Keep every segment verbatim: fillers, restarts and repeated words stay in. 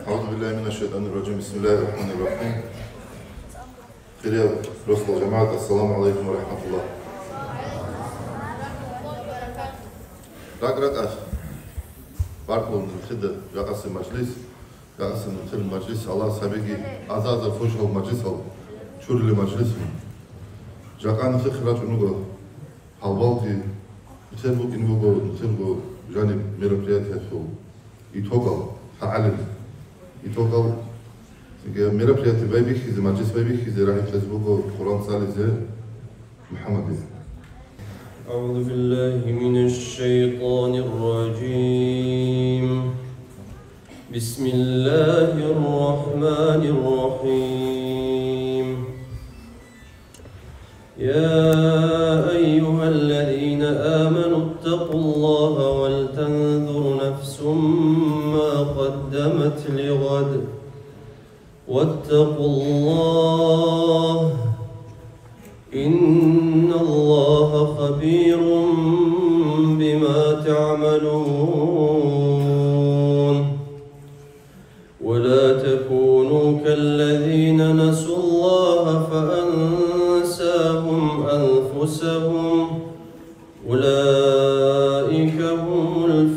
أعوذ بالله من الشيطان الرجيم. بسم الله الرحمن الرحيم. خير رسل جماعة، السلام عليكم ورحمة الله. رقرق أش باركون الخدة رقص المجلس رقص الخل المجلس الله سبيكي أزاز فوش المجلس أو شور المجلس جاكان خراج نوغو حلبالتي نتربو كنوغو نتربو جانب мероприятия شو يتوقع تعلم يتوقع мероприятия بيبيخي زي مجلس بيبيخي زي راح فيسبوك قرآن صالح زي محمد. أعوذ بالله من الشيطان الرجيم. بسم الله الرحمن الرحيم. يا أيها الذين آمنوا اتقوا الله ولتنظر نفس ما قدمت لغد واتقوا الله إن الله خبير بما تعملون. ولا تكونوا كالذين نسوا الله فأنساهم أنفسهم أولئك هم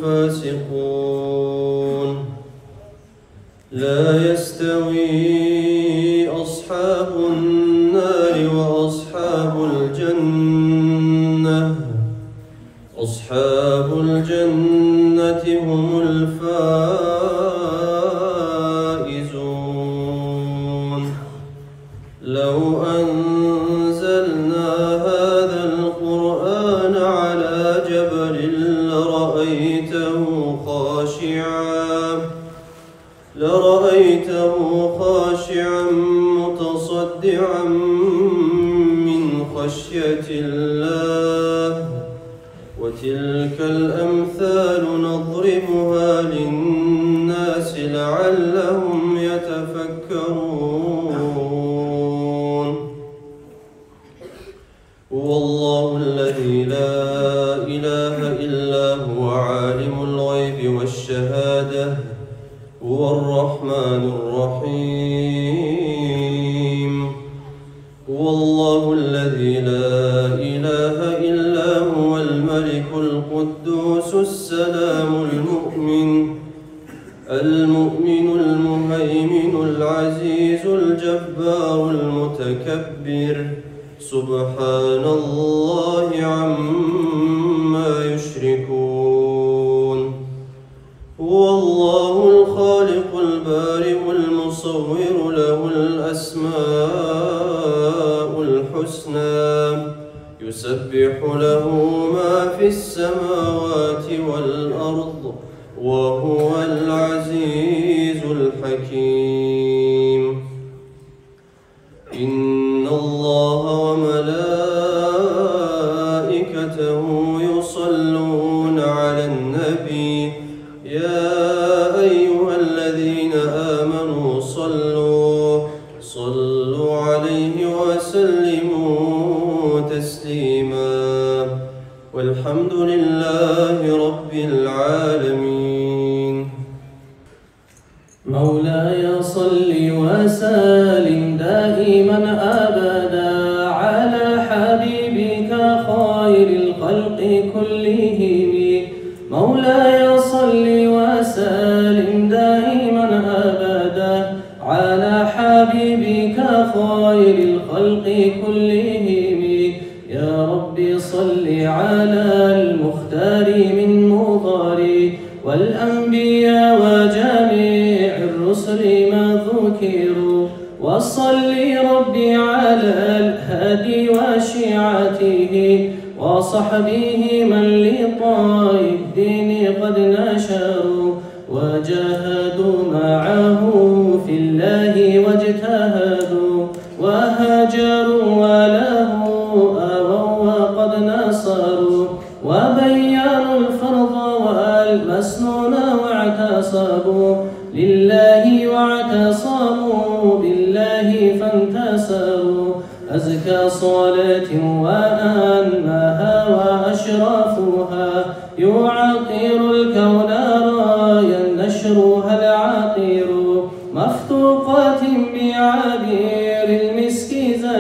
الفاسقون. لا يستوي أصحاب النار وأصحاب الجنة أصحاب الجنة هم الفائزون. لو أنزلنا هذا القرآن على جبل لرأيته خاشعا لرأيته خاشعا متصدعا من خشية الله. وتلك الأمثال نضربها للناس لعلهم يتفكرون. هو الله الذي لا إله إلا هو عالم الغيب والشهادة هو الرحمن الرحيم. هو الله الذي لا إله إلا هو الملك القدوس السلام المؤمن المؤمن المهيمن العزيز الجبار المتكبر سبحان الله عما يشركون. هو الله الخالق البارئ المصور له الأسماء الحسنى يسبح له ما في السماوات والأرض وهو العزيز الحكيم. إن الله وملائكته يصلون على النبي يا أيها الذين آمنوا صلوا صلوا عليه وسلموا تسليما. والحمد لله رب العالمين. مولاي صل وسلم دائما أبدا على حبيبك خير الخلق كلهم. مولاي صل وسلم دائما أبدا على حبيبك خير الخلق كلهم. يا ربي صل على المختار من مضر والأنبياء وجميع الرسل ما ذكروا. وصل ربي على الهادي وشيعته وصحبه من لطاع الدين قد نشروا وجاهدوا معه في الله واجتهدوا وهاجروا وله آووا وقد نصروا وبينوا الفرض والمسنون واعتصموا لله واعتصموا بالله فانتصروا. أزكى صلاة وأنماها وأشرفها يعطر الكون رايا نشرها العطير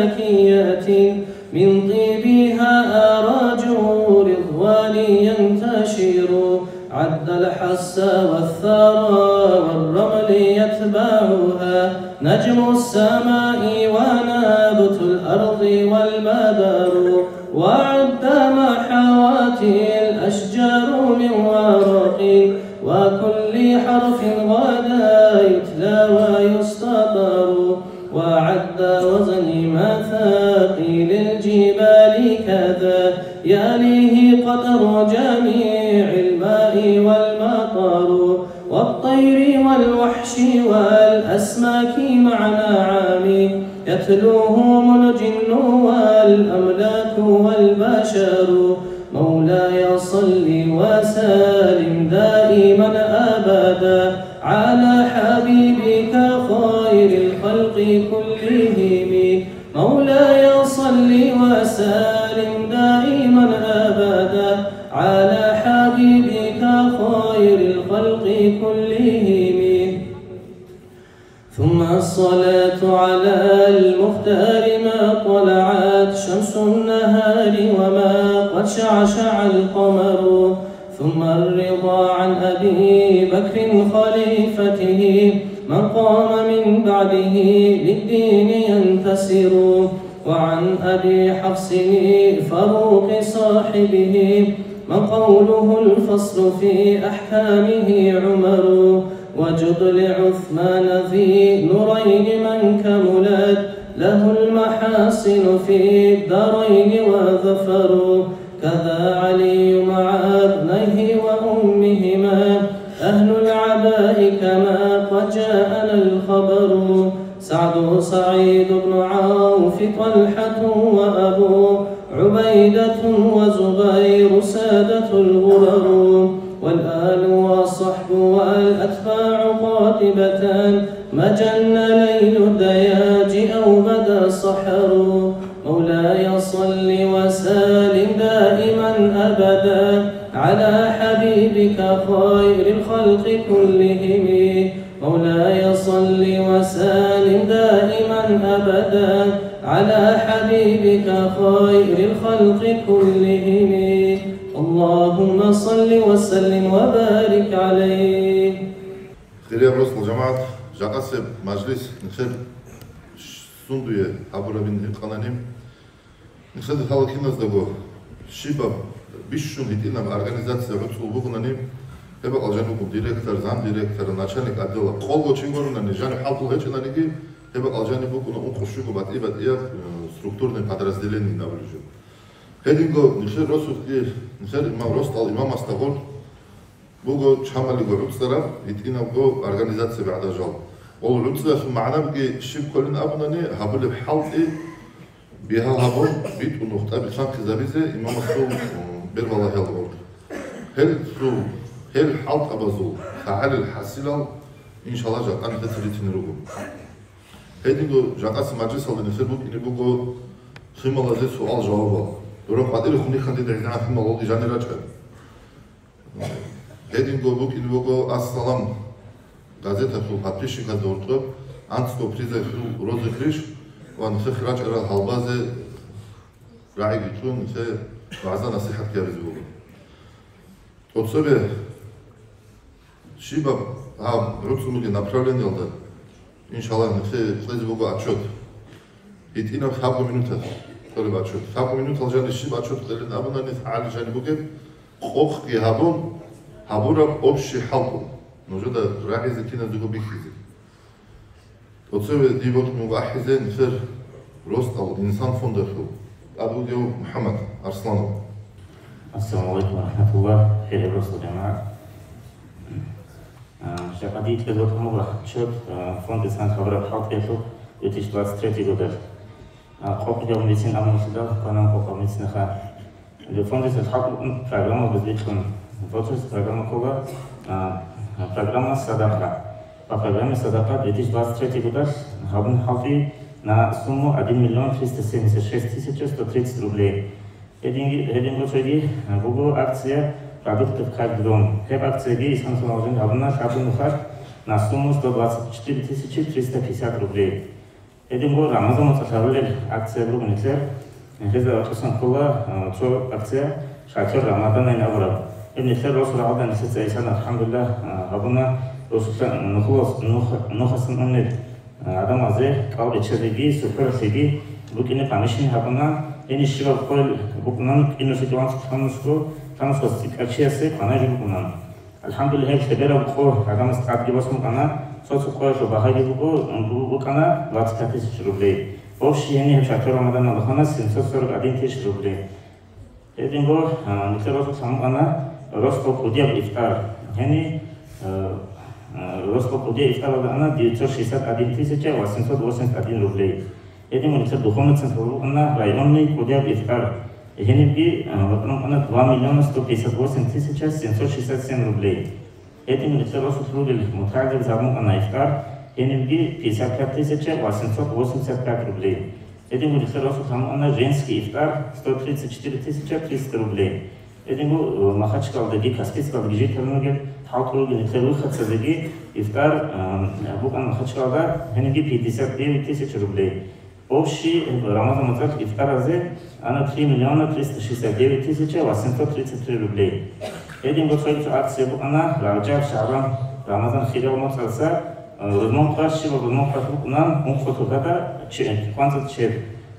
زاكيات من طيبها آراج رضوان ينتشر عد الحس والثرى والرمل يتبعها نجم السماء ونبت الأرض والمدر وعد ما حواتي الأشجار من ورق وكل حرف غدا يتلى ويستطر وعد وزن ما ثاقي للجبال كذا يليه قدر جميع الماء والمطر والطير والوحش والأسماك مع نعام يتلوهم الجن والأملاك والبشر مولاي صل وسلم دائما أبدا على حبيبك خير الخلق كلهم مولاي صل وسلم دائما أبدا على حبيبك خير الخلق كلهم ثم الصلاة على المختار ما طلعت شمس النهار وما قد شعشع القمر ثم الرضا عن أبي بكر خليفته من قام من بعده للدين ينتصر وعن أبي حفص فاروق صاحبه من قوله الفصل في أحكامه عمر وجد لعثمان ذي نورين من كملت له المحاسن في الدارين وظفر كذا علي مع ابنيه وأمهما أهل العباء كما قد جاءنا الخبر سعد سعيد بن عوف طلحة وأبو عبيدة وزبير سادة الغرر والآل والصحب والأتباع قاطبة مجن ليل الدياج أو بدا الصحر مولاي صل وسلم دائما أبدا على حبيبك خير الخلق كلهم مولاي صل وسلم دائما أبدا على حبيبك خير الخلق كلهم اللهم صل وسلم وبارك عليه. خير برسل جماعة جاقاسب مجلس نخير سندوية أبورا بن قنانيم نخير خلق هناز دغو شيبا بيشون هيتينا организация رسول بوغنانيم هبا алжануку директор, зам директор, начальник отдела колго чингорунани жани халқу хечинаники هبا алжануку унқушуку батибат ия структурные подразделения навлижу. Хединго нихер росуки нихер имам ростал имам астагор буго чамали го руцара итина го организация баъда жал ол руцара фи маъна бги шиб колин абунани хабул халти биха хабун бит унухта битан кизабизе имам астагор бервала хел гор хел су хел халт абазу фаал الحسيلال иншалла жакан хетиритин ругу хединго жакас маджис алды нихер бук ини буго хималазе суал жавабал Дурак падери хуни ханди дерзан хималоди жани рачка. Хединго бук илбого ассалам газета фул подписчика дортро антско приза фул розыгрыш ван хихрач ара халбазе раи гитун се база насихат кябиз буго. Отсобе шиба а руцумуги направление алда иншалла се флез буго отчет. Итина хабу минута باتشوت فاكو منوت الجاني شي باتشوت قلنا ابونا نفعل جاني بوكب خوخ يهابون هابورا общий حلقو موجود راعي زكينا دوغو بيكيزي وتصوي دي بوك مباحثة نفر روستال إنسان فوندخو أبو ديو محمد أرسلانو السلام عليكم ورحمة الله خير الرسل جماعة شاكاديت كدوت مغلق شوت فوند إنسان خبرة بحلقيته две тысячи двадцать третий года Хопидел медицин амнусидал, канал по медицинаха. Фонды с хапом программа безличным возраст, программа кога, программа Садака. По программе Садака две тысячи двадцать третий год хабн халфи на сумму один миллион триста семьдесят шесть тысяч сто тридцать рублей. Един год шеди Google акция продуктов как дом. Хеп акция ги из консумажен хабна хабн ухар на сумму сто двадцать четыре тысячи триста пятьдесят рублей. Эдин го Рамазан мутасаввил акция бүгүнүлөр. Хеза отосан кула чо акция шатыр Рамадан айына барат. Эдинлер Расул Алдан сица исан алхамдулилlah абуна Расулдан нухлос нухасын оннет адам азе кал ичедеги суперсиги букине памишни хабуна эни шива кол букнан ино ситуанс хамуско хамуско стикачиасе канажи букнан. Алхамдулилlah хебера бухо адам статги басму кана соцу коешо бахаги бухо букана двадцать пять тысяч рублей. Общий ени шатыр Рамадан алхана семьсот сорок один тысяч рублей. Эдин го никеросу самукана Ростов Удел Ифтар. Ени Ростов Удел Ифтар она девятьсот шестьдесят один тысяча восемьсот восемьдесят один рублей. Эдин го никер духовный центр она районный Удел Ифтар. Ени би она два миллиона сто пятьдесят восемь тысяч семьсот шестьдесят семь рублей. Эдин го никер Ростов Удел Мутагер Замукана Ифтар. Ени би пятьдесят пять тысяч восемьсот восемьдесят пять рублей. Эдин го никер Ростов Замукана Женский Ифтар сто тридцать четыре тысячи триста рублей. Эдин го Махачкалдаги Каспийскалдаги жителерге талкууга никер выходцадаги Ифтар букан Махачкалда ени пятьдесят девять тысяч рублей. Общий Рамазан мутак Ифтар азе она три миллиона триста шестьдесят девять тысяч восемьсот тридцать три рублей. Эдин го союз акция букана Раджаб Шабан Рамазан хирел муталса Рудмон Пашива Рудмон Пашбукнан Мунхотухада Кванзат Чеп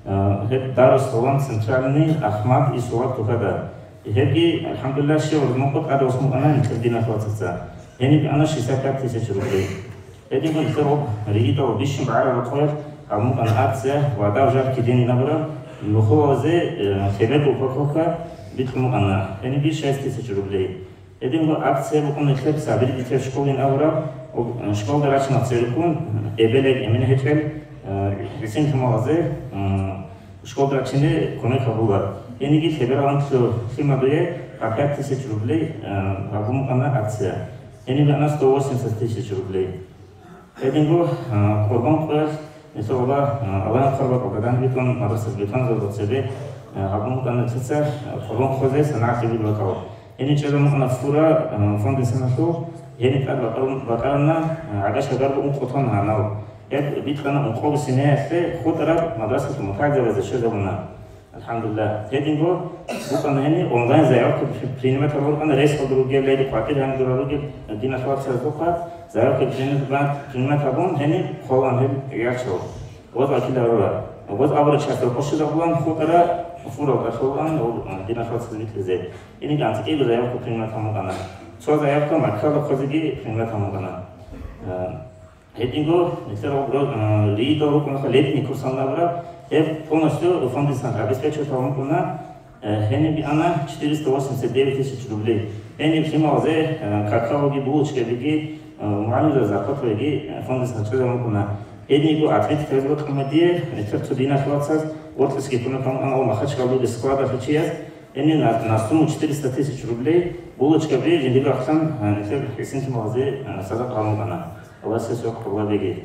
Дарус-Салам Центральный Ахмад и Сулак Тухада. Хеги, алхамдулилlah, шева Рудмон Ада Осму она никердина хватится. Ени она шестьдесят пять тысяч рублей. Эдин го никероб Ригитова Бишим Баара Ракоев Амукан акция Вада в жаркий день набрал Нуховазе Хебет Упаковка Битхуму она. Ени би шесть тысяч рублей. Эдин го акция Букан Никер Сабир Дитер школы набрал Школ Дарачна Целикун Эбелек Эмин Хечел Ресин Хималазе Школ Дарачине Коне Кабула. Ени ги Хебералан Химадуе по пять тысяч рублей Абумукана акция. Ени би она сто восемьдесят тысяч рублей. Эдин го Корбан Куэс Несола Алан Харбак Огадан Битон Мадрасас Битон Завдоцебе Абумукана Цица Корбан Хозе Санахи Билбакал. Ени Чедамукана Фура Фонди Санаху Ени Кад Бакарна Агаша Гарбу Ункотон Ханал. Эд Биткана Ункол Синеясе Хотара Мадрасас Мутагдева Зашедамуна. Алхамдулилlah. Эдин го букан ени онлайн заявка принимать органы рейс подруги леди пакет ани дороги динашварца зоха заявка принимать орган ени холан хел ярчо. Вот акида вот авра часто пошли орган хотара фура кашолан динашварца зитзе. Ени ганц эго заявка принимать органа. Со заявка макала хозиги принимать органа. Эдин го несеро лидо рукна летний курс набра Я полностью фонды обеспечивают Алмукуна Хенеби она четыреста восемьдесят девять тысяч рублей. Эни Хималзе, какаоги, булочки, беги, муализа, захват веги, фонды Санчеза Алмукуна. Эдни го ответить производ Хамадия, Нефтерцу Дина Хватсас, Отловский Кунакам Анал Махачкалуги склада Хачияс, Эни на сумму четыреста тысяч рублей, булочка беги, Жендига Ахсан, Нефтер Хесин Хималзе, Садак Алмукана. Allah сесок Павлавеги.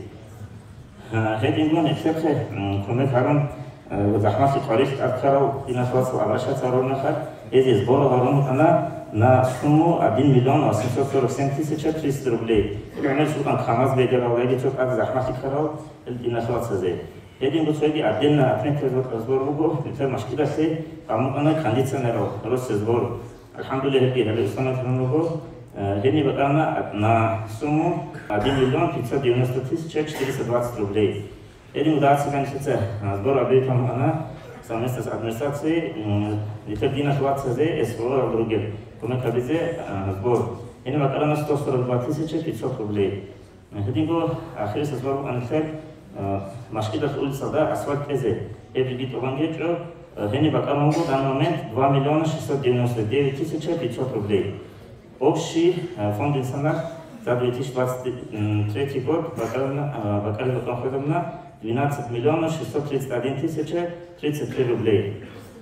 Хедингу нефтерхе кроме харам захмати тарих откарал и нашлась обращаться ровнахар эти сборы ровнахана на сумму один миллион восемьсот сорок семь тысяч триста рублей. Примерно султан Хамаз бегерал эти чуть от захмати карал и нашлась здесь. Хедингу свои отдельно отметил сбор угол, это машкида се, помогла кондиционеру рост сбор. Алхамдулилlah хедингу установил угол. Хедни бакана на сумму один миллион пятьсот девяносто тысяч четыреста двадцать рублей. Эдин удастся, конечно, сбор объектом она совместно с администрацией Литвдина Хватсазе, СВО Абругель. Кумекабизе сбор. Эдин бакана сто сорок два тысячи пятьсот рублей. Эдин го ахирис сбор анфер машкидах улица да асфальт эзе. Эбригит Овангечо. Эдин бакана в данный момент два миллиона шестьсот девяносто девять тысяч пятьсот рублей. Общий фонд инсанах за две тысячи двадцать третий год Бакалина Конходовна двенадцать миллионов шестьсот тридцать один тысяч тридцать три рублей.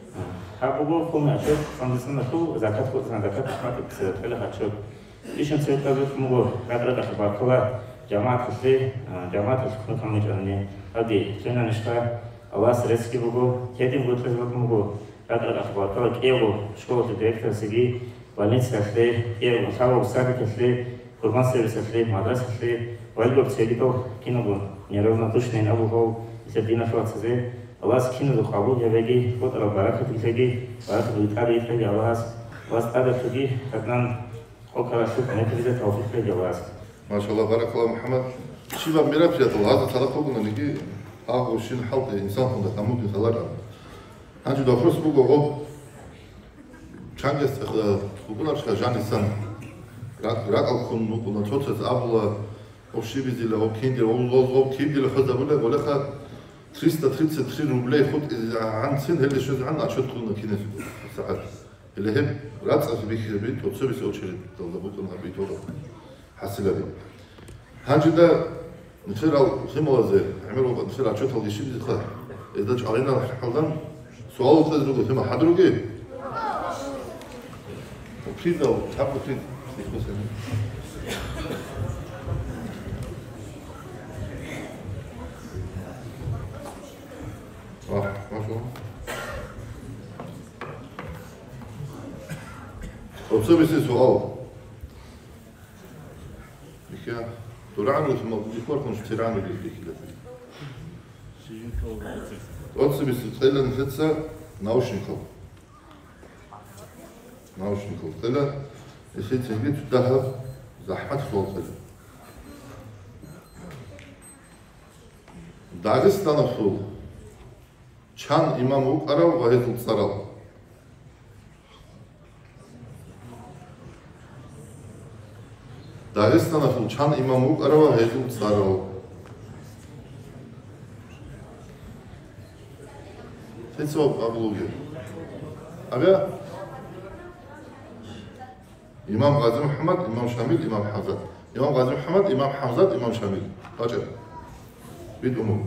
Хабугу полный отчет фонд инсанаху закат закат смотрит целых отчет. Лишний цвет кажет мугу кадра Бакала Джамат Хусей Джамат Хусей Ади Чена Нишка Аллах средский бугу Хедин будет развод мугу кадра Бакала Кеву школа директор Сиги больница хле, я хавал садик хле, курбан сервис хле, мадрас хле, вальгов целиков киногу неравнодушный набухал, Сидина фрацазе, Аллах кино до кабул явеги, вот ала баракат итеги, баракат итари итеги Аллах, Аллах ада туги, хатнан окара шук некризе тавфиқ итеги Аллах. Машаллах, баракаллах Мухаммад. Шиба мираб шият Аллах, хаза садақогуна ниги, ағу шин халты инсан хунда тамудин салара. Анчу дофрос буго го, чангес бугуларшка жанисан, ракал хун нукуна, цоцец абула, обшибизила, обкиндила, обкиндила хазабула, голеха триста тридцать три рублей худ عن سن اللي شو عن عشرة كنا كنا ساعات اللي هم رأس في بيك بيت وتصير أوشري تلقبوك أنا بيت ولا حسيل عليه هنجدا نصير على خيمة زي عملوا نصير على شوط الجيش اللي خا إذا جا علينا حلدان سؤال تزرق خيمة حضروا كي وكذا وتحبوا كذا آه ما شاء الله. وبسبب يصير سؤال. بكا تلعن وثم بيكور كنش تلعن اللي بيكلا. وبسبب يصير تلا نفتسا ناوشنكل. ناوشنكل تلا يصير تهجد تذهب زحمة صوت. داغستان الصوت. Чан имам уқарав ва хезл царал. Дагестан афул чан имам уқарав ва хезл царал. Фетсо абулуги. Абя имам Гази Мухаммад, имам Шамил, имам Хамзат. Имам Гази Мухаммад, имам Хамзат, имам Шамил. Бача. Бит умум.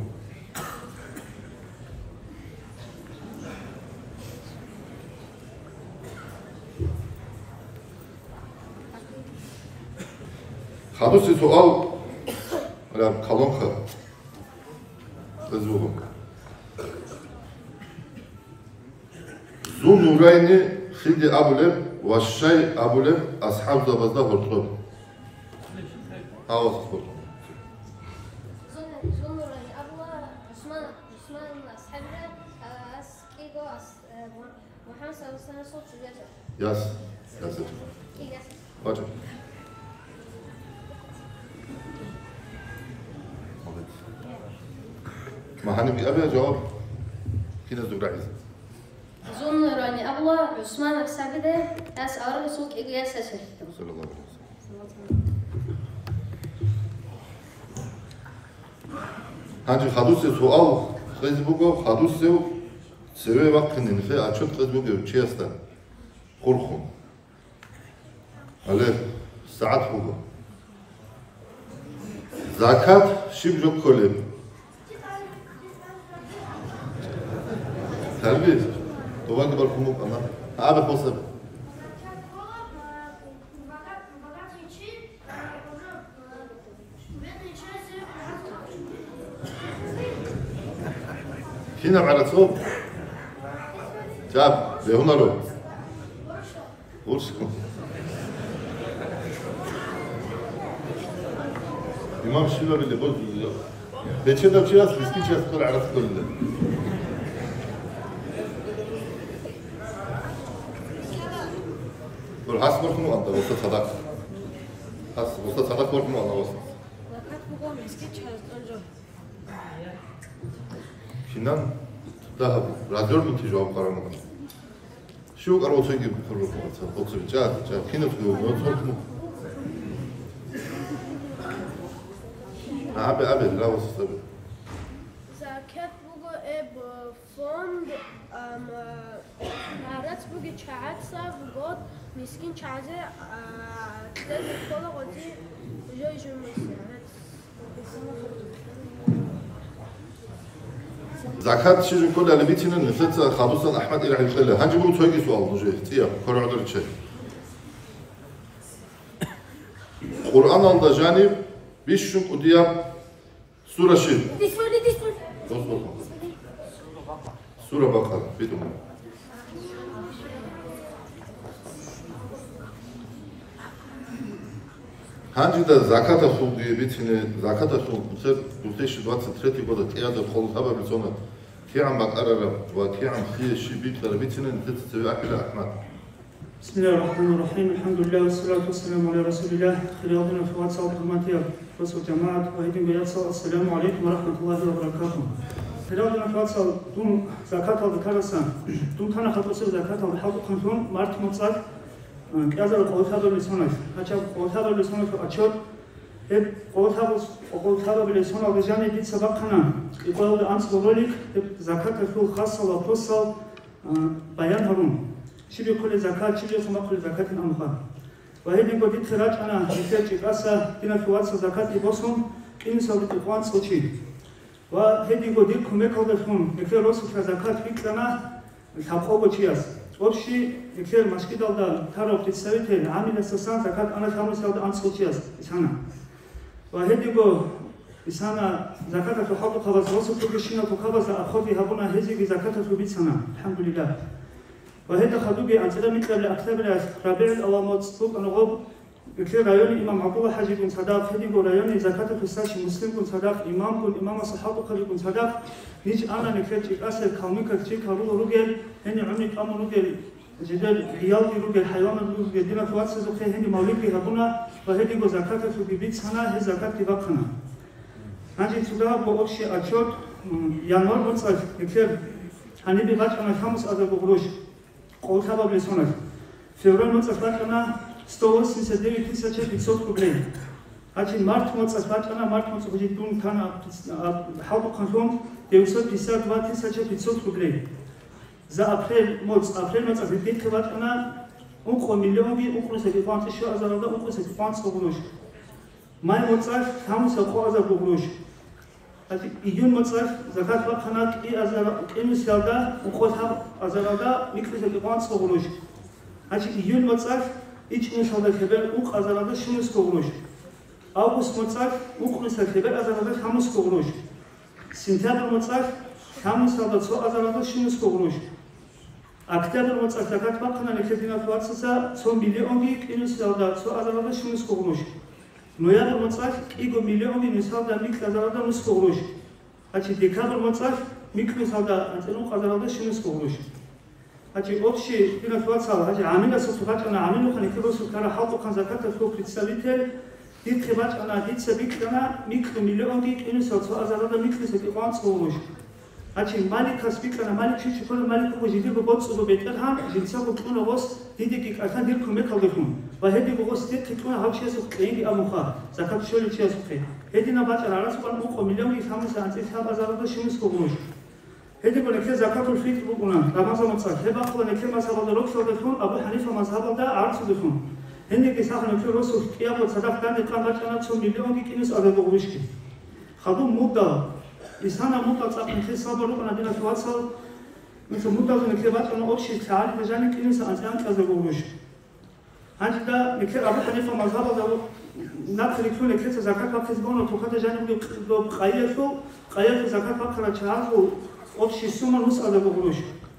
خادوسي سؤال على كلامك تزوجهم زو نوريني خيدي أبولب والشاي أبولب أصحاب زبزة هرطوب هاو صفر زو نوريني أبولا عثمان عثمان أصحابنا أس كيكو أس محمد صلى الله عليه وسلم صوت شجاع ياس ياس ياس واجب ما هنبي أبي جواب كنا زوج عايز زون راني أبولا عثمان أصحابنا أس أرى سوق إجازة شركة صلى الله عليه وسلم هنجي خدوسي سؤال فيسبوكو خدوسي سوي وقت ننفي أشوف فيسبوكو تشيستا خورخون عليه ساعات فوقو زكاة شبجو كوليب تربية طبعاً قبل كموك أنا هذا قصب هنا على صوب جاب لهنا له ورشكم إمام شيلو اللي قلت ليش هذا بشيء أصل مسكين شيء أذكر على كل والحاسب بركم أنت وسط صدق حاسب وسط صدق بركم أنا وسط فينان ذهب راديو من تجاوب قرارنا شو قرأوا شيء بخروج مثلا أقصد جاد جاد كنا في يوم نصوركم أبي أبي لا وسط زكاة بقى إب فند أم عرض بقى شعات صار بقى مسكين شعزة تلاقي كل قدي جاي جمسة زكاة شيء كل اللي بيتنا نفت خابوسا أحمد إلى الخلا هنجيبوا توجي سؤال نجيه تيا كل عذر شيء قرآن عند جانب بيشون قديم سورة شيء سورة بقرة بدون Ханжида заката суги битине заката суги две тысячи двадцать третий года театр холтаба бисона тиам бакарара ва тиам хи шибитла битине тцева акила ахмад. بسم الله الرحمن الرحيم الحمد لله والصلاة والسلام على رسول الله خيرنا في واتساب قماتيا رسول جماعة وهيدين بياتسال السلام عليكم ورحمة الله وبركاته خيرنا في واتساب دون زكاة الكرسان دون كان خطوة زكاة الحق كنتم مارت مصار كذا القوتها باللسانة أشوف قوتها باللسانة أشوف اب قوتها قوتها باللسانة وجاني بيت سبقنا يقول أنس بقولك زكاة الفول خاصة وخاصة بيان هرم شبيه كل زكاة شبيه ثم كل زكاة أمها وهذه قد تخرج أنا مثل جكاسة دينا في واتس زكاة بوسهم كين سويت إخوان سوتشي وهذه قد كم كودهم مثل رسول زكاة بيكلنا الحقوق وشياس وبشي مثل مشكلة ده ترى بتسويت عامل أساسا زكاة أنا كم سويت أنس سوتشياس إسحنا وهذه قد إسحنا زكاة في حق خبز رسول تقشينا بخبز أخذي هبنا هذه زكاة في بيتنا الحمد لله وهذا خدوجي عن سلام مثل الأكتاب ربيع الأوامات صوب الغرب مثل رأيون إمام عبد حاجي بن صداق هذه رأيون زكاة الفساش مسلم بن صداق إمام بن إمام صحابة خلي بن صداق نيج أنا نكتب أسر كومي كتير كارو رجل هني عمي كام رجل جدال رياض رجل حيوان رجل دينا فوات سزوج هني مولك هبنا وهذه زكاة في بيت سنة هي زكاة تبقنا هذه تدا بوشي أشود ينور مصر مثل هني بيبات أنا خمس أذا بقروش قوتها باللسانة فوران متصفاتنا сто восемьдесят девять тысяч пятьсот рублей. Один март мتصفاتنا март мتصفатун кана халку конфон девятьсот пятьдесят два тысячи пятьсот рублей. За апрель моц апрель мتصفатنا около миллиони около сорок тысяч азарада около сорок грош. Май мتصف خمسة أزار грош. июнь мتصف закат вакана и азар эмисиалда около азарада микросерванс грош. Ачи июнь мتصف إيش إنسان خبر أوق أزرادة شمس كوروش. أغسطس متصف أوق إنسان خبر أزرادة خمس كوروش. سنتابر متصف خمس هذا سو أزرادة شمس كوروش. أكتوبر متصف زكاة بقنا نكتبنا في واتسا سو مليون جيك إنسان هذا سو أزرادة شمس كوروش. نويابر متصف إيجو مليون جيك إنسان هذا ميك أزرادة نص كوروش. أشي ديكابر متصف ميك إنسان هذا أنتنو أزرادة شمس كوروش. هذه أوشي بنا في واتساب هذه عاملة سوفات أنا عاملو خلي كبر سكر حاطو كان زكاة الفوق لتسابيته ديت خبات أنا ديت سبيك أنا ميكرو مليون ديك إنه سوتو أزرادا ميكرو سكيفان صوروش هذه مالك سبيك أنا مالك شيء شكل مالك هو جديد ببص وبيتر هم جنسا بكون وبص ديدي كيك أكان دير كم يكالدهم وهذه ببص ديت كتكون هاوشي سوق كيني أموخا زكاة شولي شيء سوق هذه نبات على رأس بان مكو مليون ديك خمسة أنت إسحاب أزرادا شمس كوروش هذه بقول لك زكاة الفطر بقولنا رمضان متصل هذا بقول لك مذهب الدروك صدقون أبو حنيفة مذهب ده عرض صدقون هندي كساخ نفسه رسول كيابو صدق كان كان بچانا تسون مليون دي كنيس أذى بقولشكي خدوم مدة إنسان مدة صار من خير صبر لقنا دينا في واتساب مثل مدة من خير بچانا أوشي تعال بجاني كنيس أنتيان أذى بقولش هذا نكير أبو حنيفة مذهب ده نقل يكون نكير زكاة بقيسبون وتوقات جاني بلو قايفو قايف زكاة بقرا تشارو общий сумма нус ада богруш.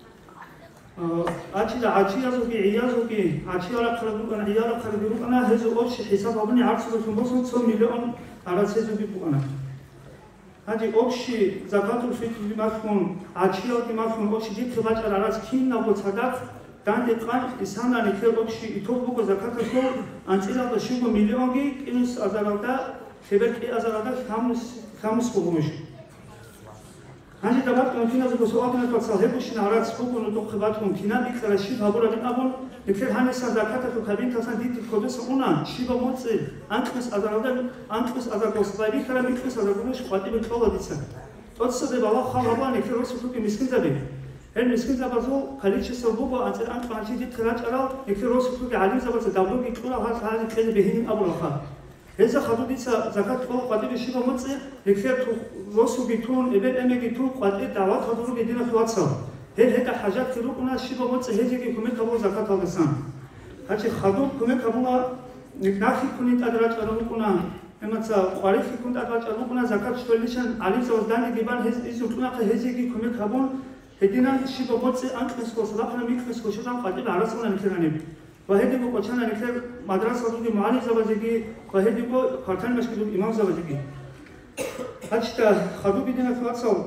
Ачи да ачи язу ки иязу ки ачи ала калагу ана ияла калагу ана хезу общий хисаб абни арцу бусун бусун сто миллион ара сезу би буана. Ачи общий закатул фитр би мафун ачи ала ки мафун общий дит хабач ара араз кин на бот садак дан декан исана никел общий итог буго закатул ко анцила да шуго миллион ги кинус азарада хебер ки азарада хамус хамус богруш. هذه دبابة ممكن أن تكون أكثر تصاحب الشنارات سكوب ونطقبات ممكنة بكثرة شيء هبورة من أبون بكثر هني سازكات الكابين كسان ديت الكودس هنا شيء بموت أنكمس أزرادن أنكمس أزرادوس بايبي كلا بكثر أزرادوش قادي بكثر ديتسن تقصد بالله خالبان يكثر رسول في مسكين زبي هل مسكين زبازو خليش سبوبا أنت أنت ماشي ديت خلاص أرى يكثر رسول في عليم زباز دابلو يكثر هذا هذا كذا بهين أبو الخال هذا خدود زكاة فوق قادي بشيء بموت يكثر رسول بيتون إبن أمي بيتون قادي دعوات هذول بيدينا في واتساب هل هذا حاجات كروكنا شيء بموت هذي كي كم كابو زكاة هذا هذا خدود كم كابونا نخافي كنيت أدرج أروكنا أما تسا قارف كنت أدرج أروكنا زكاة شواليشان علي زوجداني جبان هز إزوكنا كهذي كي كم كابون هدينا شيء بموت أنت مسكوس لا أنا ميك مسكوس شو تام قادي بعرسنا نكراني واحدی کو پچھانا نکلے مدرسہ دوگی معانی زبازگی واحدی کو کارتن مشکل امام زبازگی اچھتا خدو بیدین افوات سال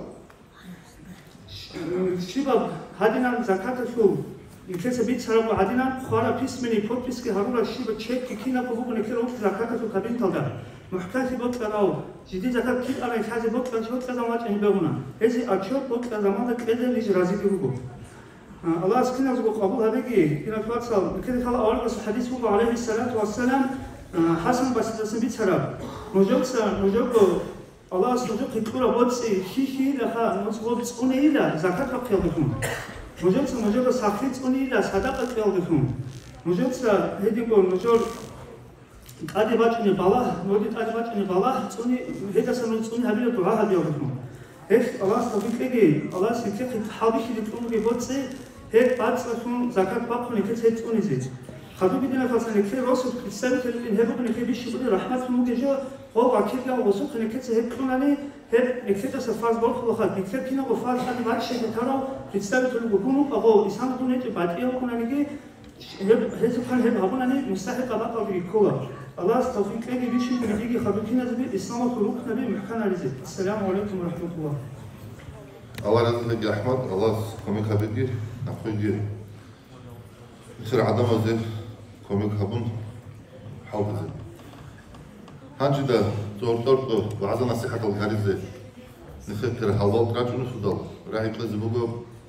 شیباب هادینان زکات شو نکلس بیت سراب هادینان خوارا پیس منی پود پیس که هرورا شیبا چک که کی نکو بگو نکل اوک زکات شو کبین تلده محکاسی بوک لراو جدی زکات کی آرای خازی بوک لراو بوک لزامات این بگونا ازی آچوت بوک لزامات کده نیج رازی بگو الله سكنا زبق قبول هذاكي كنا فاتصل كده خلا أول بس حديث بقى عليه الصلاة والسلام حسن بس تسميت سراب نجوك سر نجوك الله سنجوك كتورا بودسي شي شي لخا نجوك تسكون إيدا زكاة قيادكم نجوك سر نجوك ساخت تسكون إيدا صدقة قيادكم نجوك سر هدي بقول نجوك أدي باتني بالا نودي أدي باتني بالا تسكوني هدا سر تسكوني هبيل دعاء هبيلكم هيك الله سبحانه الله سبحانه حابي شيء تقوم ببودسي هيك بعد سلفون زكاة باقون يكتب هيك توني زيت خدو بدينا فصل يكتب راسو كريستال كلام إن هبوك نكتب بيش بدي رحمة موجة هو عكيف يا وصول خن يكتب هيك كلوني هيك يكتب سفاز بالخ وخد يكتب كنا وفاز خد بعد شيء ترى كريستال كلام بكونوا أبو إنسان بدون هيك بعد إيه بكون أنيجي هيك هيك سبحان هيك هبون أني مستحق أبقى أبغى كولا الله استوفيق لي بيش بيجي خدو كنا زبي إسلام وخلوق نبي محكنا رزق السلام عليكم ورحمة الله الله رضي لك يا أحمد الله كوميك هبيجي أخوي يصير عدم زي كوميك هبون حاول زي هانجي ده زور دورتو وعزا نصيحة الكاريزي نخير حلال تراجعون سودال راح يقلز بوغو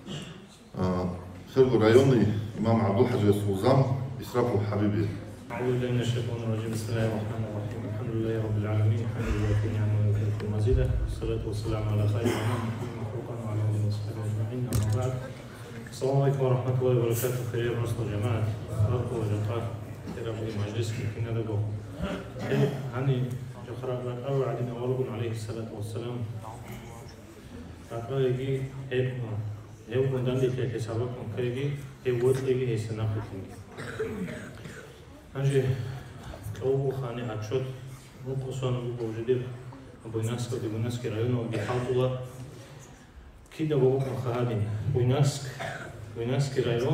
خيرغو رايوني إمام عبد الحاج سوزام إسرافو حبيبي أعوذ بالله من الشيطان الرجيم بسم الله الرحمن الرحيم الحمد لله رب العالمين الحمد لله في نعمه وكرم مزيده والصلاة والسلام على خير مخلوق وعلى آله وصحبه أجمعين أما بعد السلام عليكم ورحمة الله وبركاته خير رسل جماعة فرقوا وجطاف ترى في مجلس كنا نقول هني جخرا أول عدنا ورقون عليه الصلاة والسلام أقرأ يجي هيك هيك من دندي في حسابكم كيجي هيك وقت يجي هي سنة كتير هنجي أو خاني أشوت مو قصان بوجدير بويناسك بويناسك رايون بحاطولا كده بوقم خادين بويناسك بويناسك رايون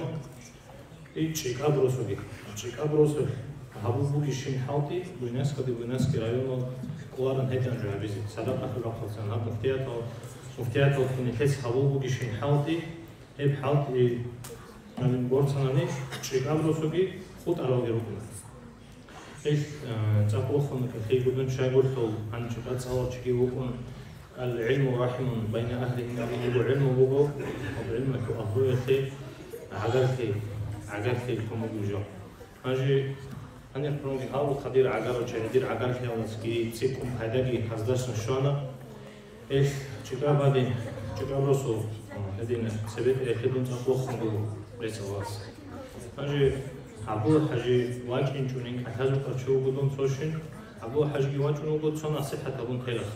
إيش أبروسوجي إيش أبروسو هابو بوكي شين حاطي بويناسك دي بويناسك رايون كلارن هيتان جابيزي صدقة في الوقت سنة هذا مفتياتو مفتياتو في نكس هابو بوكي شين حاطي هب حاطي من بورصناني إيش أبروسوجي خود علاقه رو کنید. ایش تقول خون که خیلی بدون شاگرد تو عن شبات صار چی بکن العلم رحم بین أهله نبی و علم بگو و علم تو آخری خیلی عجل خیلی عجل خیلی کم بوجا. هنجی هنی خونی حاول خدیر عجل و چندیر عجل خیلی واسکی سیکم هدایی هزداش نشانه. ایش چیکار بعدی چیکار رسو هدین سبب اخیدون تقول خون بگو رسواس. هنجی أبو حاجي واجين جونين كهزو كرشو بدون توشين أبو حاجي واجين وبود صنع صحة أبون خيرخ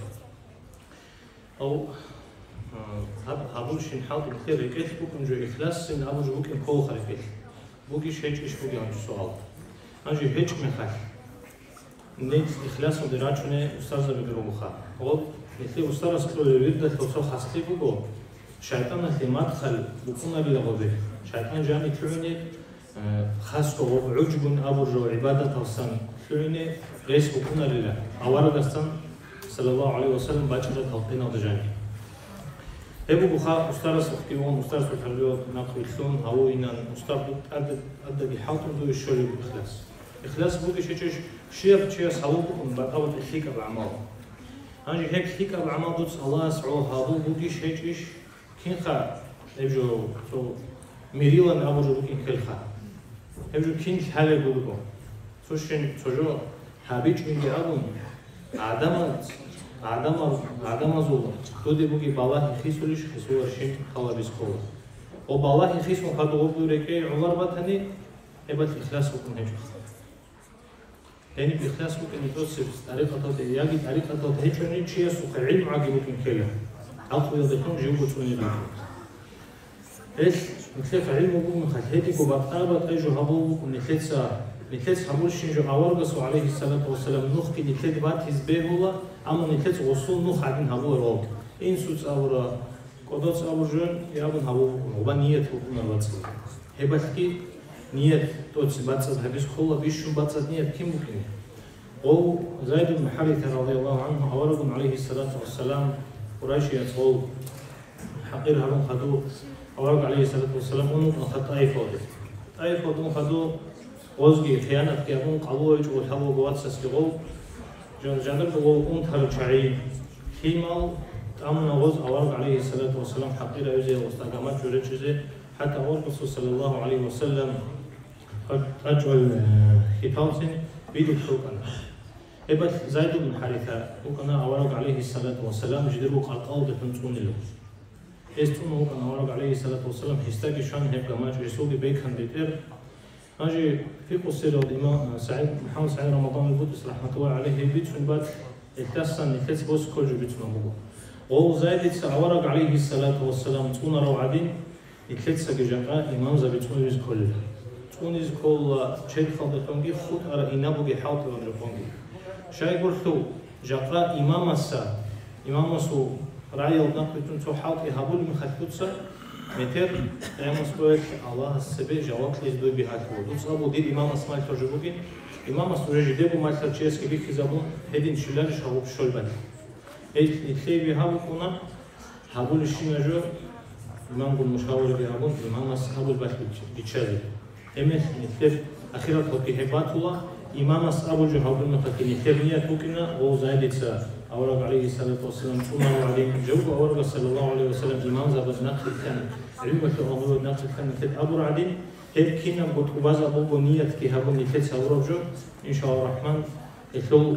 أو هب هبول شين حاط بخير رجال بكون جو إخلاص إن أبو جو بكون كول خريفه بوكيش هيج إيش بوكي عن السؤال أجي هيج مخاف نيت إخلاص ودراجونه أستاذ بيجرو مخاف أو مثل أستاذ سكرو يريد توصل حسلي بوكو شيطان الثمات خل بكون أبي لغوبه شيطان جاني كلوني خاصة عجب أبو جو عبادة وسن شوني رئيس بكون لله أورد أستن صلى الله عليه وسلم باشرة خلقنا ودجاني هبو بخا أستاذ سختيون أستاذ سختيون نقل ثون هو إن أستاذ أد أد بحاطم دو الشري بإخلاص إخلاص بوكي شيء شيء شيء صعوب بكون بقول الحيك بعمال هنجي هيك حيك بعمال دوت الله سعوه هذا بوكي شيء إيش كين خا يبجو تو ميريلان أبو جو بوكي كل خا هبجو كين حاله بودو سوشين سوجو هابيج من جابون عدم عدم عدم زول تودي بوكي بالله خيسولش خيسول شين خلا بيسكول او بالله خيس مخدو بوريكي عمر بتني هبت اخلاص بكون هجو يعني باخلاص ممكن توصل طريقه تو ياغي طريقه تو هيجوني تشي سوق علم عاقي ممكن كله عطوا يدكم جيبو توني ايش مثل علم بوكم خديتي كوبطابه ايجو هبو نتلسا نتلس همول شنجو أورغسو عليه الصلاة والسلام نوخ كي نتلت بات هزبيهولا أما نتلت غصول نوخ عدين هبو روك إن سوتس أورا قدوتس أورجون يابن هبو وبنية وكنا الواتسل هبتكي ниет тоци бацад хабис холла бишум бацад ниет ким букини ол Зайд ибн Хариса радиаллаху анху аварагун алейхи салату вассалам Quraysh яцол حقير هارون خدو أورق عليه الصلاة والسلام أنو خط أي فوضى أي فوضى خدو وزجي خيانة كيابون قلوج والحلو قوات سسلغو جون جانب قلو أنت هرجعي كيمال تأمن وز أورق عليه الصلاة والسلام حقير أوزي واستقامات جورجزي حتى أورق صلى الله عليه وسلم قد أجعل خطاسين بيدو حوكنا إبت زيد بن حارثة وكنا أورق عليه الصلاة والسلام جدروا قلقال دفنتون له استون هو كان أورق عليه الصلاة والسلام هستاجي شان هيك جماعة جسوبي بيكان ديتر نجي في قصير الإمام سعيد محمد سعيد رمضان القدس رحمة الله عليه بيت من بعد التسن التسن بوس كل جو بيت من بقول وهو زايد أورق عليه الصلاة والسلام تون روعدين التسن جاء إمام زبيت تون يز كل تون يز كل شيء خالد تونجي خود أرى إنابوجي حاط ونرفونجي شيء قلتو جاء إمام السا إمام سو رأي النقطة تو حاط يهابول من خطوطة متر أمس قلت الله السبب جواب ليزدو بهاتو دوس أبو ديد إمام اسماعيل ترجموكين إمام اسماعيل جديد وما ترجيس كبير في زمان هدين شلال شهوب شلبان إيش إتلي بهابو كنا هابول الشيء نجو إمام قل مشاور بهابون إمام اسهابول بات بيتشاري أمس نتلف أخيرا توكي هبات الله إمام اسهابول جهابول نتلقي نتلنيا توكينا وهو زايد يتسا أورق عليه الصلاة والسلام ثم عليه جوب أورق صلى الله عليه وسلم إمام زبط نقل كان علمك أمور نقل كان تد أبو عدين هل كنا بتوباز أبو نية كي هبون نتلت أورق جو إن شاء الله الرحمن إثلو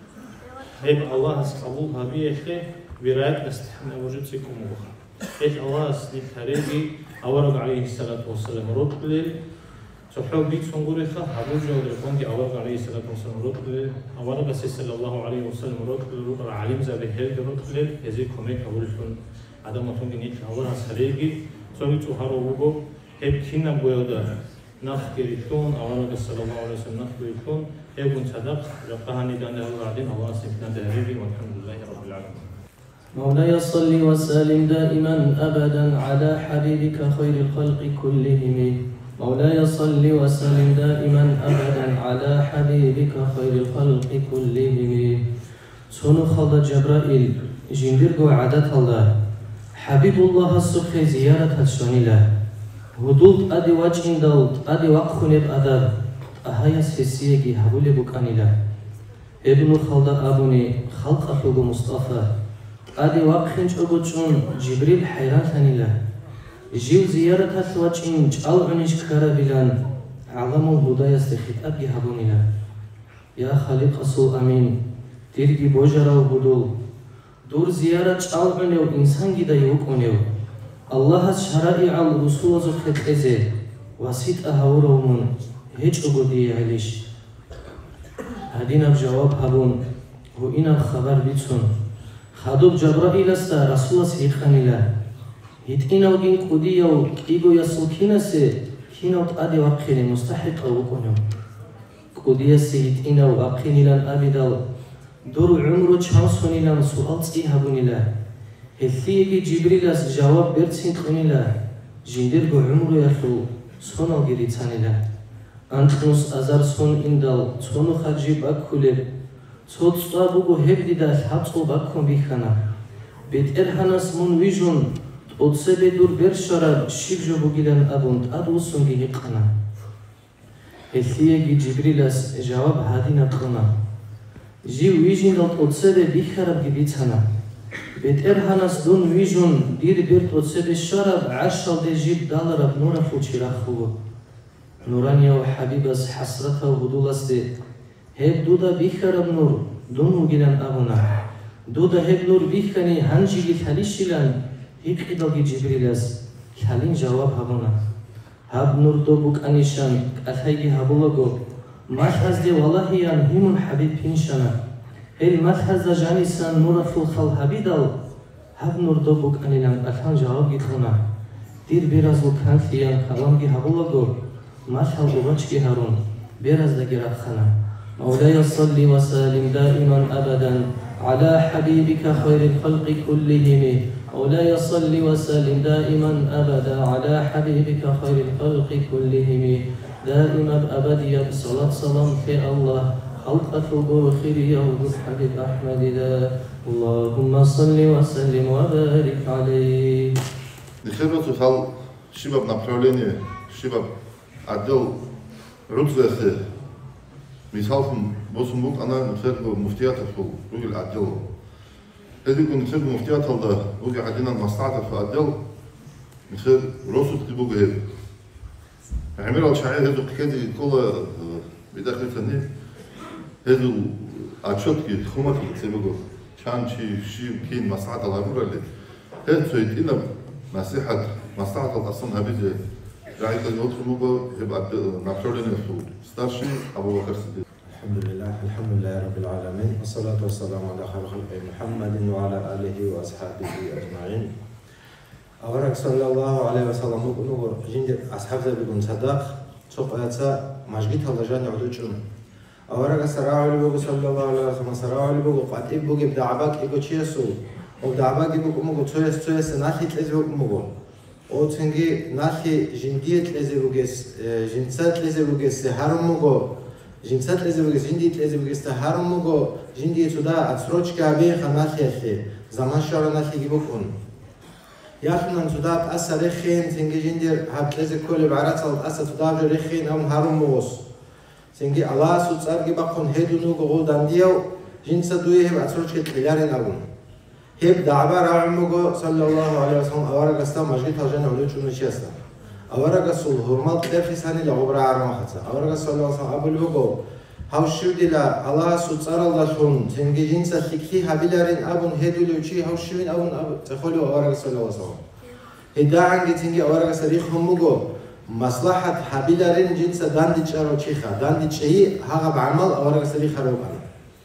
هب الله أبو هبي إثله وراء استحنا وجود سكم وخا إث الله سنيت هريجي أورق عليه الصلاة والسلام رتبل صحوا بيت سنقولها هبوج ودربونجي أورق عليه الصلاة والسلام رتبل أورق صلى الله عليه وسلم رتبل رتبل عليم زبه هل رتبل يزيد كميك هبولشون عدم تونجي نيت أورق سريجي سويت هروبو هب كنا بويدا نخكريتون أورق صلى الله عليه وسلم نخكريتون هبون صدق رقهاني دانه الرعدين الله سبحانه وتعالى والحمد لله رب العالمين. مولاي صل وسلم دائما أبدا على حبيبك خير الخلق كلهم مولاي صل وسلم دائما أبدا على حبيبك خير الخلق كلهم سونو خلد جبرائيل جندرغو عادت الله حبيب الله الصبح زيارة هتشونيلا هدولت أدي وجهين دولت أدي وقخنب أدب أهيا سيسيجي هبولي بكانيلا ابن خلد أبوني خلق أخوغو مصطفى أدي وقخين شعبوچون جبريل حيران ثانيلا جيو زيارة هتوجهين جعل عنيش كاربيلان علم الهدى يستخيط أبي هبونيلا يا خالق أصول أمين تيرجي بوجرا وهدول دور زيارة جعل عنيو إنسان جدا يوكونيو الله شرائع الرسول زخت إزي واسيت أهورهمون هيج أبودي عليش هدينا بجواب هبون وإنا خبر بيتسون خادوب جبرائيل استا رسول سيخانيلا هيتقيناو جين قديو كيغو يصل كيناسي كيناو تقادي وقيني مستحق وقونيو قديسي هيتقيناو وقينيلان أبيدال دور عمرو چانسونيلان سؤال تي هبونيلا هثيجي جبريلاس جواب برتسين قونيلا جندرغو عمرو يخلو سونال جريتانيلا أنتنوس أزار سون إندال سونو خرجي باكولير صوت صابوغو هبديدا حبسو باكون بيخانا بيت إرهاناس من ويجون أتصبي دور برشارا شيفجو بوغيلان أبوند أدوسونجي هيقانا هثيجي جبريلاس جواب هادينا قونا جيو ويجين دال أتصبي بيخارب جبيتانا بيت إرهاناس دون ويجون دير بيرت أتصبي شارب عشال دي جيب دالارا بنورا فوچي راخوغو نورانيا وحبيباس حسرتا وهدولاس دي هب دودا بيخارب نور دون وغيلان أبونا دودا هب نور بيخاني هنجيجي خليشيلان هيك إدلغي جبريلاس خالين جواب هبونا هب نور دو بوك أنيشان أثايجي هبولغو مالحز دي والله يان هيمون حبيب بينشانا هل مالحز دا جانيسان نورا فالخال هبيدال هب نور دو بوك أنيلان أثان جواب جيتلونا دير بيراز وكان ثيان خالامجي هبولغو مالحل دوباچكي هارون بيراز دا جراب خانا مولاي صل وسلم دائما أبدا على حبيبك خير الخلق كلهم مولاي صل وسلم دائما أبدا على حبيبك خير الخلق كلهم دائما أبدية صلاة سلام في الله خلقة بخير يوم حبيب أحمد دا اللهم صل وسلم وبارك عليه. Нехерно сал шибаб направление, шибаб отдел рудзехе. Мисалхум босумбук ана нехерго муфтиятов был, ругил отдел. Эдику нехерго муфтияталда, ругил адинан мастатов отдел, нехер росут кибуге. عمير الشعير هذو كذي كله بداخل ثاني هذو أشوتكي خماتي تبغوا كان شيء شيء كين مصلحة الأمور اللي هذا سويتنا نصيحة مصلحة الأصلا هبيجي رأيت اليوم مبا يبقى نقولنا في ستارشي أبو بكر الصديق. الحمد لله الحمد لله رب العالمين والصلاة والسلام على خير خلق محمد وعلى آله وأصحابه أجمعين. أورك صلى الله عليه وسلم نقول جند أصحاب ذبيبون صدق سوق أتى مجد الله جل وعلا. أورك سراع لبوق صلى الله عليه وسلم سراع لبوق قد إبوق بدعبك إبوق شيسو وبدعبك إبوق مغو تويس تويس ناخي تلزبوق مغو أو تنجي ناخي جندية تلزبوقس جنسات تلزبوقس هارم مغو جنسات تلزبوقس جندية تلزبوقس هارم مغو جندية تدا أتروج كابي خناخي أخي زمان شعر ناخي جبوقون ياخنا تداب أسا رخين تنجي جندير هبتلزي كل بعرات أسا تداب رخين أو هارم مغوس تنجي الله سوتسار جبقون هيدو نوغو غودان ديو جنسا دوي هب أتروج كتليارين أبون هب دعبا راعموغو صلى الله عليه وسلم أورا قستا مجيد هالجنة وليو چونو چيستا أورا قسول هرمال قدر ساني لغبرا عرما خطا أورا قستا صلى الله عليه وسلم أبو الوغو هاوشيو ديلا الله سوتسار الله شون تنجي جنسا خيكي هبيلارين أبون هيدو ليوچي هاوشيوين أبون تخولو أورا قستا صلى الله عليه وسلم هدا عنجي تنجي أورا قستا ريخ هموغو مصلحة هبيلارين جنسا داندي چارو چيخا داندي چهي هاغا بعمل أورا قستا ريخ هروغاني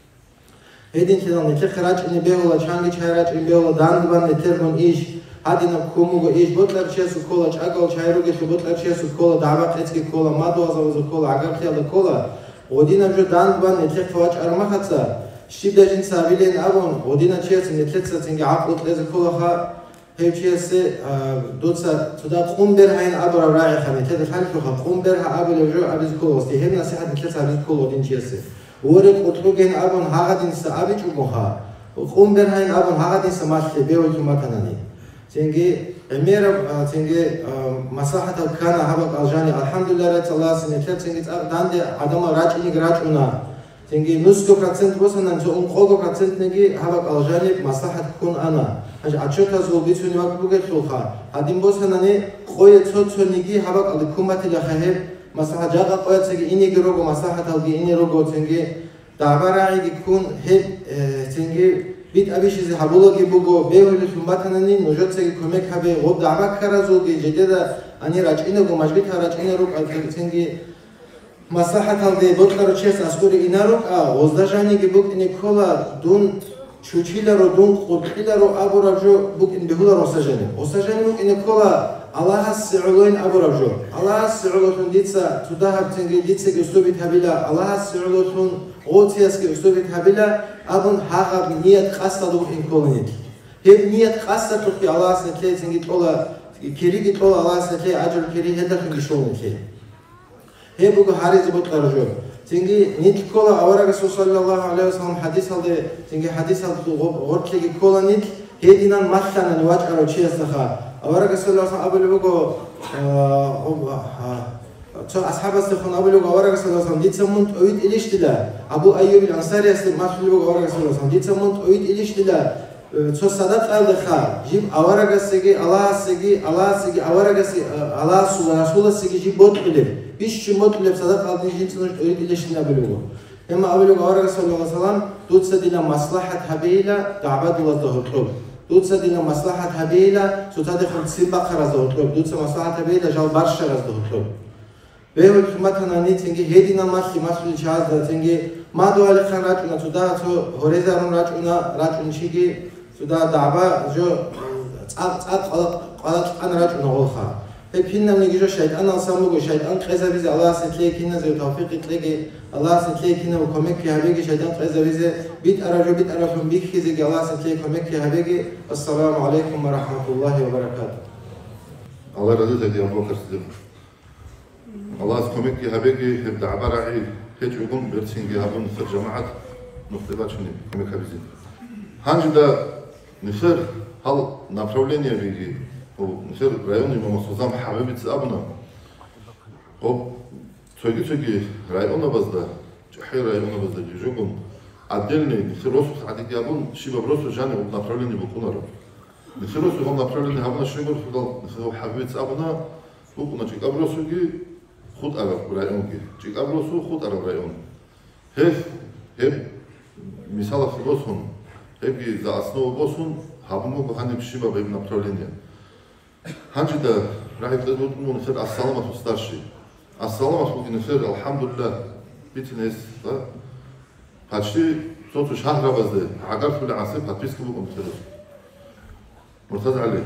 هيدين تلان نتلق راج إني بيولا چانجي چاي راج إني بيولا داندبان نتربون إيش هادينا كوموغو إيش بطلر چيسو كولا چاقل چاي روغيشو بطلر چيسو كولا دعبا قيتكي كولا مادو ازاوزو كولا عقر خيالا كولا ودينا جو داندبان نتلق فواج أرما خطا شتيب دا جنسا هبيلين أبون ودينا چيسو نتلقسا تنجي عقل قليزو كولا خا هيو چيسي دوتسا تدا قوم برهاين أبرا راعي خاني تدا خالفو خا قوم برها أبو لجو أبيز كولا وستي هيب نصيحة نتلقسا أبيز كولا ودين چيسي ورد قطلوگين أبون هاغدين سا أبي چوغوها وقوم برهاين أبون هاغدين سا ماشلي بيول كماتناني تنجي أمير تنجي مصلحة الكانا هبق الجاني الحمد لله رأيت الله سنتلت تنجي داندي عدم راجعني راجعنا تنجي نسكو процент بوسنا نتو أنقوغو процент نجي هبق الجاني مصلحة كون أنا هج أشوكا زول بيتوني وقت بوغتلوخا هادين بوسنا ني قوية توتو نجي هبق الكوماتي لخهب مثلا جاقا قوية تنجي إني جروغو مصلحة تلقي إني روغو تنجي دعبارا يكون هب تنجي بيت أبيش زي حبولوغي بوغو بيولي تنباتناني نجوت تنجي كوميك هبي غوب دعبا كرازوغي جديدة أني راجعينوغو مجبيتها راجعيني روغ تنجي مصلحة تلقي بطلرو چيس أسكوري إنا روغ غزدجاني بوغ إني كولا دون چوچيلارو دون قدقيلارو أبورا جو بوغ إن بهولا روساجاني روساجاني بوغ إني كولا الله السعولين أبو رجو الله السعولون ديتسا تداهب تنجي ديتسا كأسلوبي تهبيلا الله السعولون غوتياس كأسلوبي تهبيلا أبون هاغب نية خاصة دوغ إن كولنيت هب نية خاصة تلقي الله سنتلي تنجي تولا كيريجي تولا الله سنتلي أجر كيري هدر تنجي شولنتلي هب بوغو هاريز بطل رجو تنجي نيت كولا أورا رسول صلى الله عليه وسلم حديث هالدي تنجي حديث هالدي غورتلي كولا نيت هيدينان مخانا نواج أرو تشيسخا أورا رسول الله صلى الله عليه وسلم تو أصحاب السخون أبو لوج أورا رسول الله صلى الله عليه وسلم ديت سمونت أويد إليش تلا أبو أيوب الأنصاري أسلم ما في لوج أورا رسول الله صلى الله عليه وسلم ديت سمونت أويد إليش تلا تو صدق قال دخا جيب أورا رسولي الله سجي الله سجي أورا رسولي الله سو رسول سجي جيب بوت قلب بيش شو بوت قلب صدق قال ديت سمونت أويد إليش تلا أبو لوج إما أبو لوج أورا رسول الله صلى الله عليه وسلم دوت سدينا مصلحة هبيلة تعبد الله ظهر دوتسا دينا مصلحة هبيلة ستدخل سباق رزدو طلب دوتسا مصلحة هبيلة جال برشا رزدو طلب بيهو الحماتنا ني تنجي هيدينا ماشي ماشي شهادة تنجي ما دو على خان راجعنا تدا تو هوريزا رون راجعنا راجعن شيء تدا دعبا جو أب أب قلق أنا راجعنا غلخا هبينا نيجي جو شايد أنا سامو شايد أن قيزا بيزي الله سنتلي كنا زي توفيق تلاقي الله سنتلي كنا وكمك يا هبيجي شايد أن قيزا بيزي بيت أراجو بيت أرافم بيك زي الله سنتلي كمك يا هبيجي السلام عليكم ورحمة الله وبركاته. الله رضي الله عنه بكر صديق. Allah's komik habegi hep da'bara'i hiç uygun bersingi habun sır cemaat muhtabaçını komik habizin. Hanjda nişer hal направление беги. O nişer rayonu mamosuzam habibits abuna. O sögi sögi rayona bazda, çahi rayona bazda jugun. Отдельный неферосус адигабун шиба бросу жане у направление букунара. Неферосу он направление хабна шигур фудал неферосу хабибец абна букуна чик абросу ги худ араб район ги. Чик абросу худ араб район. Хеф хеф мисала филосун хеф ги за основу босун хабну баханем шиба беб направление. Ханжида рахит ледмутму нефер ассаламату старший. Ассаламату нефер алхамдулилlah битнес почти соту шахра базде агар фули асе подписка букун ферез. Муртаз Али.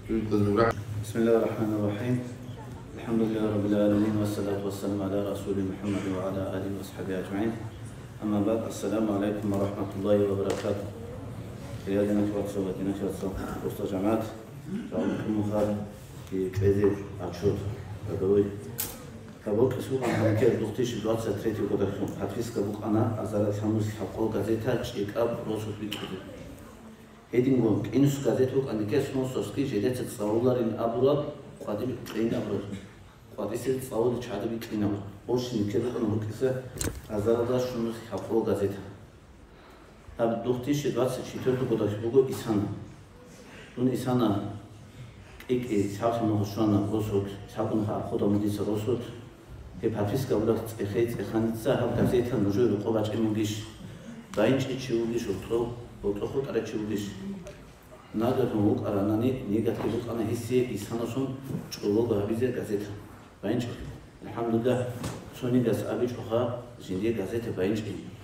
بسم الله الرحمن الرحيم. الحمد لله رب العالمين والصلاة والسلام على رسول محمد وعلى آله وصحبه أجمعين. أما بعد السلام عليكم ورحمة الله وبركاته. رياضنا في وقت وقتنا في وقت وسط جماعات. رأيكم مخار في كذب أشهر. بدوي. كابوك سوق عن كذا دكتور شدوات ستريتي وقدرهم. حفيز كابوك أنا أزارت هموس حقول غزيتا شيك أب روسوت بيكذب. هيدينغو إنس غزيتوك أن كيس موسوسكي جدت تصورين أبورا قادم كلين أبورا. قادم سيد تصور شهادة بكلين أبورا. وش نكذب أنه كيسة أزارت شنوس حقول غزيتا. هذا دكتور شدوات ستريتي وقدرهم بقول إسحاق. دون إسحاق إك إسحاق نهشوانا روسوت إسحاق نها خدا مديس روسوت. هي حفيز كابولا تخيط إخانتسا هم غزيتا نجور قوباج إموجيش. داينش إتشيوجيش وطلو. وتأخذ على تشوفيش. نادر هوك على ناني نيجات كبوك أنا هسي إسحانسون تقولوا بهذه الجزيرة. باينش. الحمد لله. سوني جز أبيش أخا جندي جزيرة باينش.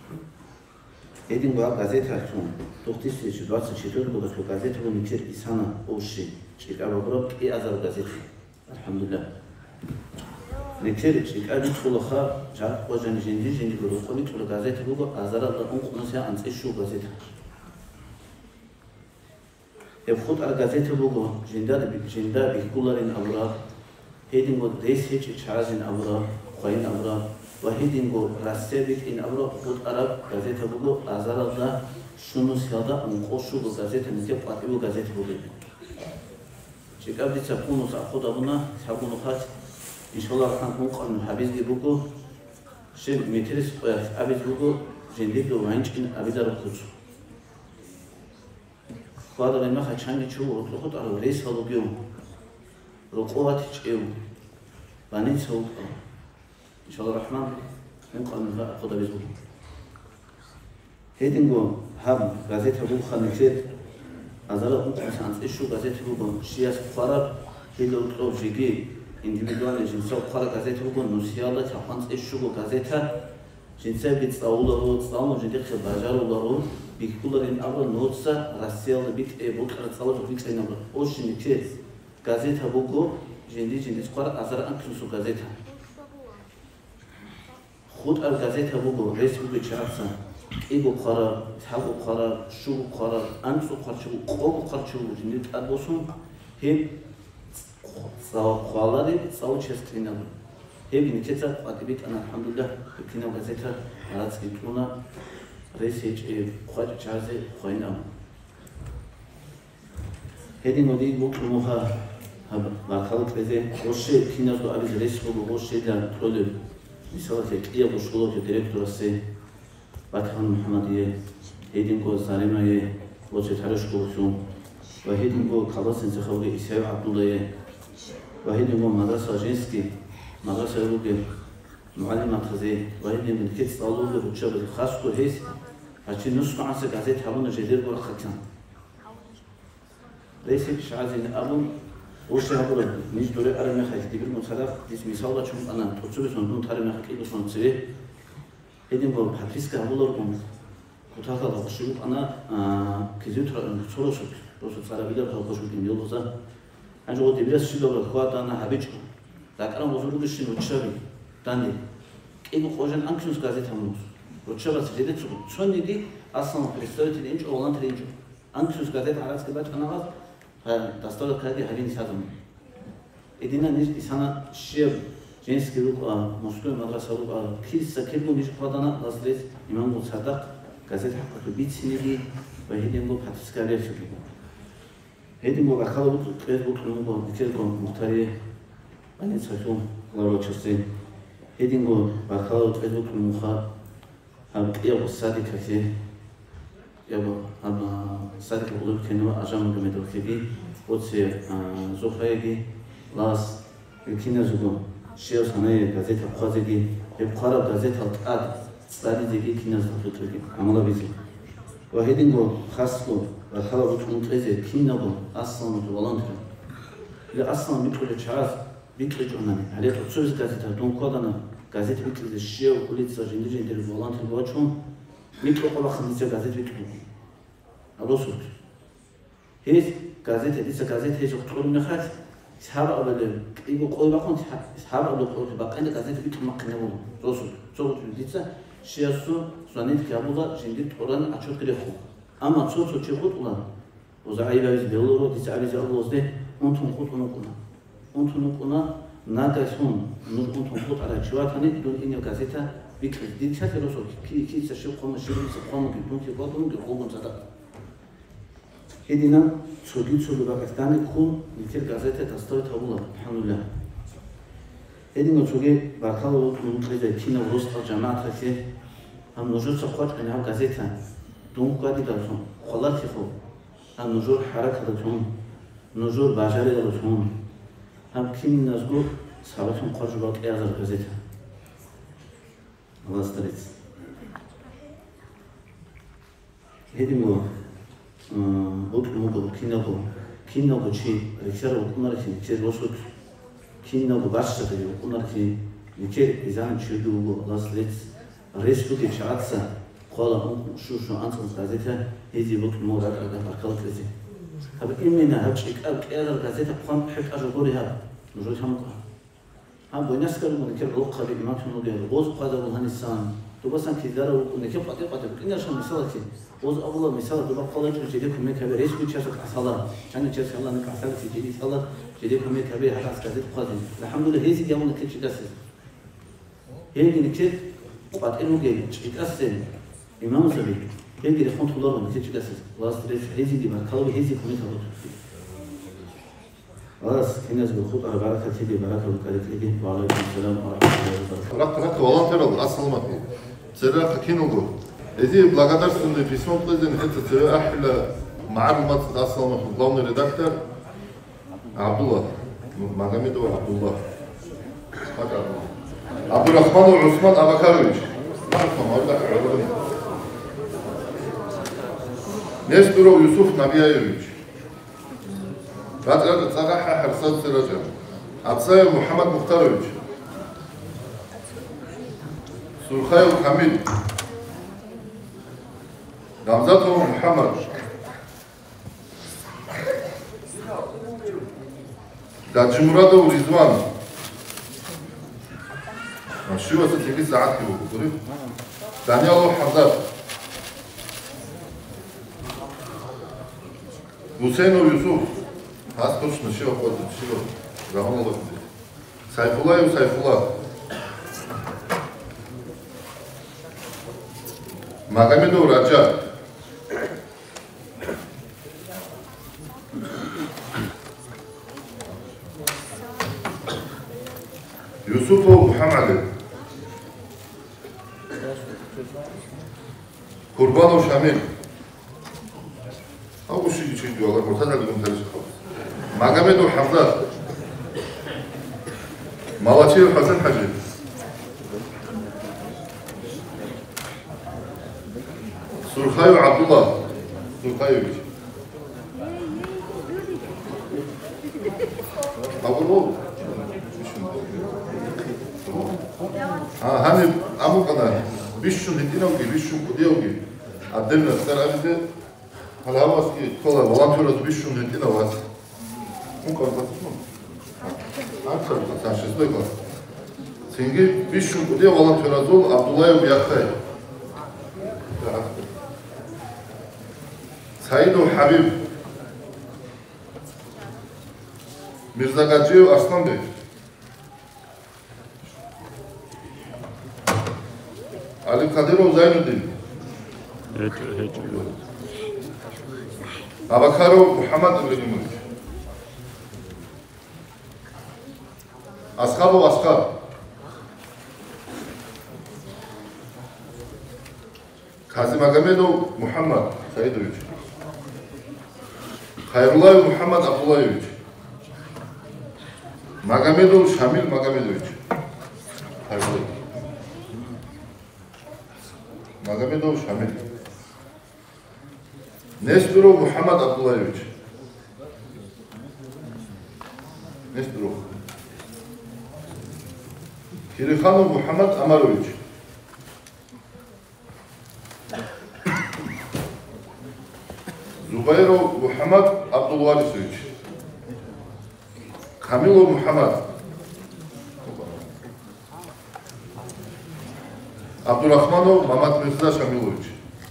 هيدين بقى جزيرة كم. توختيش شدوات شتول بقى في جزيرة ونكير إسحانا أوشي. شيك أبغى بروك إيه أزار جزيرة. الحمد لله. نكير شيك أبي تقول أخا جا وجن جندي جندي بروك وني تقول جزيرة بقى أزار الله أنك نسيا أنت إيش شو جزيرة. يفوت على جزيرة بوجو جندار جندار بيكولارين أبرار هيدينغو ديس هيج شازين أبرار خوين أبرار وهيدينغو راسبيك إن أبرار فوت على جزيرة بوجو أزار الله شنو سيادا أنقوشو بجزيرة نتيجة فاتيو جزيرة بوجو شيء قبل تكونوا سأخذ أبونا تكونوا خات إن شاء الله راح نكون قانون حبيز بوجو شيء ميترس أبيز بوجو جندي دو وينش إن أبيدار بوجو بعد ما خدشان يشوف وتأخذ على وليس هذا اليوم رقوات تشيو بنيت هو إن شاء الله الرحمن ممكن أن أخذ بيزول هيدينغو هم غازيت هبو خانكير أزالا ممكن أن إيشو غازيت هبو شياس خارب هيلو تلو جيجي individual جنسا خارب غازيت هبو نسيالا تحمل إيشو غازيتها جنسا بيتصاولو تصاولو جديد خباجارو لارو بيكولارين أبرا نوتسا راسيال بيت إبوك رتصاولو بيك سين أبرا أوشين كير غازيت هبوكو جندي جندي سقارا أزار أنكسو غازيتها خود أر غازيت هبوكو رئيس بوكو شعبسا إيبو قرار تحبو قرار شو قرار أنكسو قرار شو قوبو قرار شو جندي تقدوسون هم خوالاري ساو چسكرين أبرا هم نكتا قادبيت أنا الحمد لله بكينا غازيتها مرات سكيتونا رئيس هيج خواج جازي خوين أم هذه نودي بوك موها هب باخالك بزه وشي كيناز دو أبي رئيس بوك وشي دا تولي مثلا تكيا بوشولو في ديريكتور سي باتخان محمدية هذه نقول سالمة وشي تاريخ كوسون وهذه نقول خلاص انتخابي إسحاق عبد الله وهذه نقول مدرسة جنسكي مدرسة يروقي معلم خزي وهذه من كيت صالون لبوشة بالخاص كويس هاتشي نسمع عن سكازيت حبونا جدير ولا ختم ليس مش عايزين أبون وش هقول مش دوري أرمي خايف تبي المصرف ديس مثال شوف أنا تقصد سندون تاري ما خايف بس نصير هيدين بقول حفيز كهبول لكم وتاخذ هذا الشيء أنا كزيت صورة شوف بس صار بيدا بخاف شوف كم يوم بس أنا جو تبي الشيء ده بخاط أنا حبيتكم لكن أنا وصلوا كشين وتشابي تاني إنه خوجن أنكسون سكازيت هموس وتشابه سجدت شو شو ندي أصلاً بريستوري ترينج أو لان ترينج أنكسون سكازيت على سكبات أنا غاز ها دستور كذي هرين سازم إدينا نيج إسانا شيب женский рука, мужской мадраса рука, киса киргу ниш продана, лазлет, имам гул садак, газет хакату битсинеги, вахидин гул патискалия шуки. Хедин гул акала гул кэт гул кнугу, бикер гул мухтари, анит сахум, ларо часы. Хедин гул акала гул кэт гул кнуха, ам кэя сади касе, яба ам сади гул кэнуа ажам гумедо кэби, отсе зухаеги, лаз, киназугу. شيء صناعي غازات خازجي بقرب غازات القاد صادي زي كيناز تطلقي عمله بيزي وهيدينغو خاصو وخلا بتكون تريزي كينابو اصلا فولنتري اذا اصلا بيدخل تشاف بيدخل جوناني عليه تصوز غازات دون كودانا غازات بيدخل الشيء وليت جندي جندي فولنتري واتشون بيدخل قبل خمسة غازات بيدخل الوسط هيك غازات ديسا غازات هيك تقول نخاف سحاب أبدا يقول قوي بقون سحاب أبدا قوي بقى عندك أزاي تبيت مكان يوم رسول صوت جديدة شياسو سوانيت كابولا جنديت أوران أشوف كده خو أما صوت صوت شيء خود ولا وزعيب عايز بيقولوا ديس عايز يقولوا زده أنتم خود ونقولنا أنتم نقولنا ناقصون نقول أنتم خود على شوات هني دون إني كازيتا بيكرد دي شات رسول كي كي تشوف قوم شيء قوم كيدون كي قوم كي قوم زاد هدينا سودي سودو باكستاني كون نكير غازيتا تستوي تابولا الحمد لله هدينا سودي باكالو نمطريزا كينا وروس الجامعة كي هم نجور سقوط أن هم غازيتا دون قادي دارسون خلال كيفو هم نجور حركة دارسون نجور باجاري دارسون هم كين نزغو سالتهم قرجبات إعزار غازيتا الله استريت هدينا بوت موجو كينابو كينابو شيء ريشارو كوناركي شيء روسوت كينابو باشا تيجو كوناركي نكير إذا شيء الله استريت ريسبوك شعاتسا قالا هم شو شو أنتم غازيتا هذي بوت موجو على بركال كذي هذا إمينا هذا شيء أب كأر غازيتا قام حك أجبوري هذا نجوز هم قام هم بيناس كانوا نكير لقى بإمام شنو ده بوز قادر والهنسان تبصن كذا ونكير قادر قادر كنا شو مثالك وز أول مثال دبا قلت جديد كم كبير إيش بيتشافك عصلا كان يتشاف الله نك عصلا في جديد الله جديد كم كبير هذا عسكري قادم الحمد لله هذي اليوم نكتب شيء داسس هذي نكتب وقت إنه جاي يتأثر إمام زبي هذي رفض الله نكتب شيء داسس الله استريح هذي دي ما كلام هذي كم كبير خلاص الناس بالخوت على بركة تيجي بركة وكذا تيجي وعليكم السلام ورحمة الله وبركاته رات رات والله ترى أصلا ما في سرقة كينوغو إذا благодарственное письмо Плезен это أحلى معلومات أصلا главный редактор عبدالله Магомедов عبدالله عبد الرحمن عثمان أبكارويش نستورو يوسف نبيايويش رات صراحة حرصات سراجة عبسايا محمد مختارويش سلخايو حميد نامزاته محمد داجمرادو رضوان شو وصلت تيجي ساعات كيلو قريب دانيالو حمزات حسينو يوسف هاس точно شو قلت شو رحم الله سيف الله وسيف الله ماغاميدو رجاء يوسف محمد قربان شامل أول شيء شيء جوالك مرتضى لكم ثلاثة خلاص ماغاميدو حمزة مالاتشي حسن حجي سلخايو عبد الله سلخايويش أقول 아, 한입 아무거나 미션 이티나오기 미션 꾸디오기 아들나 사람인데 할아버지 콜라 волонтер도 미션 이티나와스 뭔가 봤어? 아, 사실 스토이가 생기 미션 꾸디 волонтер도 아블라이오 야카이 사이도 하빕 미르자가지오 아슬란베 Ali Kadirov Zainuddin. Abakarov Muhammad Ibrahimovic. Askarov Askar. Kazimagomedov Muhammad Saidovich. Khayrulayev Muhammad Abdullayevich. Magomedov Shamil Magomedovich. Khayrulayev. Magomedov Shamil. Nesturov Muhammad Abdullayevich. Nesturov. Kirikhanov Muhammad Amarovich. Zubayrov Muhammad Abdulvarisovich. Kamilov Muhammad. Abdurahmanov Mamat Mirza Shamilovich.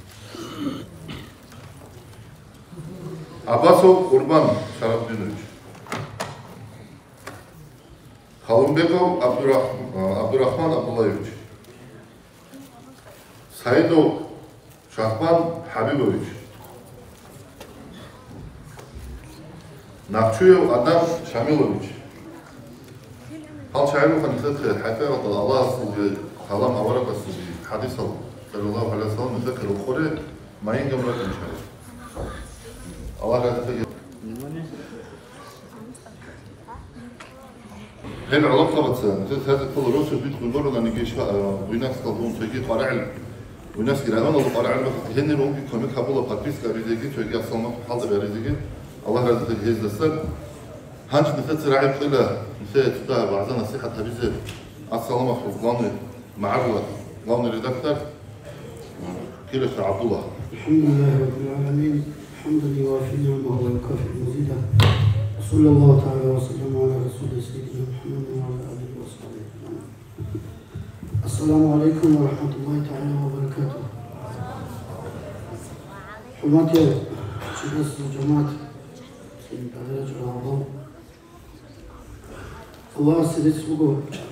Abbasov Urban Sharafdinovich. Khalumbekov Abdurahman Abdullayevich. Saidov Shahban Habibovich. Nakchuyev Adam Shamilovich. Hal şairun kanıtı hatta Allah kalam avarak asıl hadis al. Sallallahu aleyhi ve sellem müzekir okure mayın gamrak inşallah. Allah razı olsun. هل علاقة مثل هذا كل رأسه بيدخل برا لأن جيش ويناس كلهم تيجي قارع ويناس كده أنا لو قارع هن ممكن كمية قبولة باتريس كبيرة تيجي أصلا حاضر بيريزي الله razı olsun hezdeser. Hanç nefes راعي قلة نسيت تدا بعضنا نصيحة حبيزة السلام عليكم غاني معروض غاني ريدكتور كيلو عبد الله. الحمد لله رب العالمين الحمد لله وافي نعمه ويكافئ مزيدا صلى الله تعالى وسلم على رسول سيدنا محمد وعلى اله وصحبه اجمعين. السلام عليكم ورحمه الله تعالى وبركاته. حرماتي شخص الجماعه في البلد العظام الله سيدس بقول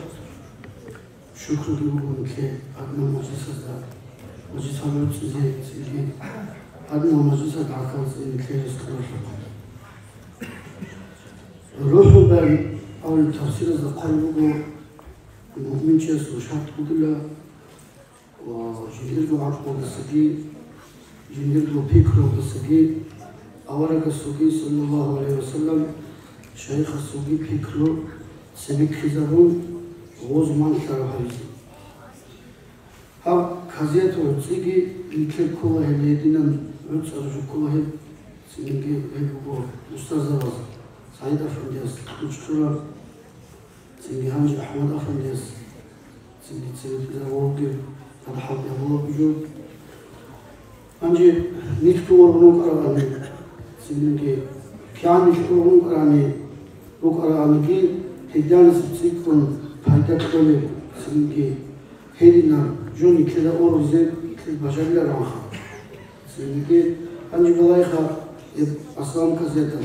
شكر لكم كي أدنى مجلس هذا مجلس هذا تزيد تزيد أدنى مجلس هذا عكاز إن كي يسكر روح بالي أو التفسير هذا قلبه المؤمن شيء وشهد بدله وجندر عقبه بالسجين جندر بيكره بالسجين أورك السوقي صلى الله عليه وسلم شيخ السوقي بيكره سبيك خزرون غوزمان شرحيزي هاب كازيت وتسيجي لكل كوه هليدينن وتس أرجو كوه سينجي هيبو أستاذ راز سعيد أفنديس دكتورة سينجي هانج أحمد أفنديس سينجي سيد زاوجي الحب يهو بيجو هانجي نيكتور ونوك أراني سينجي كيان نيكتور ونوك أراني ونوك أراني هيدان سبسيكون فايدة كله سينجي هيدنا جوني كذا أورزي كذا بجري رانها سينجي أنجي بلايخا أسلام كزيتا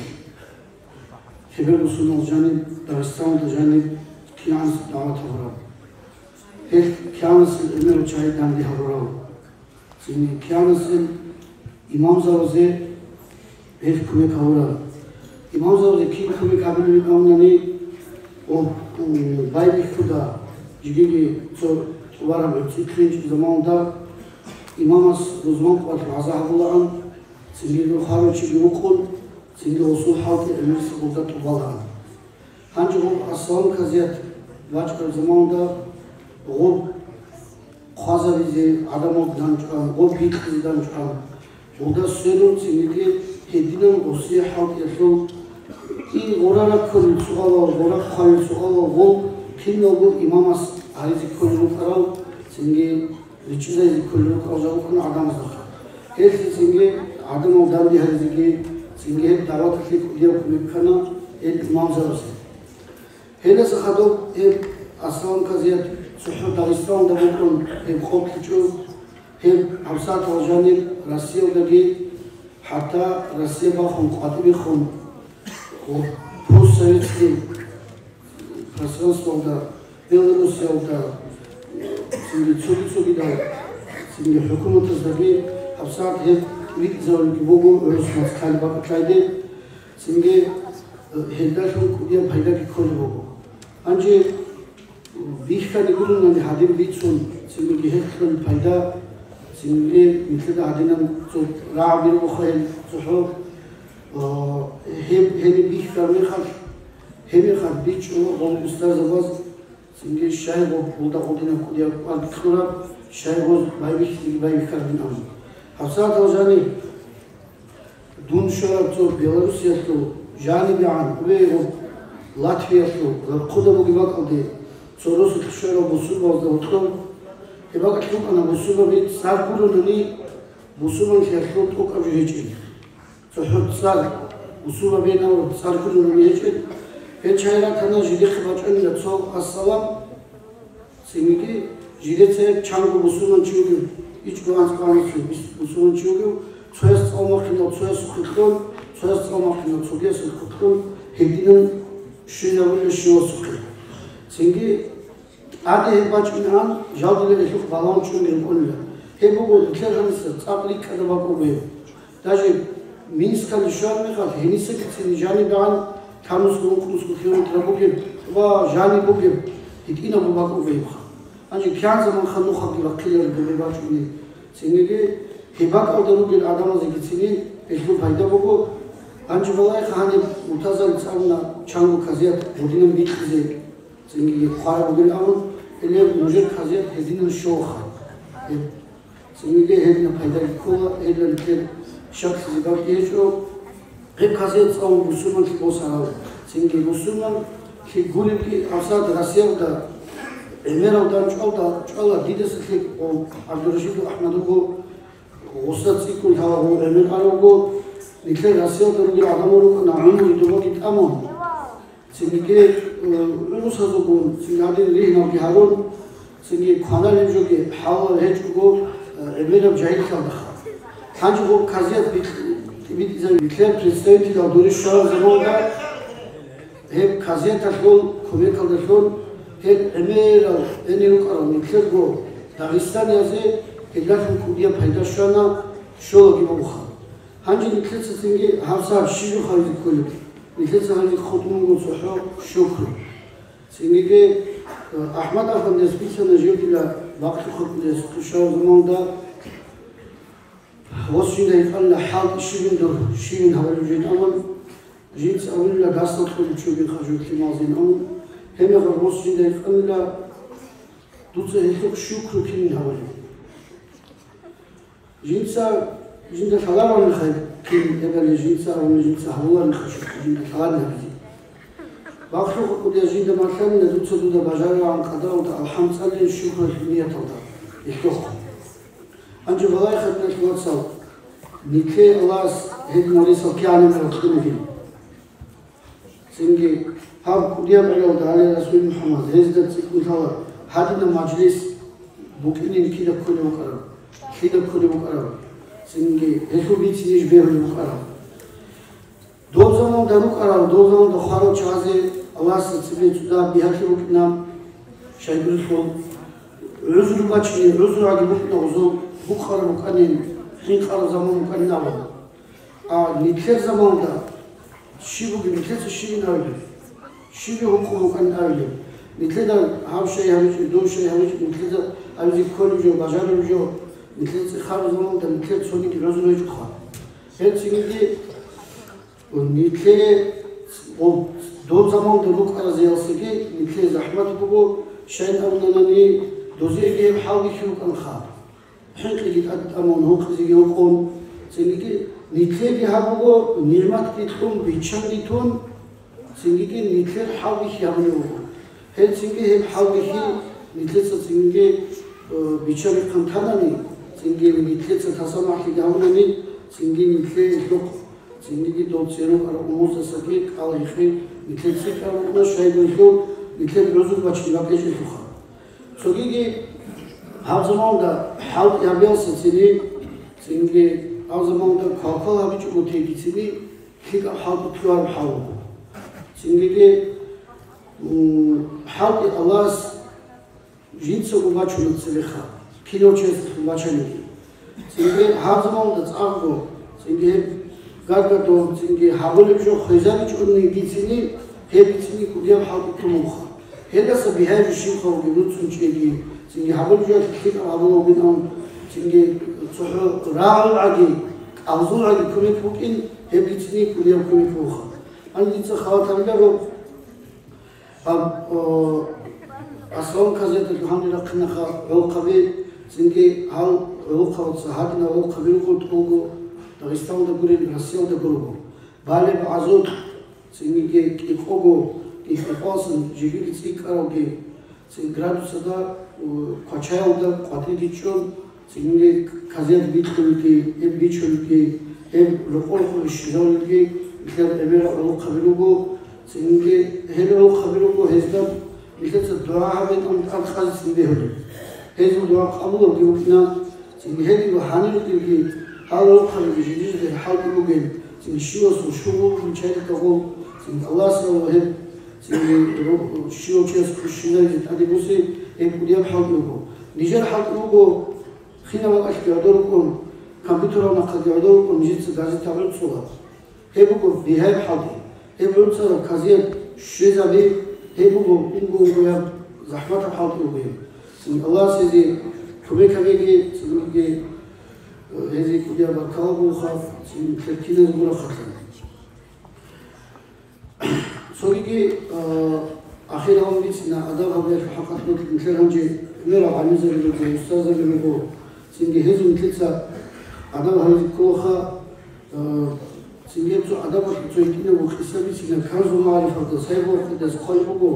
خبر وصول الجانب دارستان الجانب كيانس دعوة هورا هيك كيانس الأمير وشاهد داندي هورا سينجي كيانس إمام زوزي هيك كويك هورا إمام زوزي كي كويك عبد الأمناني o bayrak kuda jigili so varam ötüklinç zamanında imamız uzman kuat azabullah singil kharuçi yukul singil usul halkı emirsi burada tubalan hangi o aslan kaziyat vaçkar zamanında o khaza bizi adamdan çıkan o bir kızdan çıkan burada sürün singil hedinin usul halkı yaşıl 이 오라나 큰 수가와 오라 큰 수가와 고 킨노고 이마마스 아이지 콜루카라 생기 리치자이 콜루카 오자고 큰 아담스 헬스 생기 아담 오담디 하지기 생기 다와트리 쿠디오 쿠미카나 엘 이마마스 헬스 하도 에 아스란 카지야 수후 다리스탄 다보콘 에 코키추 에 암사트 오자니 라시오다기 하타 라시바 콘 qatibi 콘 постсоветский пространствода, Белоруссияда, цуги-цугида цинге хукуматыздаги хавсат хет вик завлки богу русмас калба кайде цинге хеддашун кудия пайдаки коли богу анже бихкани гурунани хадим битсун цинге хетхан пайда цинге митлда хадинам цо раабир охел цохо хем хени бихкани хаш хеми хаш бичо гол устазабаз цинге шайго булда одина кудия алкхура шайго байвих байвих кардинам хавсат алжани дун шора цо беларусия то жани биан уве Латвия то куда боги вакалде цорос шора бусуба да отхом ебака тукана бусуба бит саркурунни бусуман херхо тукав жечи цо хотсал бусуба бена саркурунни жечи Печайра тана жиде хбачан цо ассалам синги жиде це чангу бусуман чугу ич ганс ганс бусуман чугу цоэс омахно цоэс хутхон цоэс омахно цогес хутхон хединен шинавле шиосухи синги аде хбачан жалдиле лух балон чугу онла хебуго тлерханс цапли кадабакобе даже минскали шарме ха хенисек цини жани бан Камус гункус гуфион трабугем ва жани бугем идина бубакубе анже пянза ман хануха гила клер бубачуни синеге хибак алдаругел адамази гицини эжбу пайда бубу анже балай хани мутазал царна чангу казият будинам битизе синеге хара бугел амун эле мужер казият хединан шоха синеге хедина пайда кола эле лер шакс зигав ежо Hep kazet am Müslüman ki bosara. Çünkü Müslüman ki gülüp ki asad Rusya'da Emiral'dan çalda çala didesi ki o Abdurrashid Ahmed'u Ustad Sikul hava o Emir Arab'u nikle Rusya'da bir adam olup naamı idolo git amon. Çünkü Rus hazukun çünkü adil rihna ki harun çünkü kanal evjogi hava hechku Emir'e cahil kaldı. Hangi o kazet bir Ведь Виклер представитель Алдуришара завода хеп казета шол комекал дашон хеп эмерал энирукара Виклер го Дагестан язе хедлашун кудия пайда шана шола гибуха ханжи Виклер цинге хавса шижу хази колю Виклер хази хотмун го сохо шукр цинге Ахмад афанди списана жирдила вакти хотмун стушар заманда وصلنا يقال حال شيء دور شيء هذا الجين أول جيت أقول لا قصة تقول شو بيخرجوا في مازين أول هم يقول وصلنا يقال لا دوت هيك شكر كين هذا جيت سا جيت فلان من خير كين قبل جيت سا ولا جيت سا هو من خشوع جيت فلان هذي باخذ قد جيت مثلا دوت دوت بجار عن قدر الحمد لله الشكر النية تدا يكتوه Anca balay xatnet watsal nike Allahs hed moris okeanem rotkhunugin Singi hab kudiyam ayol dali Rasul Muhammad hezdat sikutala hadina majlis bukinin kida kule mukara kida kule mukara Singi hesu bitsi nish behul mukara do zaman da mukara do zaman da kharo chaze Allahs sibe tuda bihaki muknam shaygul khol özür bachni özür agi mukna uzun Bukhara mukanin, hinkara zaman mukanin ama. A nitler zamanda şibu gibi nitler şibin öyle. Şibi hukuku mukanin öyle. Nitler de hav şey haviç, do şey haviç, nitler de haviç kolücü, bacarıcı. Nitler de khar zamanda nitler soni ki rozunu hiç khar. Her şimdi o nitler o do zamanda luk araziyası ki nitler zahmet bu şeyin avnanani doziye gibi havli ki mukan khar. حنك اللي تقدمون هو خزي يوقون سنجي نتلاقي هابو نعمات تكون بيتشان تكون سنجي نتلاقي حاوي يعملوا هل سنجي هم حاوي نتلاقي سنجي بيتشان كم ثاني سنجي نتلاقي تصامح في دعوني سنجي نتلاقي لق سنجي دوت سيرو على أمور سكيك على يخي نتلاقي كأننا شايف اليوم نتلاقي رزق بتشيل بقيش الفخار سوكي Her zaman da halk yapıyorsasını, çünkü her zaman da kalkalar hiç ötekisini, ki halk tutar halk. Çünkü halk Allah jinsa ubaçunu tsiliha, Киночест мачани. Цинге хазмон да царго. Цинге гаргато цинге хаболжо хозавич онни гицини хебицини кудям халкутумуха. Хеласа бихайр шимхо гибуцунчеги. Цинге хаболжо тхик або гинам цинге цохо раал аги авзул аги кумик букин хебицини кудям кумик буха. Андица хаватамдаро ам аслон казет алхамдулилlah қинаха олқаби цинге хал олқават сахадна олқаби қултуго Дагестанда гурен Россияда гурго бале азот цинге киқого киқосын жигили цикароге цин градусада качауда қатидичон цинге казет битхулки эм бичулки эм лоқолху шизолки михер эмера олқабилуго цинге хело олқабилуго хездам михер дуа бет ам хазис нбехуд хезу дуа қабул гибна цинге хело ханилки حاول خلي جديد الحال ممكن تنشيوس وشغل من شيء تقول تن الله سبحانه وتعالى تن شيو تشيس كشنا هذه بوسي يبدي حال ممكن نيجر حال ممكن خينا وقت يقدركم كمبيوتر نقد يقدركم نجيت غازي تعمل صوره هيبكم بهاي حال هيبكم صار كازين شيزابي هيبكم إنكم ويا زحمة حال ممكن تن الله سيدي كم كمية تن هذه كلها بكاب وخاف تركيز المرة خطر. سوريكي أخيرا هم بيتنا أداء قبل في حقات مثل هنجي نرى عن نزل اللي أستاذ اللي هو سنجي هزو مثلسا أداء هذه كوخا سنجي بزو أداء بتويتنا وخسابي سنجي كارزو معرفة تصيبه دس قلبه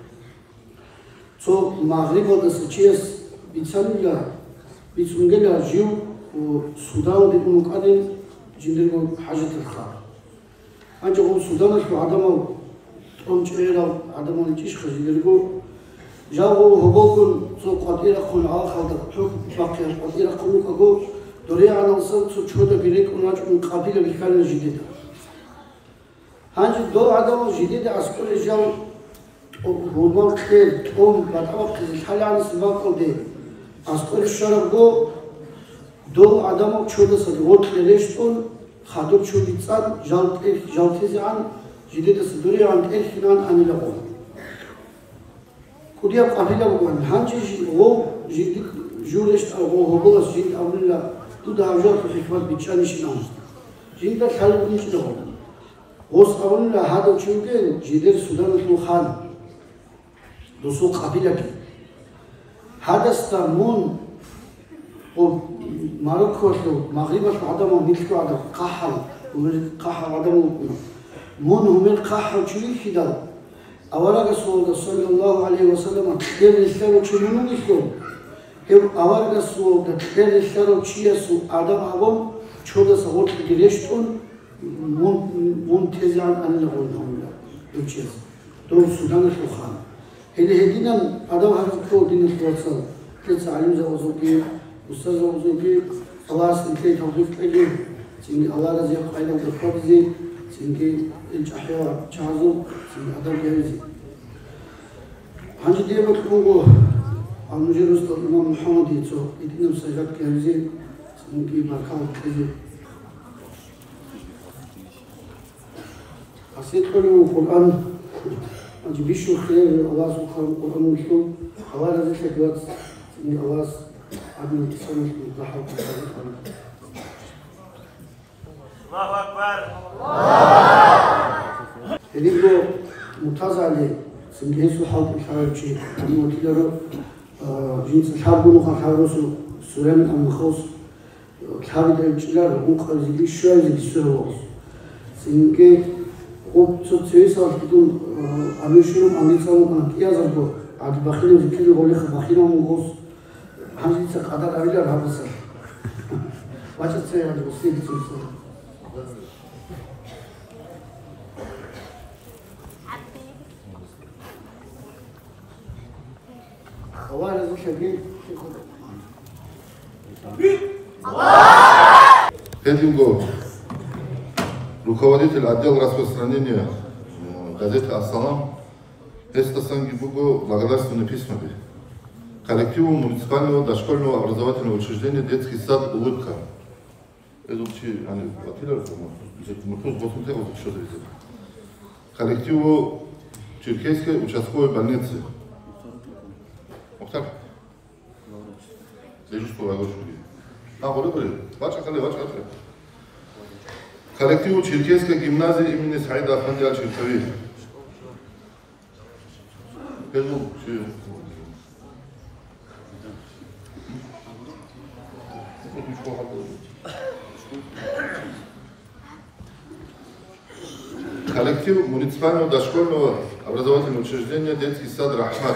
سو مغرب دس تشيس بيتسانيلا بيتسونجلا جيو والسودان دي مقادم جندرو حاجة الخار. أنجا هو السودان شو عدمه تقوم شعيرا عدمه نتيش خزيدرو جاو هبوكن سو قديرا خون آخر حكم باقي قديرا خونك أقو دوري على وصل سو شودا بيريك وناج من قبيلة بيكالنا جديدة. هنجي دو عدمه جديدة أسكول جاو هرمان خير تقوم بطبق الحالة عن سباق قلدي أسكول الشرق جو دو آدم چوده سد وقت لرشتون خادر چودی صد جالت ایک جالتیزی آن جدید سدوری آن ایک خنان آنی لقون. کدیاب قبیله بگوان هنچه او جدید جورشت او هبولاس جدید آوریلا دو دهجار تو حکمت بیچانیش نام. جدید خالی بودیش نام. اوس آوریلا هادو چونکن جدید سودان تو خان دوسو قبیله کی. هادستا مون و ماروكو مغربا عدم مثل عدم قحل ومن قحل عدم من هم القحل شيء كده أولا رسول صلى الله عليه وسلم كان يسلم شيء من يسلم هم أولا رسول كان يسلم شيء سو عدم عدم شو ده سوت جريشتون من من تزعل أن نقول لهم لا يجيز دور السودان الخان اللي هدينا عدم هذا كل دين الوصل كذا علم زوجي أستاذ زوجي الله سنتي توظيف أجل سنجي الله رزق قيدا وتقبزي سنجي الجحيا شازو سنجي أدم جاهزي هنجي ديما كونغو المجير أستاذ الإمام محمد يتسو يدينا مساجات جاهزي سنجي بركاو جاهزي أسيد قولوا القرآن أجي بيشو خير الله سبحانه القرآن وشو الله رزق لك سنجي الله الله أكبر. هذيكو متزعلة سنجهزو حال الحرارة أنا وكيلارو جنس الحرب ونخاطرسو سوران أم خوص الحرب ده الجلال ونخاطر زي شوية زي السروس سنجه خب تسويسا بدون أمشيهم أميسهم أنا كيازربو عاد بخيل وذكير غولي خبخيلهم وغوص هنجي تقدر أبيلا بحبسه واجد سير عند بسيط سوسو خوارز وشبيه Хедингов, руководитель отдела распространения газеты «Ассалам», Эстасан Гибуго благодарственные письма. Коллективу муниципального дошкольного образовательного учреждения «Детский сад «Улыбка». Это коллективу Черкесской участковой больницы. Мухтар? Коллективу Черкесской гимназии имени Саида Афанди Аль-Черкави. Коллектив муниципального дошкольного образовательного учреждения «Детский сад Рахмат».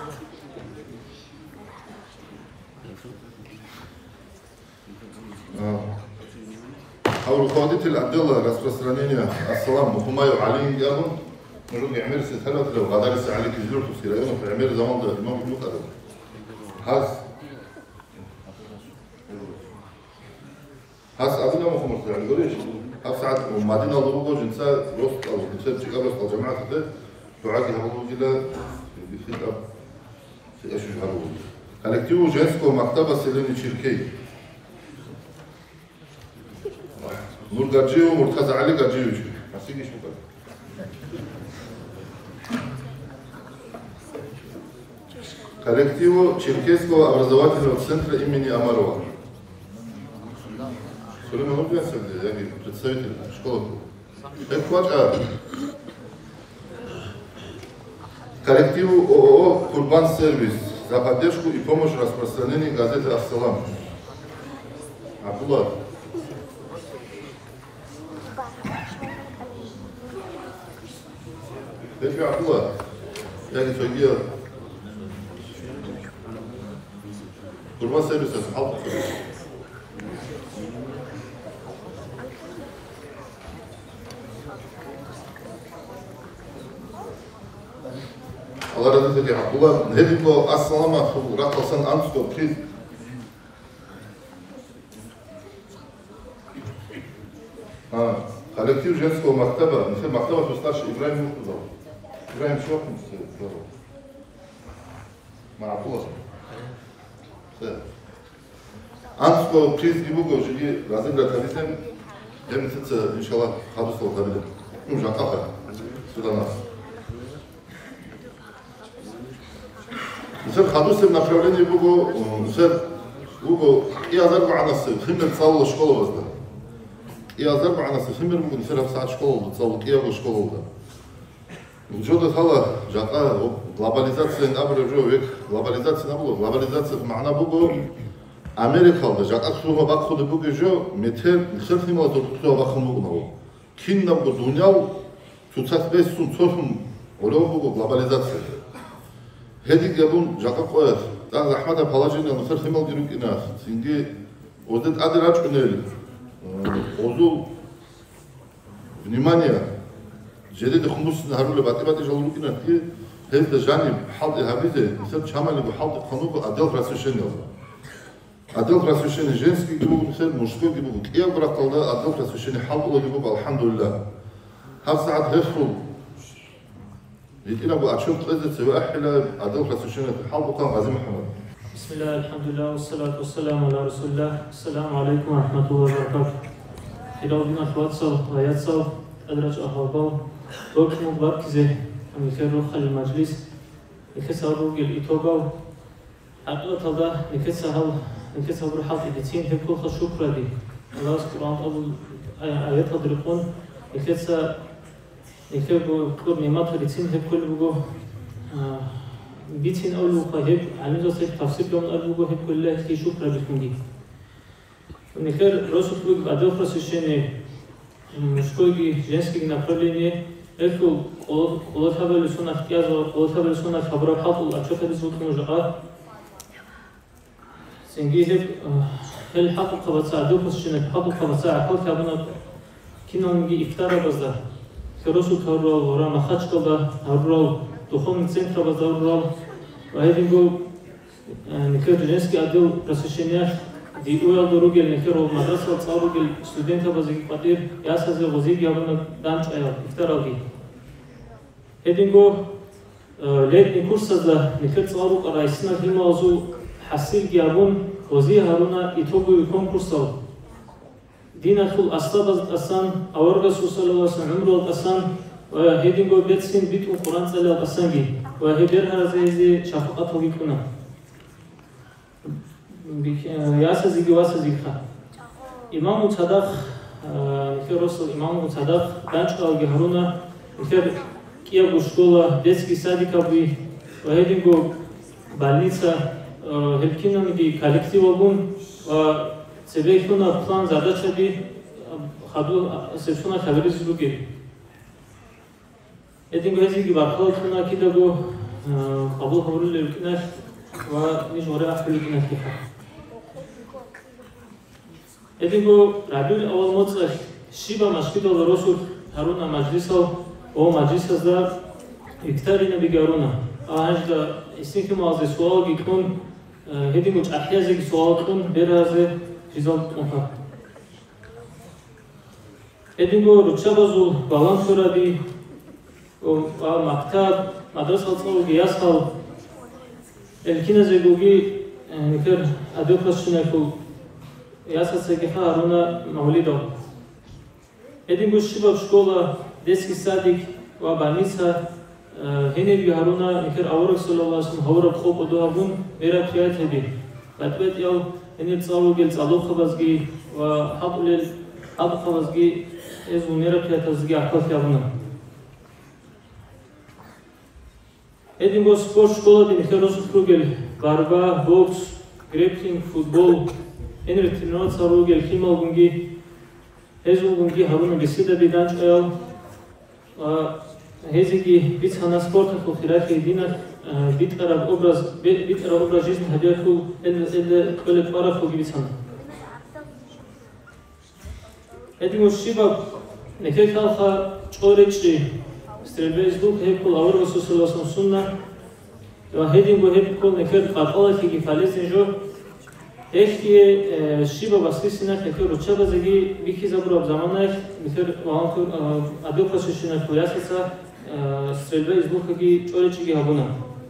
А руководитель отдела распространения «Ассалам» Мухумаю Алиин Ярмун, может быть, Амир Ситхалат, Гадариса Али Кизлюртовский район, Амир Замалда, Имам Мухадов. Хаз. Хаз Абина Мухаммад, я говорю, хаз Саад, Мадина Луруго, Джинса, Рост, Джинса, Чика Рост, Аль-Джамаат, это, Туаки Хабалугила, Бифитаб, Сиэшу Жхару. Коллективу женского мактаба селения Черкей. Нургаджиев Муртаза Али Гаджиевич. Спасибо, Шукар. Коллективу Черкесского образовательного центра имени Амарова. Представитель школы. Коллективу ООО «Курбан Сервис» за поддержку и помощь в распространении газеты «Ассалам». Абдулла. Петр Абдулла. Я не фагия. Курбан Сервис это халка. Allah razı olsun Abdullah. Ne diyeyim bu Assalama Rakhasan Ansto please. А, коллектив женского мактаба, ну, мактаба то старший Ибраим Мухтазов. Ибраим чего он сказал? Марабула. Все. Анско приз гибуго жили разыграть хотим. Я месяца иншаллах хадусов забили. Ну, жакаха. Сюда нас. Сэр хадусов направление буго, сэр буго и азарбу анасы, химер цалла школа возда. И азарбу анасы химер буго сэр саат школа цалла киего школа возда. Джода хала жака глобализация набре жо век глобализация набуло глобализация мана буго Америка да жака суга бакхуды буго жо метер сэр химала суга бакхун буго наво. Кин набго дунял цуцат бес сун цофун оло буго глобализация. Hedik yapın jaka koyar. Dan rahmata palajina nusar himal giruk ina. Singi odet adiraç günel. Ozul внимание. Jede de khumus harule batibati jaluk ina ki hez de janib halt habize misal chamali bu halt qanun adel просвещение. Адел просвещение женский гибу misal мужской гибу. Кия бракалда адел просвещение халбула гибу алхамдулилlah. Хав саат хефру يتقلب أشوف قصة سواء حلا أدل رسولنا حلقة غازي محمد. بسم الله الحمد لله والصلاة والسلام على رسول الله. السلام عليكم ورحمة الله وبركاته. خلالنا خواتصل غايتصل أدرج أهوال دوك مبارك زي أميكر روح المجلس نكسر روج الإتوبة حقيقة هذا نكسر هال نكسر روح الدين هكذا خشوك ردي الله سبحانه وتعالى آيات هدرقون نكسر نكتب كل نعمات هريتين هب كل بجو بيتين أول وخهب على جالس تفسير يوم أول بجو هب كل كي شكر بكم دي ونكتب رأس بجو بعد أخرس الشيء مشكوي جنسي نفرليني أكو قلت قلت هذا لسنا اختيار قلت هذا لسنا خبر حاط الأشخاص اللي بيزودون مجرد سنجي هب هل حاط قبضة عدو خس الشيء حاط قبضة عقول كابنا كنا نجي إفتار بزده كرسول هرول ورا مخاش كذا هرول دخول السنتر بس هرول وهذي جو نكر جنسك أدو رسشنياش دي أول دروج النكر ومدرسة وتصارج الستودنت بس يقدر ياسس الوزير يابنا دانش أيام افتراضي هذي جو летний курсада никерцлару қарайсына хималзу حصیل گیابون وزیر هارونا ایتوبوی کنکورسال دینا خل استاد اصلا آورگا سوسال واسه عمرو اصلا و هدینگو بیتسین بیت و قرآن سال اصلاًی و هدیه هرزه شفقت هوی کنه یاس زیگی واس زیگها امام مصدق که رسول امام مصدق دانشگاه هارونا که کیا گوشکولا детский садик بی و هدینگو больница هلکینامیدی کالکتیو بون و سبیکونا پلان задача دی خدو سبشونا خبری زوگی ادینگو هزیگی برخورد کنه کی دگو قبول قبول لکنش و نیجوره اخبار لکنش کیفا ادینگو رابیل اول موضوع شیبا مشکل دو رسول هارونا مجلسو و مجلس از در اکتری نبیگارونا آهنجدا اسمی که موضوع سوال گیکن هدینگو چه احیازی که سوال کن برازه چیزان کنه ادینگو روچه بازو بالان سرادی و مکتب مدرسه هستم گیاس هال الکینه زیگوگی نکر ادیو پسشونه کو یاس هسته که هارونا مولیدو ادینگو شیباب شکولا детский садик و больница هنیگی هارونا نکر آورک صلی الله علیه و هورب خوب ادوابون میرا پیات هدی بعد یال هنیت صالو گل صالو خبازگی و حبل حب خبازگی از میرا پیات ازگی اکل فیابونا ادینگو سپورت شکولا دی نکر روز فروگل باربا بوکس گریپلینگ فوتبال اینر ترینات صالو گل کیمال گونگی هزو گونگی هارونا بسیده بیدانچ ایال هزیگی بیت هنر سپورت خو خیراتی دینا بیت کرد obraz بیت کرد obraz жизни هدیه خو ال ال کل پارا خو بیت هنر ادیمو شیبا نکه خالخا چورچی استربیز دو که کل آور وسوس لاسون سننا و هدیم با هدیم کل نکه قطعه که گیفالیز نجور اختی شیبا بسیاری سینه که روچه بازگی بیکی زبور زمانش نکه وان تو ادو پسشونه کویاسه سرلبه از دوخگی چورچی هبونه.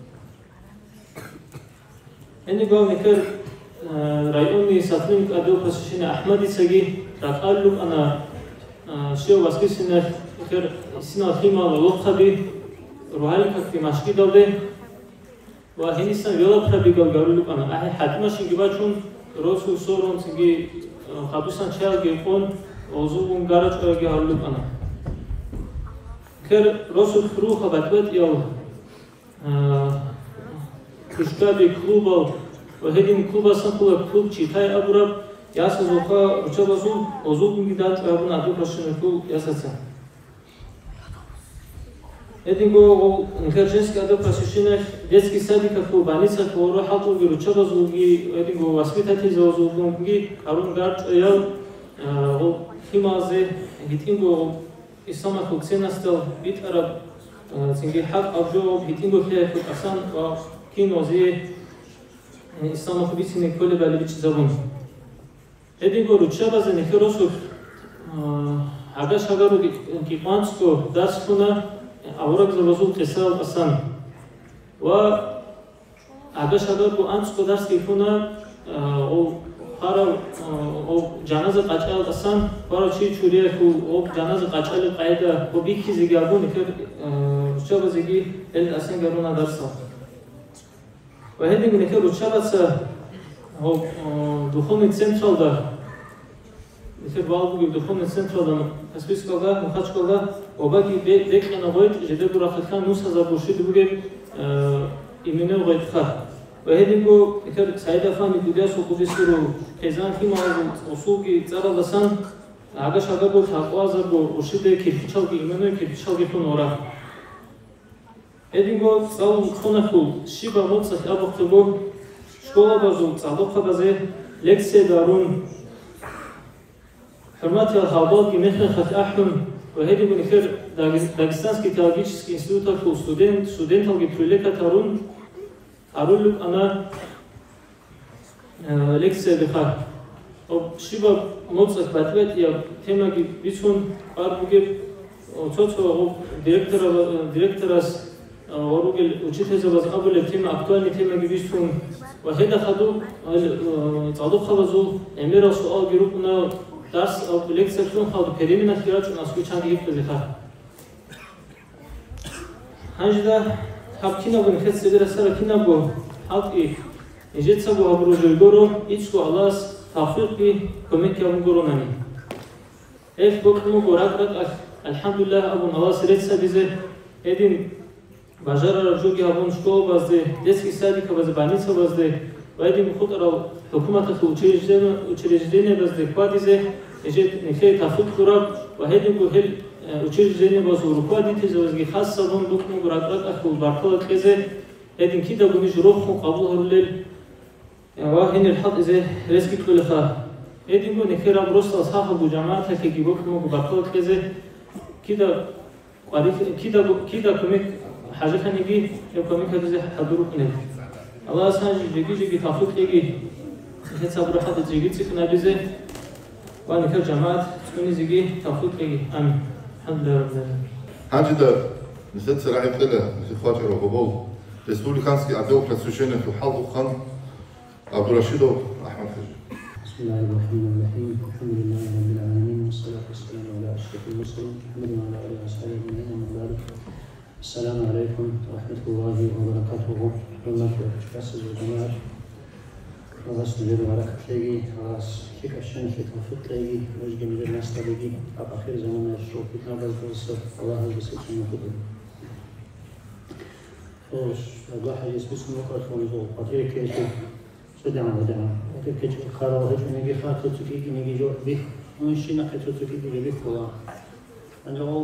اینی گاو نکر رایونی ساتلیم ادو پسشونه احمدی سگی رقالو انا شیو بسیاری سینه نکر سینا خیمال لوب خبی روحی کتی مشکی داده و هنیستان ویلا خبی گل گارولو انا اه حتمش گیباچون روسو سورون سگی خبوسان چهل گیپون اوزوون گارچ اوگی هارولو انا. کر رسول فروخ بدبد یال کشکابی کلوبال و هدیم کلوب اصلا کلوب کلوب چیتای ابوراب یاس زوخا روچه بازو اوزو کنگی داد و ابون ادو پرشنه کل یاس هستن هدیم گو نکر جنسکی ادو پرشنه детский садик کل بانیسا کلورو حالتو گی روچه بازو گی هدیم گو واسپیتاتی زوزو کنگی کارون گارچ یال خیمازه هدیم گو إسلام خلصنا استل بيت أرب سنجي حق أبجو بيتينغو كله في أسان وكين وزي إسلام خبيسين كل بالي بيش زبون. إدينغو روتشا بزن نخيروسو عباس هجارو كي بانسكو درس كنا أورق زبازو تسال أسان و عباس هجارو أنسكو درس كنا أو خارا او جنازه قچال اصلا برای چی چوریه کو او جنازه قچال قاعده و بیکی زیگابون که روچه بزگی ال اصلا گرونا درسا و هدیم که روچه بس او دخول سنترال دا که باید بگیم دخول سنترال دا اسپیس کلا مخاط کلا و باقی دیگه نباید جده برای خدکان نوس هزار بوشید بگیم ایمنه و غیب خواهد و هدیم که اگر سعید افهمی دیدیاس و قدیسی رو خیزان خیلی مازم اصولی زرا دستان اگه شده بود حقوازر بود وشیده کیفیچال گی ایمنوی کیفیچال گی خون ورا هدیم که سال خونه خود شیبا موتسخ ابخت بود شکولا بازو صادق بازه لکسی دارون حرمتی الحوضات گی مخن خط احکم و هدیم که داگستانسکی تاگیچسکی انستیتوتا خود student student الگی پرولیکا تارون أقول أنا لكسة بخار أو شيبا موضوع باتبات يا تيما بيشون أربعة أو ثلاثة أو ديركتور ديركتورس وروجل учитель بس قبل التيمة أكتوالي تيمة جبيستون وهذا خدوا تعدو خبزوا أمير سؤال جروبنا درس أو ليكسيون خدوا بريمنا خيرات وناسكو چند يجيب بزيخا هنجدا هب كنا بنخد سبير سر كنا بو حق إيه نجد سبو هبرو جلگورو إيشكو الله توفيق بي كمك يوم گورو نمي إف بكمو گورك رك الحمد لله أبو الله سرت سبيزه إدين بجار رجوعی همون شکل بازده، دستی سادی که باز بانیسا بازده، وایدیم خود را حکومت خود چریجدن چریجدنی بازده قادیزه، اجت نخی تفوق کرد و هدیم کو هل چریجدنی باز اروپا دیتی زوجی خاص سوم بکن گرگرگ اخول برکات کزه، هدیم کی دبونیش روح خون قبول هرلیل، و هین الحق ازه رزقی کل خا، هدیم کو نخی رام روست از ها خو جماعت که کی بکن برکات کزه، کی دا قاری کی دا کی دا کمیک حاجة خنيجي يبقى منك هذا حضور كنه الله سبحانه جيجي جيجي تفوق يجي هذا صبر حد جيجي تكنا بيزه وأنا كجماعة تكوني جيجي تفوق يجي آمين الحمد لله رب العالمين حاجة ده نسيت سرعي بتلا نسيت خاطر رغبو رسولي خانسكي عدو كلاسوشينا في الحلق خان عبد الرشيد أحمد خير بسم الله الرحمن الرحيم الحمد لله رب العالمين والصلاة والسلام على أشرف المرسلين محمد وعلى آله وصحبه أجمعين أما بعد السلام عليكم ورحمة الله وبركاته. حرمة الأشخاص والجماعة. خلاص نجد ورقة تلاقي خلاص كيف عشان في توفيق تلاقي وجه من الناس تلاقي على آخر زمان الشروق بتنا بس بس الله عز وجل ينقذه. خوش الواحد يسبس مقر خونزو قطير كيشو سدعم ودعم. قطير كيشو خارا وهج نيجي خاطر تكيك نيجي جو بيه ونشي نقطة تكيك نيجي خلا. أنا هو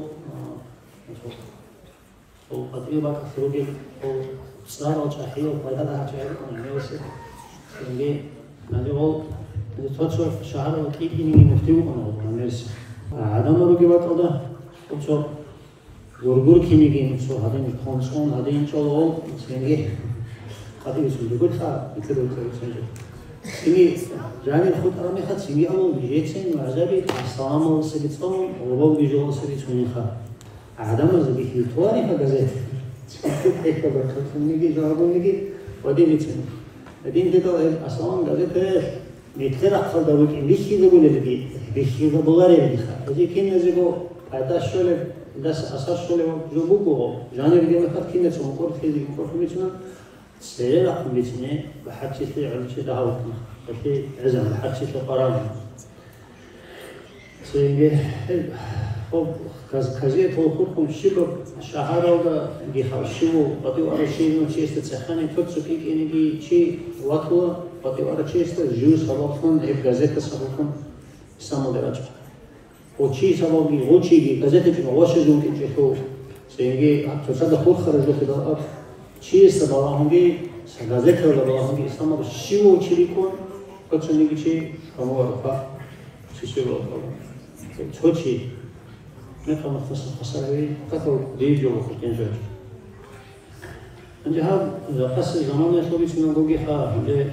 وقطيبة كثروجي وصار وجاهية وقيادة جاهية ونعيشه يعني نجوا نتوجه شهر وكيكي نيجي نفتيو كنا ونعيشه عدم روجي بطلده وشو غرغر كيميجي نشوف هذا نكونسون هذا نشوفه يعني قطيبة سويدو خا يكذب يكذب سيني جاني الخط أرامي خد سيني أول بيجيتين وعزبي السلام والسلام وبول بيجوا السلام خا عدم زبيه التواري فجزات هيك بركات نيجي جوابون نيجي ودين يتسمى ودين تدور أصلاً جزات نتكرر خالد أقول إن بيشي ده بقول لك بيشي ده بغاري بيخا إذا كنا زيجو هذا الشغل ده أساس شغل جو بوجو جاني بدي ما خد كنا سوون كور في ذي كور في ميتنا سير رقم ميتنا بحد شيء في علم شيء ده هو بحد عزم بحد شيء في قرار سيجي خب كز كزيه توخوكم شباب شهر ولا بيخشوا بدو على شيء من شيء تسخني تبصقيك إنجي شيء وقتها بدو على شيء جوز خلاصون إبغازات سببكم استعمال درجة وشيء سببي وشيء غازات في مواشزون كتير سيجي تصدق خود خرجوا في الأرض شيء سببهم جي غازات ولا بلاهم جي استعمال شيء وشيء يكون كتشنيجي شيء كمو أربعة شيء ولا شيء نفهم مختصر خسارة قطعوا ديجو وخلقين زوج. عندي هذا قصة زمان يطلبي سنا بوجي خا عندي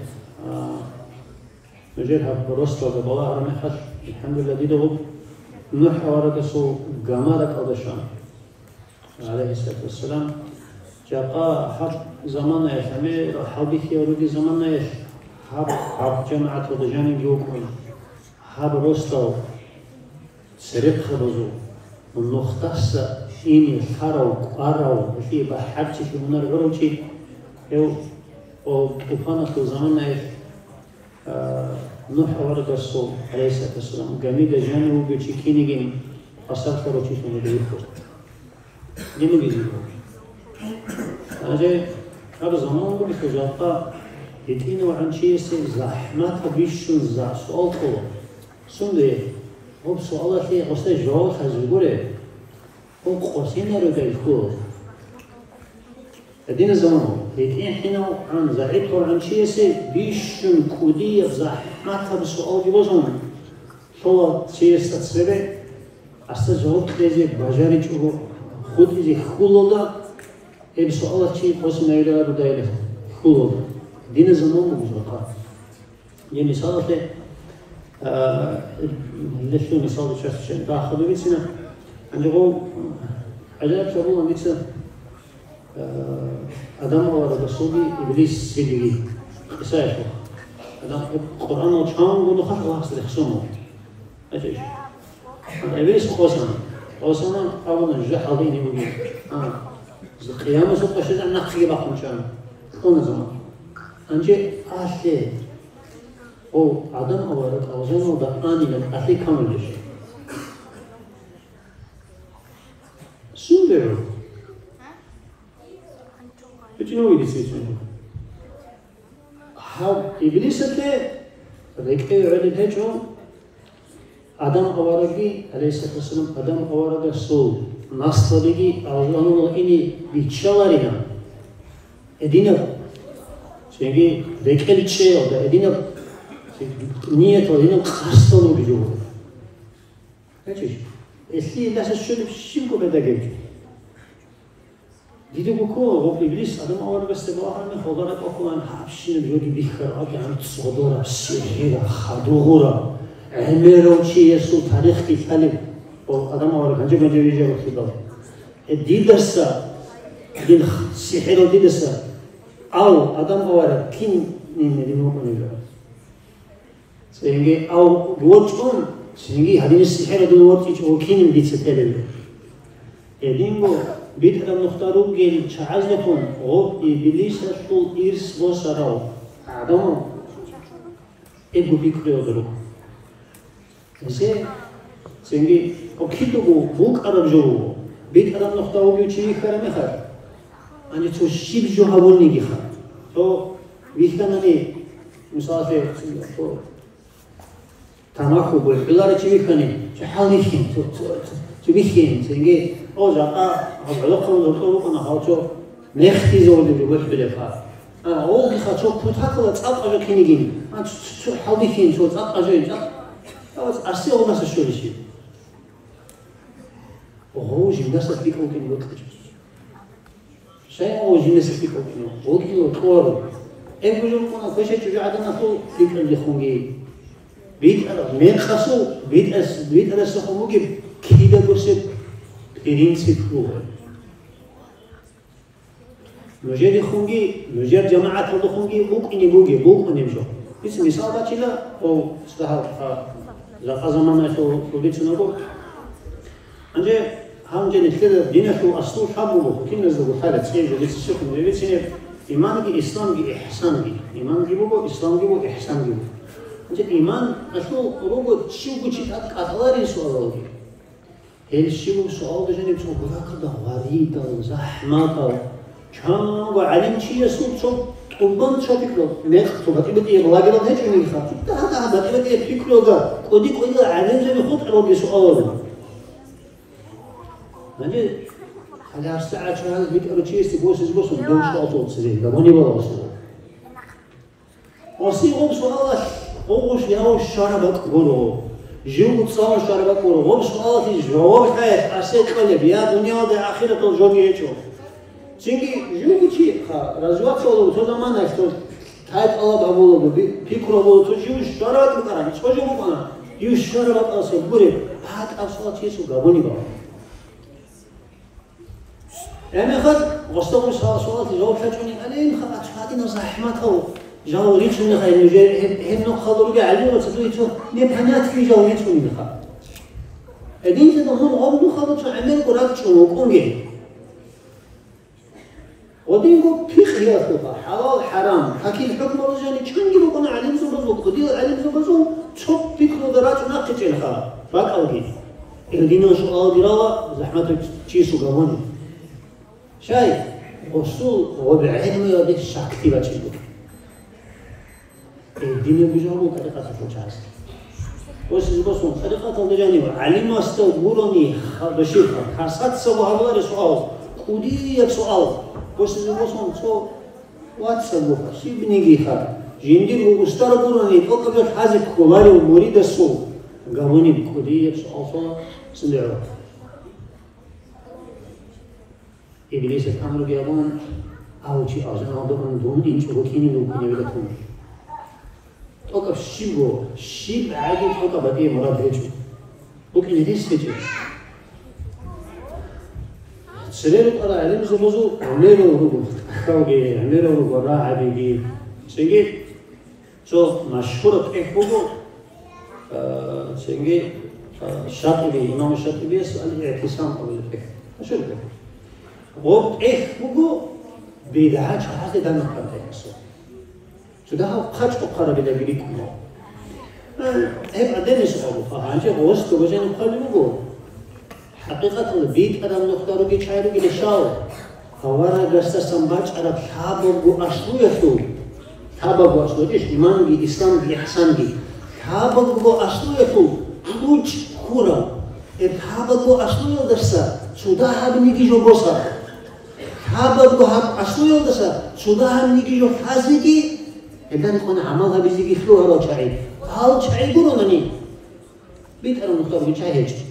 نجيرها برست ولا بلا عرمي خش الحمد لله دي دوب نوح ورد سو جمارك أدشان عليه الصلاة والسلام جاء حب زمان يفهمي حبيث يورودي زمان يش حب حب جماعة ودجاني بيوكم حب رستو سرق خبزو ونختص إني خارو قارو في بحرتي في من العروتي أو أو كفانا في زماننا نوح ورد الصوم عليه الصلاة والسلام جميل جاني وبيشكيني جيني أصل خروجي في مدريكو جيني بيزيكو أجي هذا زمان قولي في جاتا يتينو عن شيء زحمة بيشون زع سؤال كله سندي هو سؤال شيء قصة جواب خزيجوره هو قصين رجال كله الدين الزمان يتين حينه عن زعيته عن شيء بيشون كودية زحمة بسؤال جوازهم شو شيء استسرع أصلا جواب كذي بجاري شو خود يجي خلولا إيه بسؤال شيء قصة نيرة بداية خلولا الدين الزمان مجرد يعني مثال في ليش مثال شخص شيء داخل بيتنا عندهم عجائب شغلة مثل адам аварада суги иблис сидиги исаешо адам Qur'an чан гуну хаш Аллах сдехсомо эчеш иблис khosan khosan авана жахадини муги а за қиямат суқашид нақсиги бақун чан он zaman анже ахле о адам аварат авзано да анилен ахли камилеш сунберо But you know what it is. How Iblis said, "Rekte öyle dejo." Adam avaragi, aleyhisselam Adam avaraga sol. Nasladigi Allah'ın ini biçalarına. Edine. Çünkü rekeli şey oldu. Edine niyet o, edine kastolu bir yol. Ne çeşit? Esli nasıl şöyle bir şey bu kadar geçiyor. Didu buku, o iblis adam avaraga stebahane xodarat okulan hapşini biyodi bihar abi am tsodora sihira khadugura emerochi yesu tarikh ki talib o adam avaraga ganje ganje vije bakida e didarsa din sihiro didarsa au adam avaraga kin ne dinu konega sengi au duotun sengi hadin sihiro duotich o kinim ditsetelel edingo بيت أنا نختارو جيل شعزلكم أو إبليس رسول إرس وسراو عدم إبو بيكريو درو زين سنجي أكيدو بوك أرب جو بيت أنا نختارو جيل شيء خير مخير أنا تو شيب جو هقولني جيخا تو بيت أنا ني مسافر تو تناخو بقول بلاره شيء خيرني شو حالي فين تو تو تو بيخين سنجي أو جاء علاقة نقطة أنا هاتو نختي زودي بروح بلفها أنا أول بخا شو بتحكوا تصاب أجا كينيجين أنا شو حاولي فين شو تصاب أجا إنجا أو أصلي أول ناس شو ليشي وهو جناس تبيك ممكن وقت شيء هو جناس تبيك ممكن وقت وطوار إيه بيجون كنا كل شيء تجي عندنا تو فكر اللي خونجي بيت أنا من خاصو بيت أس بيت أنا سخموجي كيدا بسيط برنسيب هو نجار خونجي نجار جماعة هذا خونجي بوك إني بوجي بوك إني بجو بس مثال باتشيلا أو استها زق زمان شو شو بيتشنا بوك أنجي هم جن كذا دينا شو أصله حبوا كين نزلوا حالة سين جو بس شوف من بيت سين إيمان كي إسلام كي إحسان كي إيمان كي بوكو إسلام كي بوك إحسان كي بوك أنجي إيمان أصله روبو شو كذي أتغير سؤال الشيء سؤال جانب سو براكدا غريدا زحمة كان وعلم شيء يسوع شو طبعا شو فكره نخ شو بتبدي الراجل ده شو يخاف هذا هذا بتبدي فكره ده كودي كودي علم زي بيخوض على سؤال يعني هذا الساعة شو هذا بيت شيء يستبوس يستبوس ودوش أطول سريع ده ماني ولا وصل وصي هم سؤال أوش ياوش شاربك برو جيو تصور شاربك برو هم سؤالي جواب حياة أسيت قلب يا دنيا ده آخرة الجوني يشوف çünkü جيو كي خا رزوات سولو تو زمان أشتو تايت الله بقوله بي بيكرو بقوله تو جيو شاربك بكرة هيك شو جيو بكرة جيو شاربك أصلا بري بعد أصلا تيسو قابوني بقى يعني خد وصلوا سؤال جواب شجوني ألين خد أشهادنا زحمته جاو ريتشوني خا نجار هم نخلوا رجع عليه وتسوي شو نبحنات في جاو ريتشوني خا أدين تدخل هم نخلوا شو عمل قرات شو وكونجي ودين قو بيخ ياخذها حلال حرام حكي الحكم الرجالي كم يجيبوا قنا علم زوجو قدير علم زوجو شو بيكرو درات ناقش الخا فاك أوجي الدين سؤال دراوا زحمته تيسو قواني شايف وصول وبعلم يدك شاكتي بتشيلو الدين بيجاوبوا طريقة الفوتشاس وش يبصون طريقة الدجاني علم استوى بشير خاصات سوى هذا سؤال ودي سؤال وش يبصون سو واتسابو شي بنيجي خا جندير وستار بوروني فوق بيت حازك كولاري ومريد السو قاموني بكودي سؤال سو سندعوا إبليس أمر بيابون أو شيء أجنبي عندهم دون إنش وكيني لوكيني بيلاتون توقف شيبو شيب عادي توقف بدي مراد هيجو وكيني ليش هيجو سرير قرا علم زمزو عميرو روغو كاوغي عميرو روغو را عبيدي سيجي شو مشهور اكبوغو سيجي الشاطبي امام الشاطبي سؤال الاعتصام قبل الفقه شو الفقه وقت اكبوغو بدعه شهاده دم قرا شو ده خرج قرا بدا بيكم هيب عندنا سؤال فهانجي غوست وجن قلبو حقيقة البيت أنا نختارو كي شايرو كي لشاو هوارا قصة سنباج على تابو أصلو يفتو تابو أصلو إيش إيمان جي إسلام جي إحسان جي تابو أصلو يفتو كوج كورا تابو أصلو يلدسا سودا هم نيجي جو بوسا تابو أصلو يلدسا سودا هم نيجي جو فازي كي إذا نكون عملها بيزيكي فلو هلا شاي هل شاي يقولون أني بيت أنا نختارو كي شاي هيك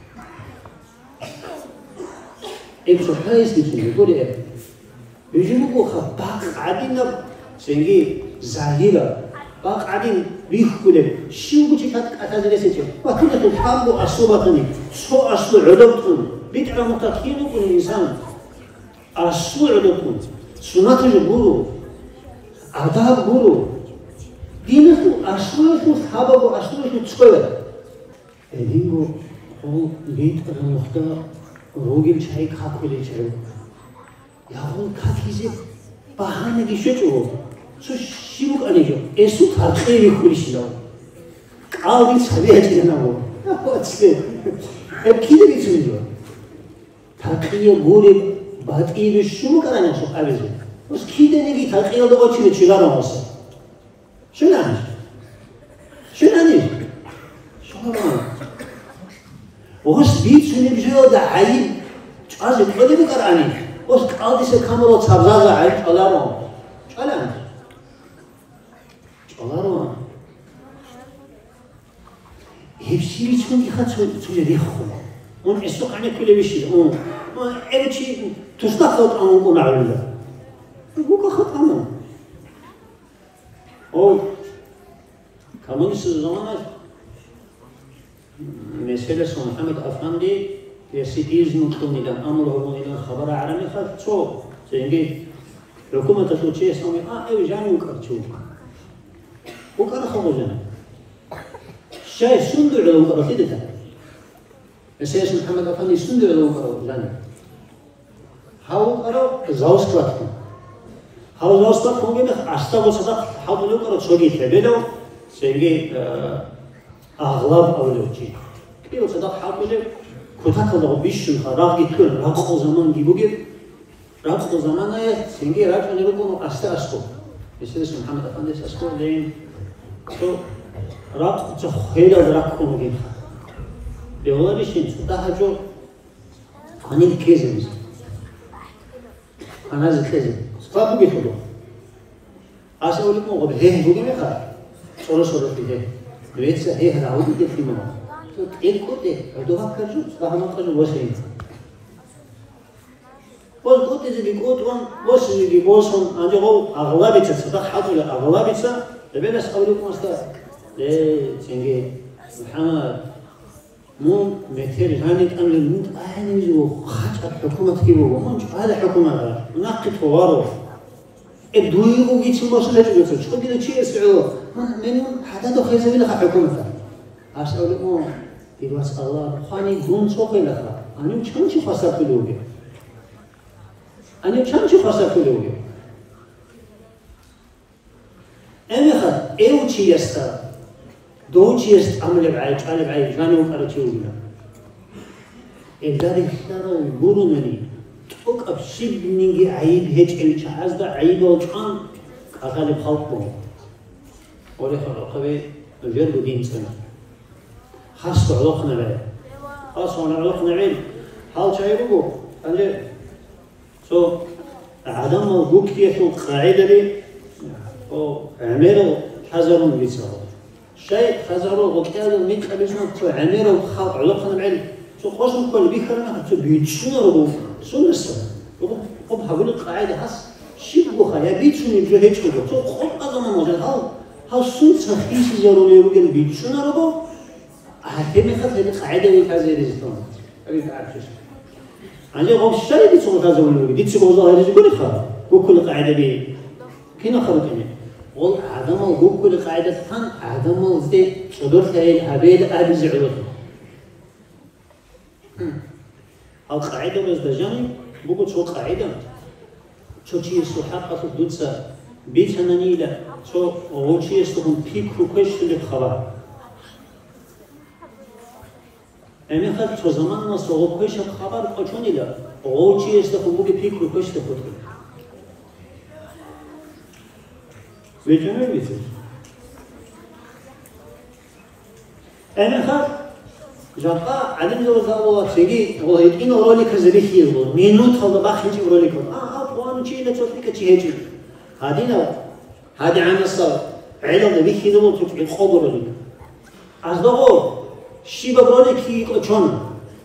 إبسو حايس نسمي يقول إيه يجيبوا خباق عادين سنجي زاهرة باق عادين ريح كله شو بتشي كات أتازلي سنتي وكنا تحبوا أصوبتني شو أصل عدوتهم بيت على متكين كل إنسان أصل عدوتهم سنة جبرو آداب برو دينه أصل شو ثابه وأصل شو تسويه إدينه هو بيت على مختار روغل شاي خاكولي شاي ياهون كاكيزي باهانه كي شچو سو شيوك انيجو اسو تارخي كوليشلو قاضي سبيتي ناو واتسكي اكيد بيتسمجو تارخي غوري باتي بشو كرانا شو قابيزو بس كيده نيجي تارخي دو اوچي چيلارا موس شو ناني شو ناني شو وش بيت شنو بجو ده عيب از قدی بکرانی وش قاضی سے کاملا تبزاز عیب علارم علام علارم هفسيري تكون يخاط تجري خلا اون السوق عنا كل بشيء اون ما اي شيء تستخدم اون كون على بوكا خط اون او كمان الزمان مسألة محمد أفندي يسيتيز نقطون إلى أمر هرمون إلى خبر عربي خد شو سينجي حكومة تشوتشي سامي آه إيه جاني وكرتشو وكر خبر جانا شاي سندر على وكر كده مسألة محمد أفندي سندر على وكر جانا هاو كرو زاوس كلاتكم هاو زاوس كلاتكم جينا أستغل صدق هاو نلوكر شوكي تبلو سينجي أغلب أولوجي كيف صدق حاكله كتاك الله بيشون خراج يكون رابط زمان جيبوجي رابط زمان هي سينجي راج أنا بقول أست أسكو بس محمد أفندي أسكو لين تو رابط تخيل أدراكم جيم بيقول لي شيء صدق هجو أنا الكيزم أنا الكيزم صدق بيجي خلوا أسأل لكم قبل هي بوجي مخا صورة صورة فيه بيت هي هذا عودي في منه إيه كوتة دوها كرجو صراحة ما كرجو وسيم بس كوتة زي كوت وان بس زي بوسهم أنا جو أغلبية صدق حاطه أغلبية تبين أسألكم أستاذ ليه تيجي محمد مو مثير هاني أمر الموت أهني جو خاطر الحكومة كيبو ما هذا حكومة ناقد فواره الدويرو جيت في مصر هجوا في شو كده شيء يسعوا منهم حتى دخل زميل خا حكومة أسألكم دلوقتي الله خاني دون سوق لها أنا كم شيء خسر في لوجي أنا كم شيء خسر في لوجي أنا خد أيو شيء يستا دو شيء يست عمل بعيد عمل بعيد جاني وقرأ شيء ولا إذا اختاروا برونني توك أبشيب نيجي عيب هيك إيش هذا عيب وجان أغلب خلقه ولا خلقه غير بدين سنة خاص علاقنا بعد خاص علاقنا بعد حال شيء بقول أنا سو عدم وجود كيف قاعدة لي أو عمله حذر من بيسره شيء حذره وكذا من خليجنا سو عمله خاط علاقنا بعد سو خاصم كل بيخرنا سو بيتشنا ربو سو نسوا خب هقول القاعدة حس شيء بقول يا بيتشنا يجوا هيك كده سو خب هذا ما موجود هاو هاو سون سخيس جروني يقول بيتشنا ربو هتم خد هذه القاعدة ويكازي رزقهم أبي تعرفش أنا قوم شاي دي سوى تازه ولا دي تسوى ظاهر يقول خا وكل قاعدة بي كنا خلقني قول عدم وكل قاعدة ثان عدم وزي صدور ثاني عبيد أبي زعلوه القاعدة بس دجاني بقول شو قاعدة شو شيء سو حقه دوتسا بيت هنانيلا شو هو شيء سو بيك وكش اللي خبر أمي خد شو زمان ما سو كش خبر كشوني لا هو شيء سو بقول بيك وكش تفوت بيجمع بيت أمي خد جاكا عدم زوجة سيجي هو يمكن رولي كزبيخي هو مينوت هذا باخنجي رولي كون آه أبوان شيء لا تفكر شيء هيجي هادينا هادي عن الصار علم بيخي ده مو تفكر خبر رولي أصدقو شيء برولي كي كشون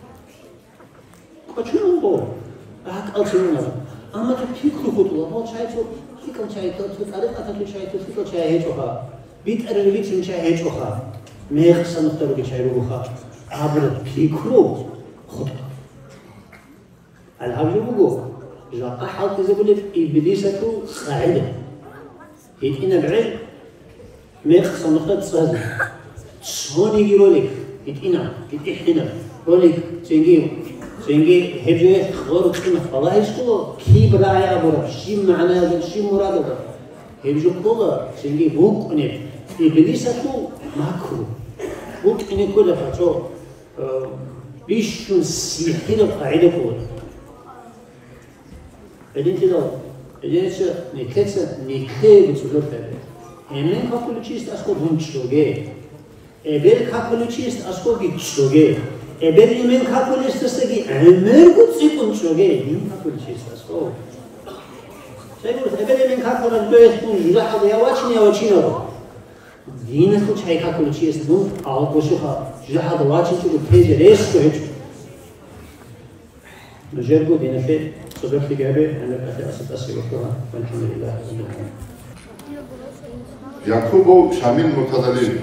كشون هو هاك ألسنا أما تفكر خطوة هو شيء تو فكر شيء تو تعرف أتى شيء تو فكر شيء هيجي خا بيت أرني بيت شيء هيجي خا ميخ سنختار كشيء رو خا عبر بيكرو خطأ الهجر بقول جاء حالت زبولة إبليسكو قاعدة هيتنا بعيد ميخ سنختار تصهد شون يجي رولك هيتنا هيتحنا رولك تنجيو تنجي هجوه خبر وكلمة الله يشكو كي براعي أبورا شي معنى هذا شي مراد هذا هجو كولا تنجي بوك أنيب إبليسكو ماكرو بوك أني كله فتو بيشون سيحيل القاعدة كون بعدين كده بعدين شو نكتة نكتة بتقول فعلا همين كابولو چیست اسکو بونچلوگه ابل کابولو چیست اسکو گیچلوگه ابل همین کابولو است استگی امر گوچی بونچلوگه این کابولو چیست اسکو شاید ابل همین کابولو دوست بون جدا حالی یواچنی یواچینه دین خود چای کابولو چیست بون آل بوشها جدا حالی یواچین تو تیز ریس کوچ نجربو دینه صدق تجاري أنا أتى أسد أسيرتها والحمد لله رب العالمين. يعقوب شامل مرتضى لي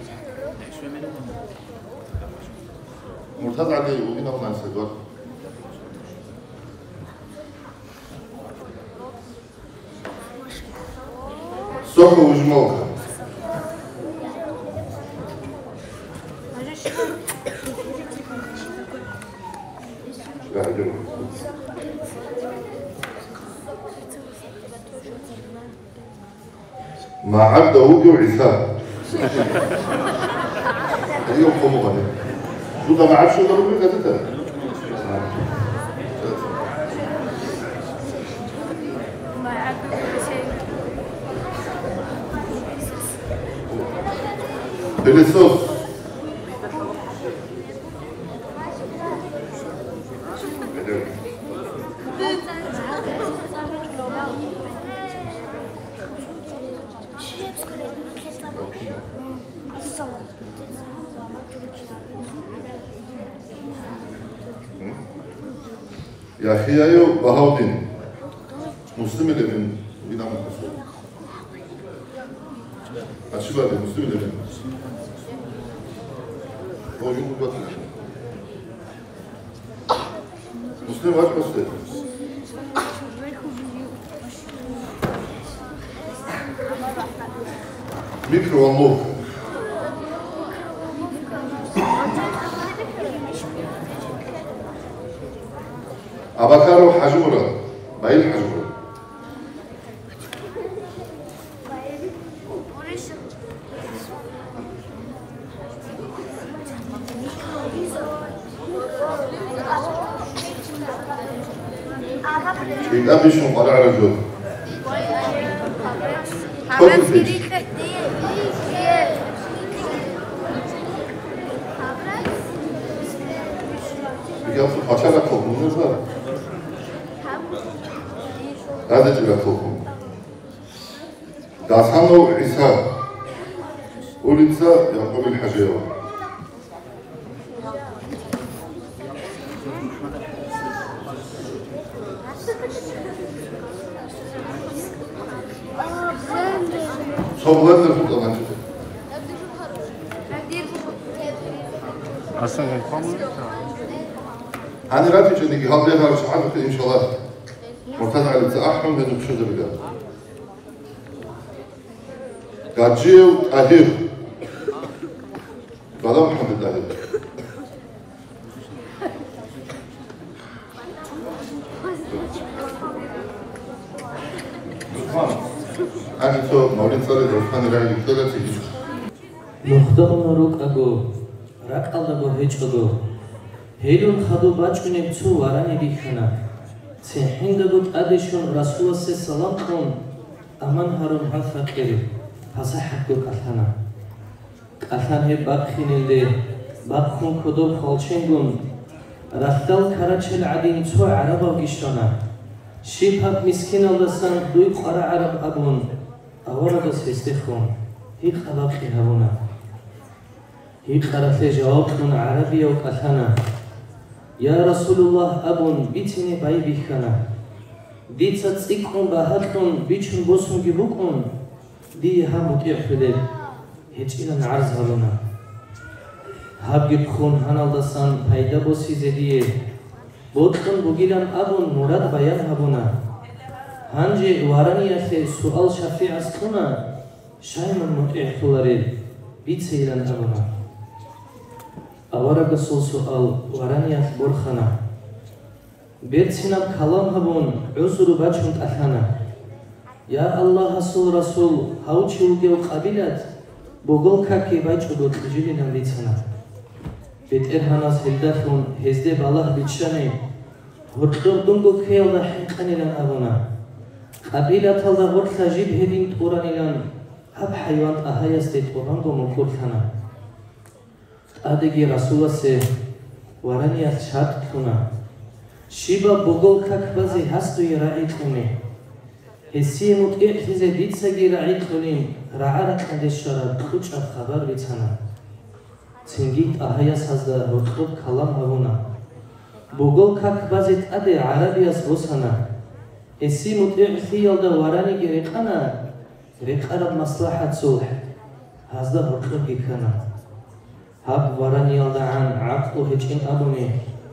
مرتضى علي وين هو ناس الوقت صح وجموعة لا جمع ما عبده وجه وعساه اليوم قوموا غني شو ده ما عبش وده ربي كتته ما عبده شيء بلسوس يا أخي أيو بهاودين مسلم اللي من وين عم تقول أشوف هذا مسلم اللي من هو يوم بطل مسلم واش مسلم ميكرو والله أبكر حجورة بايل حجورة يبقى بيشوف على رجل كل فيش يصل حشرة كوكو نزار هذا جل كوكو داسانو عيسى ولدسا يعقوب الحجيرة صوبلان نفوت الله نشوف أصلاً كان أنا راتي شنو يجي هذا هذا شعبك إن شاء الله مرتضى على التأحم بدو بشدة بقى قاجيو أهير قال محمد أهير أنا تو مولد صار دوستان راي كذا تيجي نخدم روك أجو رك الله جو هيج أجو هيلون خدو باچوني تو وراني بيخنا سهين دبوت أديشون رسول سي سلام كون أمان هارون هالفكري هسا حقو كالهنا كالهن هي باقخين دي باقخون كدو خالشنگون رفتال كراچل عدين تو عربا وگشتانا شيبهاب مسكين اللسان دوي قرا عرب أبون أورا بس هستخون هي خلاقي هونا هي خرافة جوابكم عربية وكالهنا يا رسول الله أبون بيتني باي بيخنا ديتا تسيكم باهاتكم بيچون بوسون جيبوكم دي هم مطيع فلل هيج إلى نعرض هلونا هاب جيبخون هنالدسان پايدا بوسي زديه بودكم بوغيلان أبون مراد بيان هبونا هنجي واراني أخي سؤال شفيع استونا شايمن مطيع فلرل بيتسي إلى أبونا أورا قصول سؤال وراني أخبر خنا بيرتسينام كلام هبون عزر باچون أثانا يا الله رسول رسول هاو چلوگي وقابلت بوغل كاكي باچودو تجيلي نمبيتسانا بيت إرهاناس هلدفون هزده بالله بيتشاني هرطر دونگو كيال دا حنقاني لن أبونا قابلت هل دا ورطلا جيب هدين توراني لن هب حيوان أهايس دي تورانگو مكور خنا أدقي رسول سي وراني أتشاد كنا شيبا بوغل كاك بازي هستو يرعي كوني هسي مطيع خيزي ديتساقي رعي كونين رعارك عند الشراب خوش خبر بيتانا تنجيت أهياس هزدا رطب كلام هبونا بوغل كاك بازي تأدي عربياس بوسانا هسي مطيع خيال دا وراني ريقانا ريقارب مصلحة صلح هزدا رطب بيكانا هاب وراني يالدا عن عقلو هجين أبوني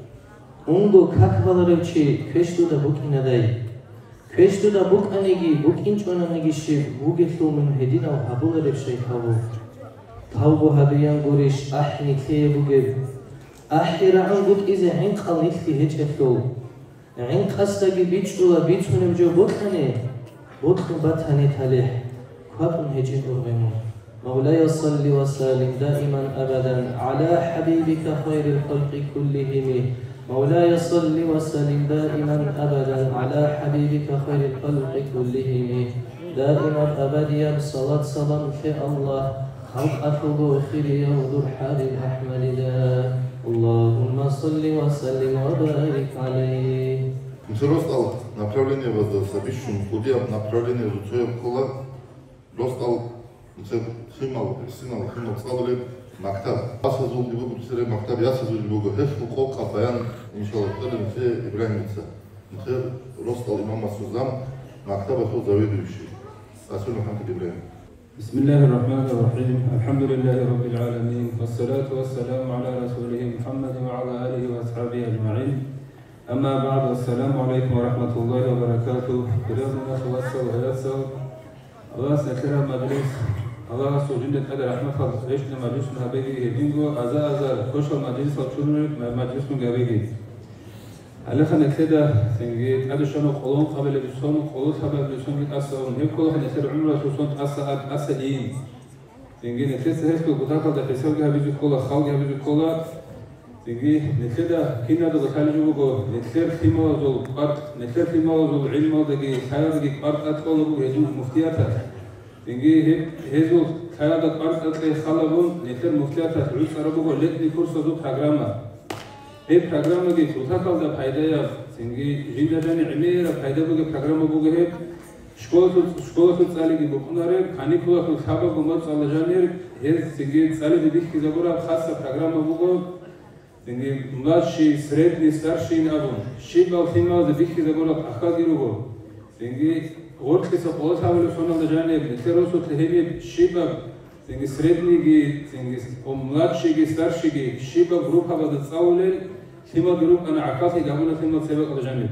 اونگو کاک بالارچی کشتو دا بوک ایندای کشتو دا بوک انیگی بوک اینچونا نگیشی بوگتلو من هدینا و هبول رفشی تاو تاو بو هبیان گوریش احنی کلی بوگه احی رعون بوک ایزه عین قل نیختی هج اتلو عین قصدگی بیچلو و بیچونم جو بوکنه بوکن بطنی تلیح کابون هجین ارغمون مولاي صل وسلم دائما أبدا على حبيبك خير الخلق كلهم مولاي صل وسلم دائما أبدا على حبيبك خير الخلق كلهم دائما أبديا صلاة سلام في الله خلق أفضل خير يوضر حال الأحمد دا اللهم صل وسلم وبارك عليه Ростал направление воздастся, бишум, куда направление ручоя кола, ростал, химал, синал, химал, складывали مكتب أساسه اللي بيجوا بتصير مكتب يأسسه اللي بيجوا هف وقوقع بيان إن شاء الله تقدر نسي إبراهيم نسا نسي رصد الإمام السلام مكتبه هو زاوية الشيء رسول محمد إبراهيم بسم الله الرحمن الرحيم الحمد لله رب العالمين والصلاة والسلام على رسوله محمد وعلى آله وأصحابه أجمعين أما بعد السلام عليكم ورحمة الله وبركاته كرامنا خواسة وهياسة الله سكرة مجلس الله سوجند قدر رحمة الله عشنا مجلسنا بيجي هدينغو أزا أزا كوشل مجلس وشلون مجلسنا جابيجي على خنا كده سنجيت هذا شنو قلون قبل بسون قلوت قبل بسون أسرون هيك كله نسير عمره سوسون أسر أسرين سنجيت نسير هيك بطاقة ده حساب جها بيجي كله خال جها بيجي كله سنجيت نسير كنا ده خالد جوجو نسير خيمة زول قط نسير خيمة زول علم دقي خيار دقي قط أدخل بو يجوب مفتياته سنجيت هزو خيار ده قط أدخل خالبون نسير مفتياته عيش أربعة لتني فرصة زود حجرامه هي برنامج کی سوتاکال دا فایده سنگی جیندانی عمیره فایده بوده برنامه بوده هی شکل شکل خود سالی کی بکناره خانی خود خود خبر کمال سالجانیر هی سنگی سالی دیدی کی زبورا خاص برنامه بوده سنگی ملاشی سرد نیستارشی نبود شیب و فیلم دیدی کی زبورا آخری رو بود سنگی غرق کی سپاس هاولی سالجانیر نتیروسو تهیمی شیب سنگی سرد نیگی سنگی ملاشی کی ستارشی کی شیب گروپ هوا دستاولی ثم جروب أنا عكاثي جابونا ثم سبق على جانب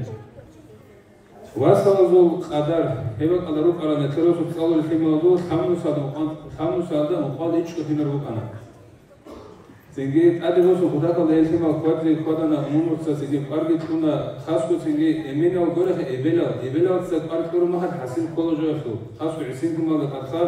وصلوا قدر هبق على روك على نتروس وصلوا في موضوع خمس ساعات مقام خمس ساعات مقام إيش كثير روك أنا سنجيت أدي بس وخدا كل ده ثم قدر قدر أنا أمور سنجيت أرجع كنا خاص كل سنجيت أمين أو قرخ إبلا إبلا سأرجع كل ما حد حسين كل جوافه خاص عشرين كم على قطار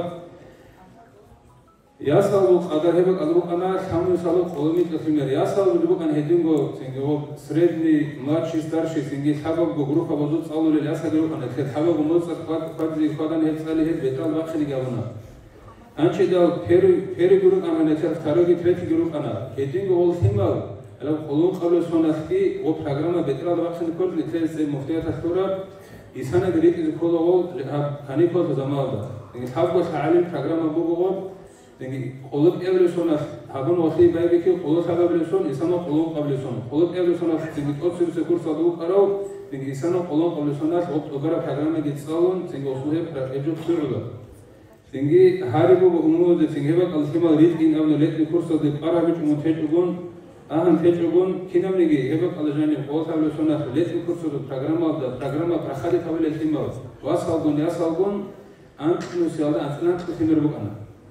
يا سالو قدر هبك أدرك أنا خامل سالو قلمي تفهمير يا سالو بدوك أنا هدينغو سنجو سريدني مارشي ستارشي سنجي حبب بجروح بزود سالو للياس هدروك أنا كده حبب بموت قد قد زي قدر هيد سالي هيد بيتال باخلي جابونا أنشي دا بيرو بيرو جروك أنا نتر ثاروجي تريتي جروك أنا هدينغو أول ثيمال لو قلون قبل سوناستي وبرنامج بيتال باخلي كل نتر زي مفتاح الثورة إنسان قريب إذا كل أول لها خاني كل زمان ده يعني حبب تعلم برنامج بوجود قلوب إبليسون هابون وصي بايبكي قلوب هذا إبليسون إنسان قلوب قبليسون قلوب إبليسون تيجي أوصل سكور صدوق أراو تيجي إنسان قلوب قبليسون ناس وقت أجرب حجرنا جتسالون تيجي أصله يجوب سرعة تيجي هاربو بأمور تيجي بق الخيمة ريد إن أبن ليت بكورس ده أرابيش متهجون أهم تهجون كنا بنيجي هبق على جانب قلوب إبليسون ناس ليت بكورس ده برنامج ده برنامج برخالي قبل الخيمة واسالون ياسالون أنت نسيال أنت لا تكثر بقنا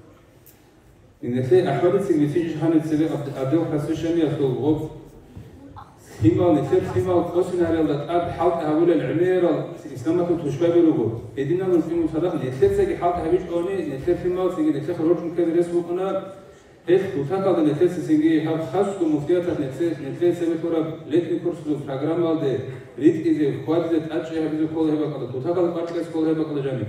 إن في أحوال سيجي جهان تسبق أدو حسوشان يأخذ غوب هما نثير هما قوسنا على الأب حلق هقول العمير إسلامك توشبه بروجو إدينا من في مصدق نثير سجى حلق هبيج أوني نثير هما سجى نثير خروج مكان رسمه كنا إيش وثاقة نثير سجى هب خاص كمفتيات نثير نثير سبب ترى ليتني كورس برنامج هذا ريت إذا قاد إذا أشياء هبيج كل هبة كذا وثاقة القارئ كل هبة كذا جانب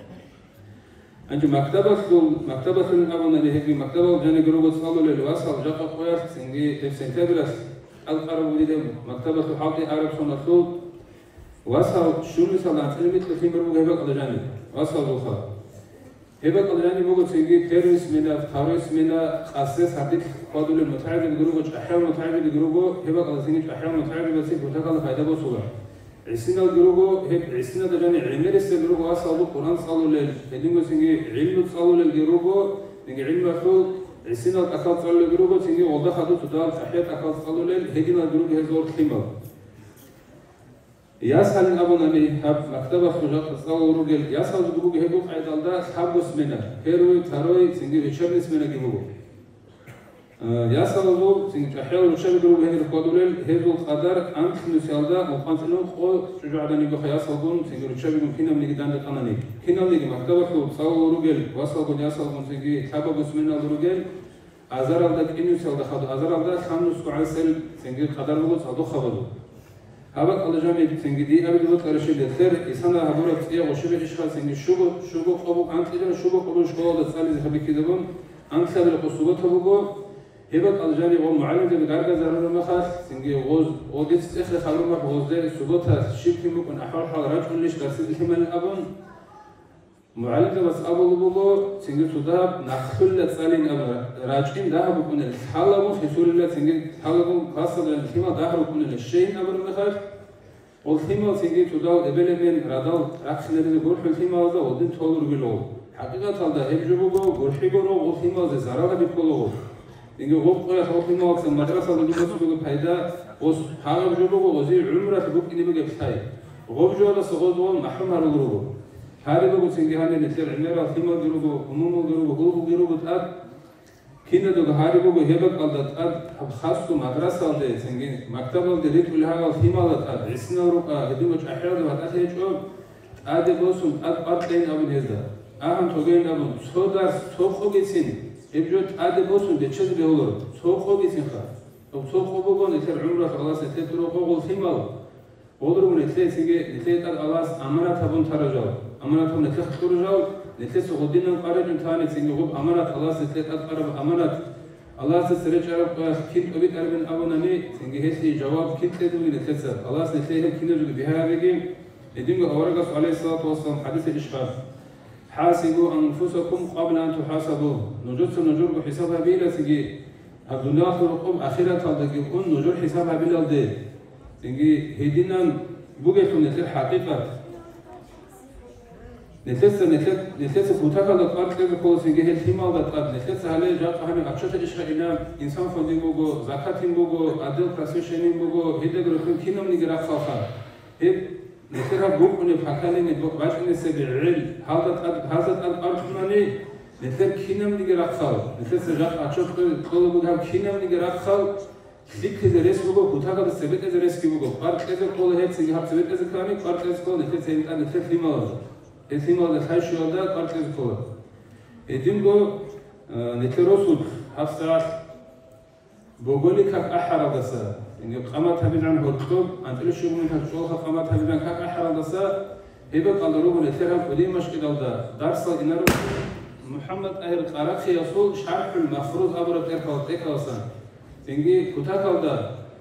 أنت مكتبة مكتبة الأبونا اللي هي مكتبة جاني جروب صالو للواسع جاقة قوية سنجي تفسنتبلس القرب وليدم مكتبة حاطي عرب صنصوت واسع شو مثلا علمت في جروب هبة على جاني واسع دوخا هبة على جاني بوجود سنجي تيرس منا تارس منا أساس حديث قادول المتعب الجروب أحيان متعب الجروب هبة على سنجي أحيان متعب بس بتاعك فايدة بسوغا عسنا الجروبو هب عسنا دجاني علمي لسه الجروبو أصله القرآن صلوا لل هدينغو سنجي علم صلوا للجروبو نجي علم أصله عسنا الأكاد صلوا للجروبو سنجي وضع خدو تدال تحيات أكاد صلوا لل هدينا الجروبو هزور خيمة ياسهل الأبونا لي هب مكتبة خجات صلوا رجل ياسهل الجروبو هبو قاعد على حبوس منا هيروي تاروي سنجي ريتشارنس منا جروبو ياسر الزول سنج أحيانا الشاب يقولوا بهذه القادولة هذو القدر أنت نسيالدا وقانتلون خو شجاع دني بخياس الزول سنج الشاب يمكن أن يجدان القانوني هنا نيجي مكتبة خو صار رجل وصل قد ياسر من سنج حبا بسمنا الرجل أزار الدك إنه سيالدا خد أزار الدك خمس كعسل سنج القدر بقول صادق خبره هبك الله جامع سنج دي أبي دوت كرشيد الثير إنسان هبورة تيا وشبه إشخاص سنج شبه شبه قبو أنت إذا شبه قبو شقول الثالث زخبي كده بون أنت سبب القصوبات هبوجو هبك الجاني هو معلم ده بقارجة زارنا مخاص سنجي غوز وديت إخر خلونا بغوز ده السبوتها شيء كم ممكن أحوال حال رجل ليش درسي الحمل الأبن معلم ده بس أبو لبوجو سنجي سوداب نخل تسالين أبن راجين ده بكون الحالة مو خسول الله سنجي حالة مو خاصة الحمل ده بكون الشيء أبن مخاص والحمل سنجي سوداب قبل من رادال أخذ لنا جروح الحمل ده ودين طول رجلو حقيقة هذا هبجوجو جروحي جرو والحمل ده زرارة بيقولوا إنه غوب قيا خوفي ما وقت المدرسة اللي جبت بقول هيدا وس حاجة بجوبه وزير عمره تبوك إني بقى بتاعي غوب جوا بس غوب جوا محروم هذا الجروب هذا بقول سنجي هذا نسير عمره ثيما جروبه هموم جروبه غوب جروبه تأد كنا دوغ هذا بقول هبك على تأد خاصة مدرسة ده سنجي مكتب ده ديت كلها ثيما ده تأد عسنا روكا هدوم أحيانا ده هذا هيك أو أدي بوسم أد أرتين أبن هذا أهم توجين أبن صدر صوفه جسين إبجوت عاد بوسون بتشد بيولر سوقه بيسخا أو سوقه بقول نثير عمره خلاص نثير تروح وقول ثمال وضرب نثير سيجي نثير خلاص أمانة تبون ترجال أمانة تبون نثير ترجال نثير سقودين قارج ثاني سيجي غب أمانة خلاص نثير أقرب أمانة الله سرج عرب كنت أبيت أربن أبونني سيجي هسي جواب كنت تدوي نثير خلاص نثير كنا جو بها بيجي يدينه أورجس عليه الصلاة والسلام حديث الإشخاص حاسبوا أنفسكم قبل أن تحاسبوا نجوت نجور بحسابها بلا سجي الدنيا خلقهم آخرة تلقون نجور حسابها بلا ده سجي هدينا بوجه نتر حقيقة نتلس نتلس نتلس كوتاكا لقارك كذا كولس إنجه الثيمال لقارك نتلس عليه جات هني أشوت إيش إنام إنسان فندي بوجو زكاتين بوجو عدل كاسوشينين بوجو هيدا جروكين كينام نيجرا خالخا هيد نتلها بوك من الحكالي نتبوك باش نسبي عل هذا هذا الأرض ماني نتلر كينام نيجرا خال نتلس جات أشوت كل بودها كينام نيجرا خال dik zeres bugo kutaga sebet zeres ki bugo park eze kol het sig hab sebet eze kani park eze kol net sen an net limal et limal da khashyoda park eze kol edim go neterosud hafsa bogoli kak ahara dasa inge qamat habidan hotkob antel shugun kak shokha qamat habidan kak ahara dasa hebe qaldaru netera qudi mashkilda darsa inaru muhammad ahl qarakhi yasul sharh al mafruz abrat erkal tekawsan Dengi kutakavda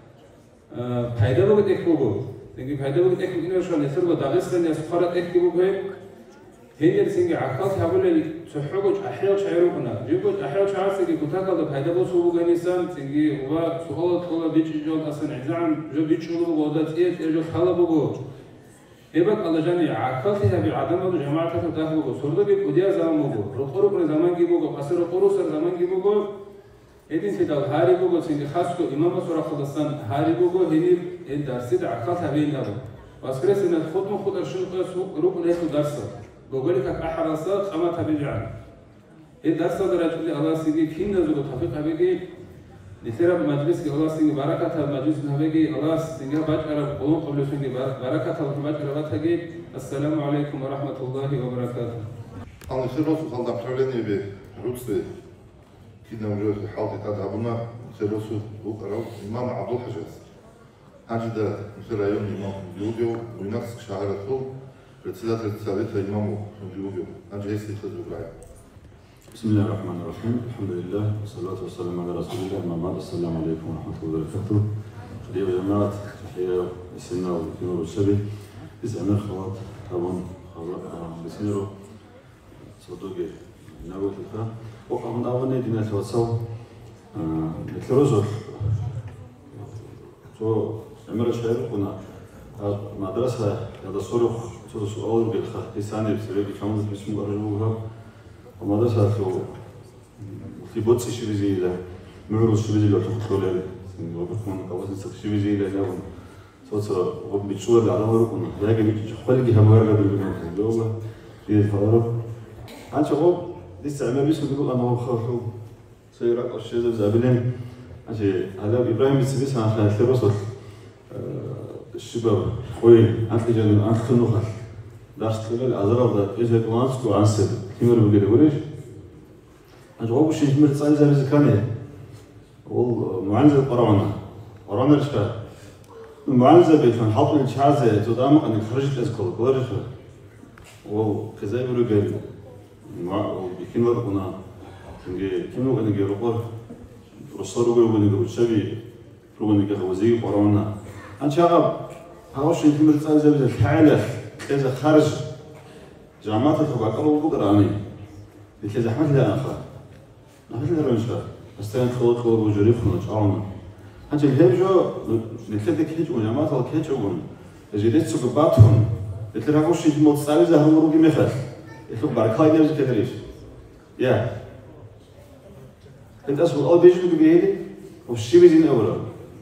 payda bugit ek bugu. Dengi payda bugit ek ino şu neser Dağıstan ya sufarat ek bugu hep. Henyer singi akal habule suhuguç ahya çayru buna. Juguç ahya çayarsa ki kutakavda payda bu subu ganisan singi uva suhalat kola biç jol asan izam jo biç jolu goda tiyet jo hala bugu. Ebak Allah'ın akal tiha bir adam bu cemaate tutak bugu. Sordu bir kudiya zaman bugu. Ruquru bu zaman ki bugu. Asır ruquru sar zaman ki bugu. Edin fidal hari bugo singi khasko imam sura khudastan hari bugo henir el darsid aqal tabein labo waskres in khud mu khud arshul qas rukn es darsa gogoli ka ahrasa qama tabi'an el darsa daraj li Allah singi kin nazugo tafiq habegi lisera majlis ki Allah singi barakat al majlis habegi Allah singi bajara qulun qablu singi barakat al bajara bathagi assalamu alaykum wa rahmatullahi wa barakatuh Allah shirrosu khalda правление би русты كنا مجرد حاضر تذهبنا سيرسو بقرة إمام عبد الحجاز هنجد مثل يوم إمام يوبيو ونفس شهرته رتسلات رتسالتها إمام يوبيو هنجد هيسي تدرب رأي بسم الله الرحمن الرحيم الحمد لله والصلاة والسلام على رسول الله أما بعد السلام عليكم ورحمة الله وبركاته خليل يا جماعة تحية السنة والنور والشبه إذا أمير خلاط طبعا بسنيرو صدوقي ناوي تلقى وقع من أول دينا توسو مثل رجل شو أمير الشهر كنا مدرسة هذا صاروخ شو سؤال بالخ لساني بسبب كمان بسمو أرجوها ومدرسة شو في بوتس شو زي له معروض شو زي له تقول له وبكون قواسم شو زي له نعم صوت وبتشوف على مركون يا جماعة خلقي هم غير بالبنات اللي في الفرق عن شباب لسه عمال بيسمع بيقول أنا هو خاطر سيرك أشياء زابلين عشان هذا إبراهيم بيسبيس عشان الثروة الشباب خوي أنت جانب أنت خنوخة درس كذا أزرق ده إيش الكلامس كو عنسد كيمر بيقول وريش عشان هو بشيء كمل تصير زي زكانة والمعنزة قرانا قرانا إيش كا المعنزة بيفهم حط لي شازة تدام أن خرجت أذكر قدرش وكذا بيقول مع بيكين ورقنا كيمو كنا نجربه رصارو بيقول نجرب شبي رونا نجرب وزي قرانا أن شغب هاوش يكمل تصير زي الحالة كذا خارج جامعات الحقوق قالوا بقرا عني كذا حمد لا أخا نحن لا نشوف استان خلط خلط وجريف خلط عاونا أنت الهجو نتلقى كهجو جامعات الكهجو جديد سوق باتهم نتلقى هاوش يكمل تصير زي هم روجي مثل يخب بركاي نرجع كذريش يا أنت أسمع أول بيجوا بيجي وشي بيجين أولا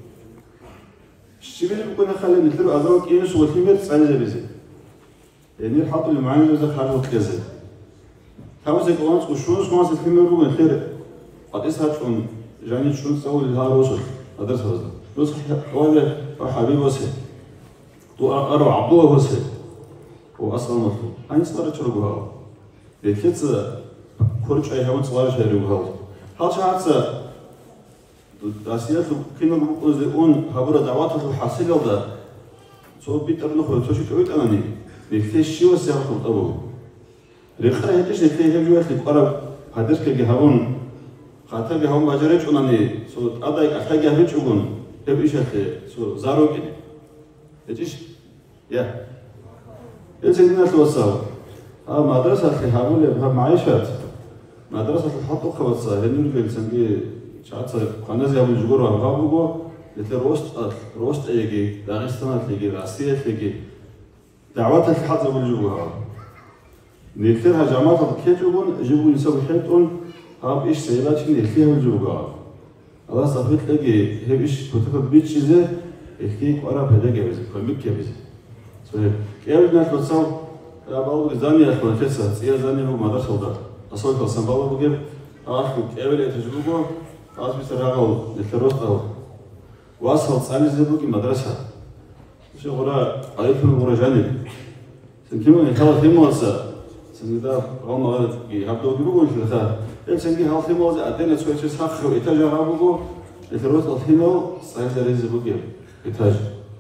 الشي بيجي بكون خلي نتلقى أزواج إيش والثمر تصير زي بيجي يعني حط اللي معانا زي خارج كذا هاو زي قوانص وشونس قوانص الثمر هو نتلقى قد إسهات شون جاني شون سووا اللي هارو وصل أدرس هذا بس هو حبيب وسه تو أروع عبدو وسه وأصلا مطلوب أنا صار تشربها لكيت كل شيء هون صار شيء يروها هل شعرت داسيات كنا نقول زون هبرة دعوات الحاصلة ده سو بيتر نخرج سو شيء تعود أماني لكيت شيء وسيرة الأبو لخير هتش لكيت هم جوات لقرب هدرس كي هون خاطر كي هون بجريش أناني سو أضايق أحتاج هيك يقول تبي إيش هتي سو زاروك هتش يا إنسان توصل ها مدرسة الحامل بها معيشات مدرسة الحقوق خبصة هنور بالسنجي شعات قناة زي أبو الجبور وغابوجو لتل روست روست يجي داغستان تيجي روسيا تيجي دعوات الحظ أبو الجبور نيتها جماعة الكتبون جيبون يسوي حيطون هاب إيش سيلاتين نيتها والجوجا الله صفيت لقي هب إيش بتكتب بيت شيء الكيك ورا بدأ جبز كمية جبز صحيح كيف ناس بتصور لا بعض الزانية أخوان كسر سيا زانية هو مدرسة صدق أصلا كلام بعض بقول أخو كيف اللي تجربه أصلا بيسرعوا للتروس أو وأصل سالي زبوكي مدرسة شو غرا قريتهم غرا جانب سنكمل يخلص هيموسا سندا قوم غلط يهبطوا يبغون في الخير إل سنكي هالخ هيموسا أدينا شوية شيء سخ وإتاج رابوكو لتروس الهيمو سالي زبوكي إتاج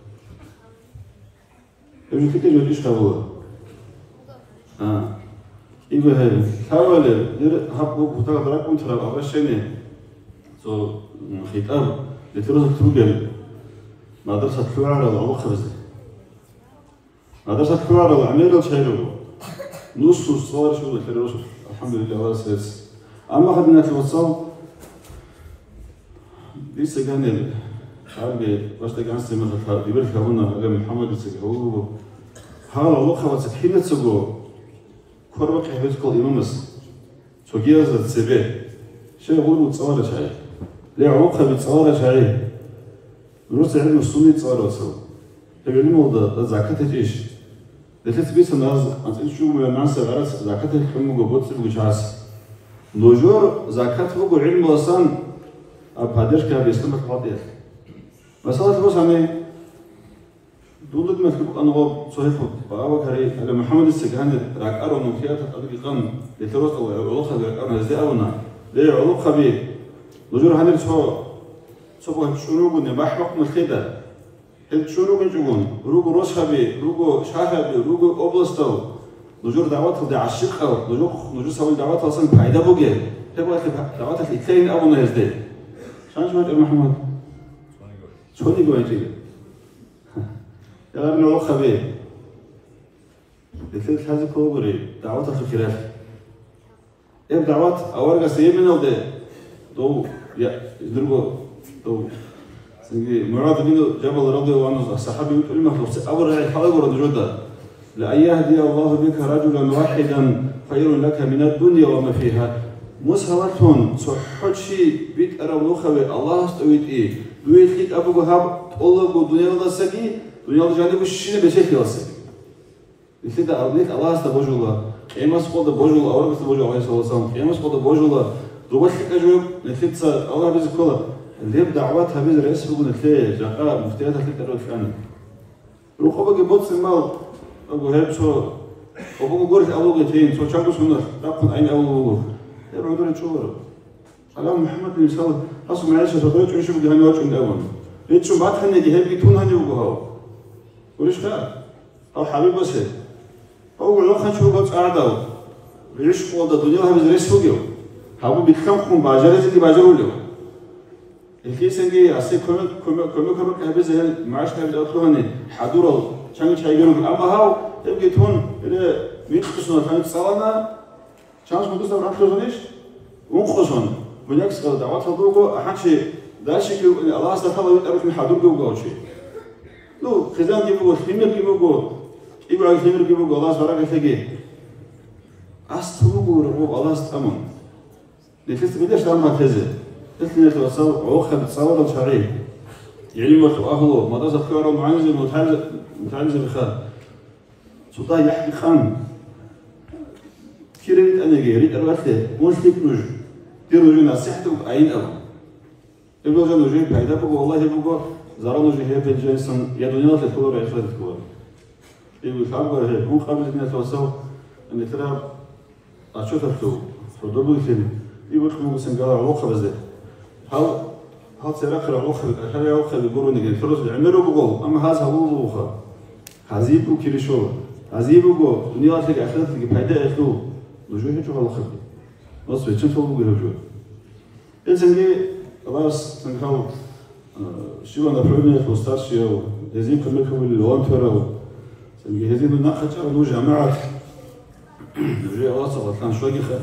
يوجد كتير جوديش كابوه آه إيجو هاي حاول ير هبو بتاع دراكم ترى أول شيء سو خطاب لتروس التروجل مدرسة كوارا ولا خبز مدرسة كوارا وعميرة وشيرو نص صور شو لتروس الحمد لله واسس أما خدنا الوصل لسه كان حالي واش تكان سمع الخبر يبرك هنا على محمد سجوا حاول الله خبز حين تسجوا كوربك حبيت كل إمامس شو جياز السبب شيء يقول متصور شيء ليه عوقة بتصور شيء نروس علم السنة تصور وصل تقول لي موضة زكاة إيش لثلاث بيس الناس أنت إيش شو من الناس غير زكاة كم جبوت سبوج عاس نجور زكاة هو علم وصل أبادر كه بيستمر قاضي مثلا تبص عني دولت ما تكتب أنا غاب صحيح بابا كري على محمد السجان راك أرو نوكيات أبغي قام لتروس أو علاقة أنا زي أونا ليه علاقة بيه نجور هني شو شو بقى شنو بني ما حق مخدة هل شنو بنجون روجو روش خبي روجو شاهبي روجو أبلستو نجور دعوات ده عشق أو نجور نجور سوي دعوات أصلا فايدة بوجه تبغى دعوات الاثنين أو نهزده شان شو يا محمد شو يقول يجي يا ابن روح خبي لثلاث هذه كوبري دعوات الخلاف إيه دعوات أول قصير من هذا دو يا دربو دو سنجي مراد بن جبل رضي الله عنه الصحابي يقول لي مخلوق أول رأي حلقة ورد جودة لأن يهدي الله بك رجلا واحدا خير لك من الدنيا وما فيها مسهلتون صحت شيء بيت أرى خوي الله استويت إيه دويت لك أبو جهاب الله جو دنيا الله سجي دنيا الله جانب الشين بشيء خلاص مثل ده أرنيت الله استبوج الله إما سقط بوج الله أو استبوج الله عليه الصلاة والسلام إما سقط بوج الله دوبت لك أجوب مثل الله بيزكله اللي بدعواتها بيز رئيس بيقول تلاقي جاقا مفتياتها تلك أروح فعلا روحوا بقى بوتس المال أبو هيب شو أبو جورج أبو جتين شو شانكو سنة رابط أين أبو يبغى يقول شو على محمد بن سلام أصلا معلش تطلع شو شو بدي هنوات عند أول ليش شو بعد هني جهاب يتون هني وجهه وليش كذا أو حبيب بس أو لو خن شو بس قاعدة ليش قول الدنيا هم زريس فوقيه هابو بيتكلم خم باجرة زي باجرة له الكيس إنجي أصلي كم كم كم كم كهبز هل معاش كهبز أطلع هني حضور شان شيء يقولون أما هاو تبغى تون إلى ميت خصوصا ثاني صالنا شانس مدرسة راح تلوزنيش ونخصون بنيكس قال دعوات هذوكو أحد شيء ده شيء الله استثمر يتعرف من حضور جوجو شيء لو خزان جيبوجو خمير جيبوجو يقول على خمير جيبوجو الله سبحانه وتعالى أستوجو ربوب الله استأمن لفست بديش تعمل هذا اثنين توصل عوخة بتصور الشرعي يعني ما تأهله مدرسة كورة معانزة متعلز متعلز بخير سلطان يحكي خان كيريت أنا جيريت أروحله مشتي بروج تروجين الصحة وعين أو يبغى جانو جيب هيدا بقول والله يبغى زارانو جيب في الجنسان يدوني لا تقول رأي خالد تقول يبغى خبر هي مو قبل إن توصل إن ترى أشوف الفلو فدبوا يفهم يبغى خمو سنجارة عوخة بزده هل هل سيرك العوخة هل العوخة بيقولوا نجد فلوس بيعملوا بقول أما هذا هو العوخة هزيبوا كيرشوا هزيبوا دنيا لك أخذت لك هيدا أخذوا لجوه يجوا على خبر بس بيتشن فوق بيرجعوا إنسان جي خلاص سنخاو شو أنا بعمل في أستاذ أو هزيم كمل كمل الوان ترى سنجي هزيم الناقة ترى لو جماعة لجوه الله صار كان شوي خير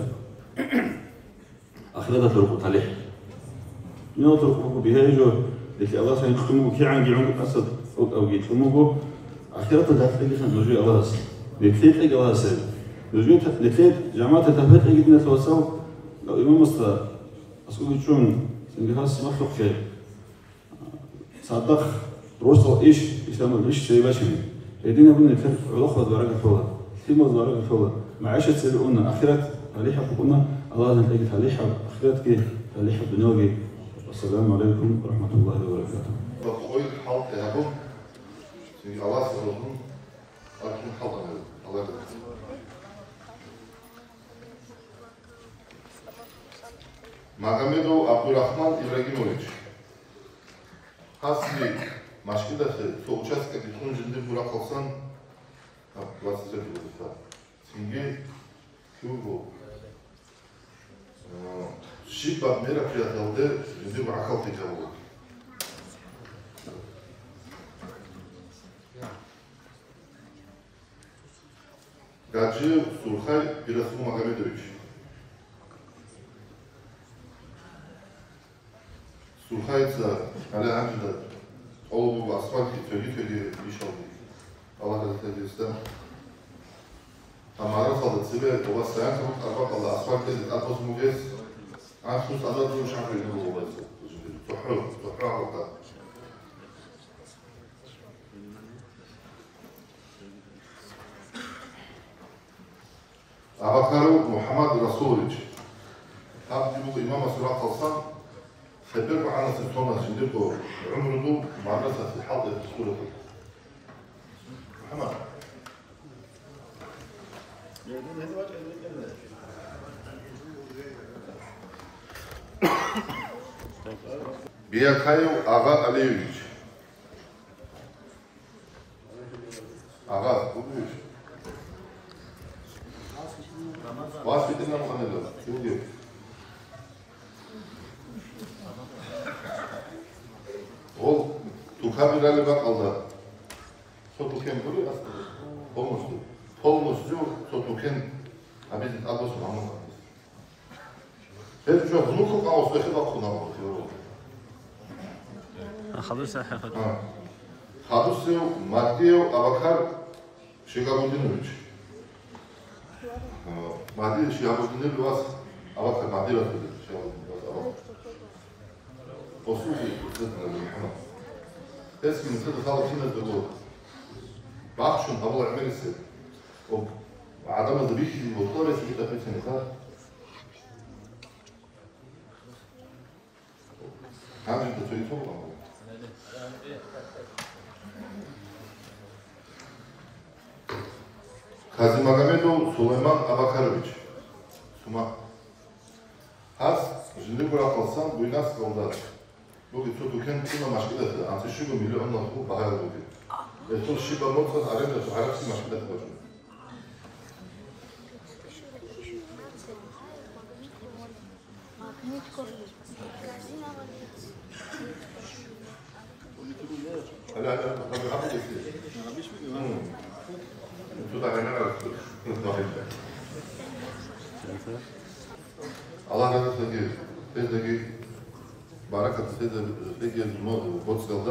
أخذت الركوب عليه يوم تركوب بهاجو لكي الله سينخدمه كي عندي عند أسد أو أو جيت خدمه أخيرا تدخل لي خن لجوه الله لكي تلقى الله سيد Özgün letlet cemaat etafet egidne tavasav imam usta asıl üçün şimdi has mahluq şey sadak rosal iş İslam'ın iş şey başı edine bunu letlet ulaqad baraka tola timoz baraka tola معيشة سبقنا آخرت فليحة قلنا الله نتلاقي فليحة آخرت كي فليحة بنوجي والسلام عليكم ورحمة الله وبركاته. بقول حلقة هبوم الله سبحانه أكون حلقة الله يرحمه. Магомедов Абдурахман Ибрагимович. Хасли машкидасы со участкаде тунжинде бура қалсан двадцать лет будет. Синге кюго шипа мероприятиялды жинде бура қалты жабылды. Гаджи Сурхай Пирасул Магомедович. Сурхайца әлі әмжіді олы бұл асфальтке төге-төге еш алды. Allah razı olsun. Tamara saldı sibe, oba sayan çok arba kaldı. Asfalt dedi, atmos mugez. Anşus Allah dur şahri ne bu olaysa. Tuhru, tuhru halka. Abakaru Muhammed Rasulic. Abdi bu imama sura kalsan سبب عنا سلطانة شندكو عمره دو مدرسة في الحاضر في السورة محمد بياكايو آغا عليويش آغا بوش واسفتنا مخنلة يوجي Ол тукабирали бакалда. Сотукен були аслы. Полностью. Полностью сотукен обидит адосу маму. Это что, внуку кого слышит баку на баку? Хадуса хафат. Хадусев Матеев Абакар Шигабудинович. Матеев Шигабудинович вас Абакар Матеев Шигабудинович. Послушай, اسمي من كده طالب فينا الدكتور بعرفش ان هو يعمل ازاي وعدم الضبيط الدكتور اسمه ده في سنه عامل الدكتور يفوق Kazım Magomedov Süleyman Abakarovich Suma Has şimdi bırakılsam bu nasıl oldu? Bugün tutuken kuna maşkilası, anti şu gün milyonlar bu bahar bugün. Ve son şiba mutfak arayınca şu Arapçı maşkilası var. Hala hala tabii hafif geçti. Tutar hemen arası. Allah razı olsun ki sizdeki barakat sizde peki yazılma Portekal'da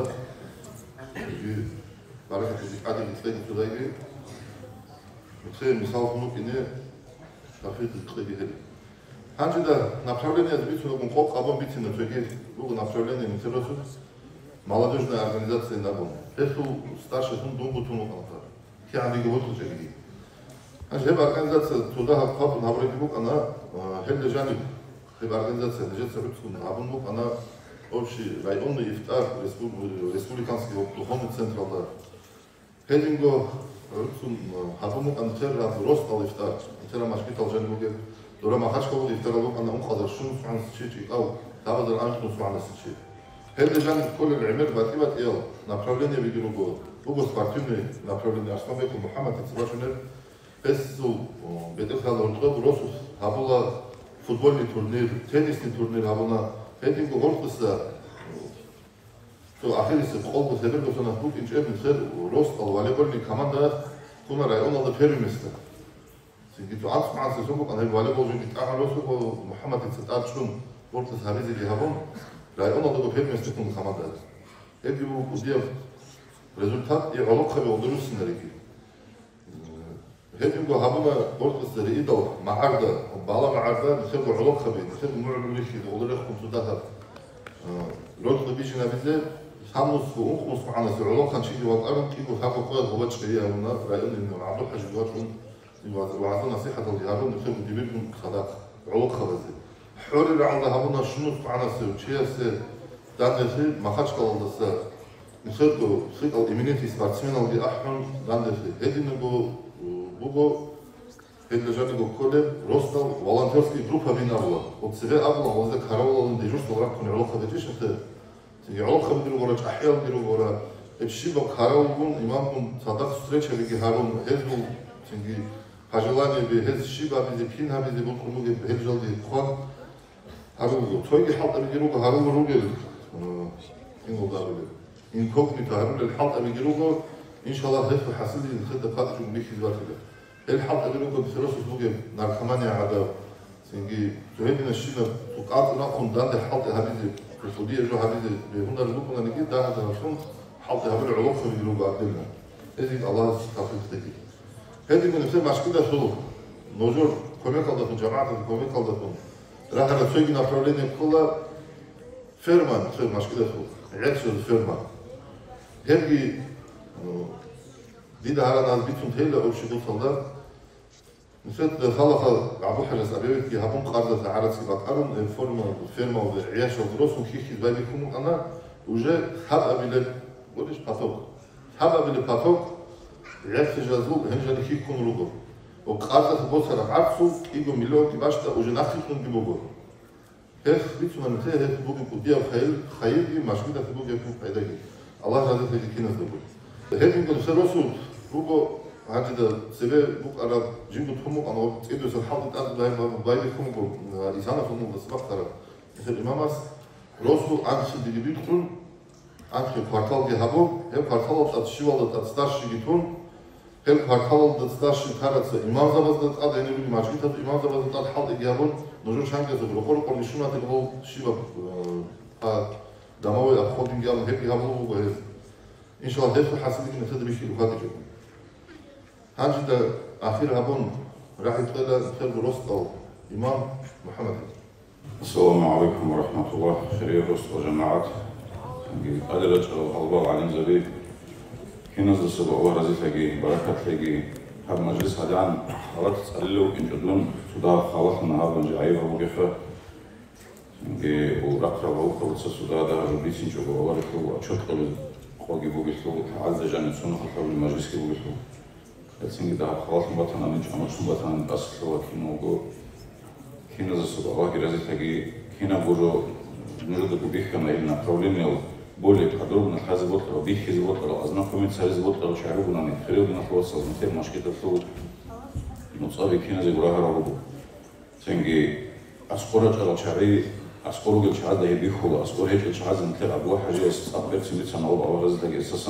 barakat sizde adım istedim tudayı все misal bunu yine şafir tıklayı. Hangi de направление сбиться на кол кабан бити на тоге bu направление интересует молодежная организация на бом. Это старший сын думу туну канта. Ки они говорят уже где. А же организация туда хап набрать бук она хелде жаниб. Хеб организация держится русским набом бук она общий районный ифтар республиканский духовный центр да. Хединго русским хабому концерт ростал ифтар. Итера машкитал жанибуге Дора махашкова ифтаралук она умқадар шун суан сичи ау табадар аншну суан сичи. Хелде жаниб коль العمر батибат ел направление видимо было. Уго спортивное направление Арсланбеков Мухаммад Ицбашунер Песу бедехал ордгов Росус хабула футбольный турнир, теннисный турнир хабуна Хединго гонкуса то ахирисе қолғы себеп осына бук инчебин сер Ростал волейбольный команда куна районалда первенство. Синги то анс маан сезон бук анай волейбол жинги таган Росу Мухаммад Ицбашунер шун гонкус харизи ди хабун районалда го первенство куна команда. Эди бу удиев результат и алоқ хабе олдырусындар еки. هديم جو هابونا برضه رئيدو معارضة وبالا معارضة نسيبو علوق خبي نسيبو معلو ليشي وغير لكم سوداها لوجه بيجينا بيزي ساموس وأنخمس معنا في علوق كان شيء وقارن كيلو هابو قوي هو تشكيه هنا رأينا إنه عبد الحاج جواتهم وعطوا نصيحة الجهارون نسيبو ديبيكم صداق علوق خبزي حوري رعنا هابونا شنو معنا سو شيء سي دان سي ما خدش قال دسا نسيبو سيد الإيمينيتي سبارتسمين اللي أحمر دان سي هديم جو بوغو предложили коле ростал волонтерски група минала от себе абла озе каравалын дежурство ракун алоха вечиште ти алоха биру гора чахял биру гора епшибо каравалун имамун садак встреча ги харун хезбул тинги пожелание би хез шиба би пинха би букумуге хезжалди хон хару тойги халта биру го хару ругел ингодарлы инкогнито хару халта биру го иншаллах хез хасили хед патру михи звартиле الحلقة اللي نقول بثلاثة زوجة ناركمانيا عدا سنجي تهدينا الشيء وقعت نقوم دان الحلقة هذه في السعودية جو هذه بهنا الزوجة نجي ده هذا رسم حلقة هذه العلاقة في الجنوب عندنا إذن الله يستحق تكي هذه من نفسه مشكلة سلوك نجور كمية كلها من جماعة كمية كلها من راح على سوق نفرلين كلها فيرمان سوق مشكلة سلوك عكس الفيرمان هذه دي ده على ناس بيتهم تهلا أو شيء بوصل نسيت خلق عبو حاجة سابيوت كي هبون قارضة عارض سباق أرون فورما فيرما وعياش ودروس وكيكي زباي بيكونوا أنا وجاء حبقى بلي وليش باتوك حبقى بلي باتوك عياش جازوك هنجا لكي يكون روغو وقارضة بوصل عارضو كيجو مليون كي باشتا وجا ناخي يكون بيبوغو هيك بيتو منتهي هيك بوغي قدية وخيل خيل دي مشكلة بوغي يكون فايداكي الله جازت هيك كينا زدبو هيك نقول سيروسو روغو هذا سبب بوك على جنب تحمق أنا تقدر تحط أنت دائما بايد يكون إنسان في الموضوع سبق ترى مثل الإمامس راسه عن شد جديدون عن في كارتال جهابو هم كارتال تشيوال تستارش جيتون هم كارتال تستارش كارت إمام زبادة هذا يعني بني ماجيت هذا إمام زبادة حال جهابون نجور شان جزء بروكور قرنيشون هذا هو شيء ها دماغه أخوين جاب هيك جهابو وهذا إن شاء الله ده حاسبين مثل بيشي لغات جبون هذا آخر هبون راح يتولى مثل رستو إمام محمد. السلام عليكم ورحمة الله. خير رستو جماعات. قادر أجعل الله عليم زبيب. كنا زسبا ورزي تجي بركة تجي هذا مجلس هذا عن خلاص تسألوا إن جدون سودا خلاصنا هذا جايبه وقفة. إنجي ورقة وقفة سودا ده جبليسين شو ورقة وأشوف قبل قاقي بوقفة عز جانب سنة قبل المجلس كي بوقفة. لكن إذا خلاص مبتنا من جمع شو مبتنا أصل وكينو جو كينا زسوا الله يرزق تجي كينا بورو نرد ببيح كنا إلنا problem يو بولي بقدرنا هذا بطل بيح هذا بطل أزنا كمية هذا بطل شعبنا نخليه بنا توصل مثل مشكلة الثور نصابي كينا زي وراها رابو تنجي أسقورج على شعبي أسقورج الشعب ده يبيخو أسقور هيك الشعب مثل أبوه حاجة أكبر سميت سنة أو رزق تجي أساسا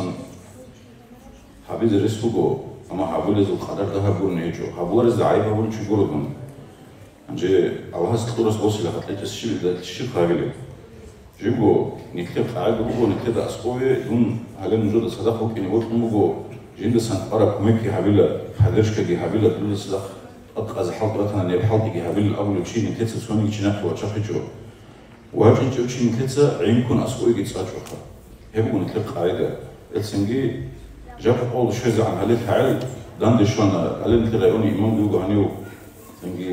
حبيز رسوجو أما هقول إذا القدر ده هقول نيجو هقول إذا عيب هقول شو يقولون أنجي الله هستخلص بوصل لقتلت الشيء ده الشيء قابله جيبو نكتب عيب بقول نكتب أسقوي دون هذا موجود الصداقة ممكن يقول نمو جند سنة قرب كمية هبيلة حذرش كجي هبيلة دون الصداقة أتقاز حاضرتنا إن يبحث كجي هبيلة أول شيء نكتب سوني جناح وشاف جو وهاجي جو شيء نكتب عينكون أسقوي جت ساجوها هبو نكتب قاعدة السنجي جاب أول شيء عن هذا الفعل دان دشون على مثل رأيوني إمام بيوجو هنيو تنجي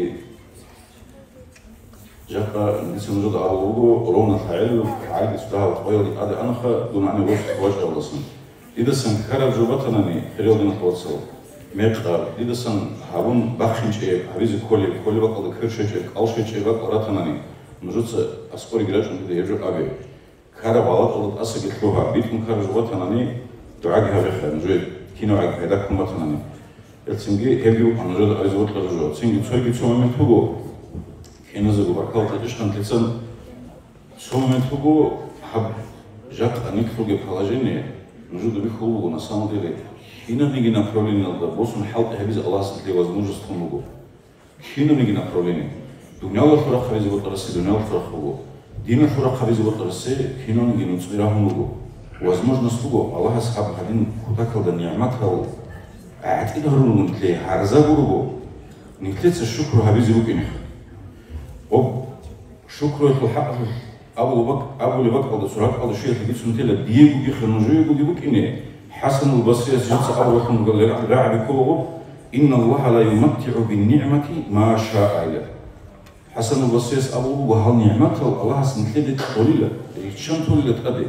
جاب نسيم جود على وجو رونا الفعل عادي سبها وتغير هذا أنا خا دون عني وقت واجد ولا سن إذا سن كرر جوبتنا ني خير دين توصل مقدار إذا سن هارون بخشين شيء عايز كل كل وقت ذكر شيء أو شيء شيء وقت راتنا ني نجوت أسقوري جراج من يرجع أبي كرر بعض أول أسق يطلبها بيتكم كرر جوبتنا ني تعاقها بخير نجوي كينو عاق هذا كم بطنني السنجي هبيو أنا جد عايز أقول لك جوا سنجي تسوي تسوي من فوقه كينو زوجو بكال تدش كان تلسن تسوي من فوقه حب جات أنيك فوقه بحلاجيني نجود بيخلو ونسام ديلي كينا نيجي نفرولين نقدر بوسون حلق هبيز الله سنتلي وزنوج استخدمه كينا نيجي نفرولين دنيا الفرق هبيز بطرسي دنيا الفرق هو دين الفرق هبيز بطرسي كينا نيجي نصبرهم نقول وزموج نسلوه الله أصحاب هذين كتاكل النعمات هو أعتقد هرون نتلي حرزة بربو نتلت الشكر هبيزي بكينه أب شكر الحق أبو بك أبو لبك أو سرعة أو شيء تجيب سنتلا بيجو يخرجوا يجو بكينه حسن البصري جلس أبو رحمه قال راعي كوب إن الله لا يمتع بالنعمة ما شاء له حسن البصري أبو وهل نعمته الله سنتلت قليلة يشان تولد أبي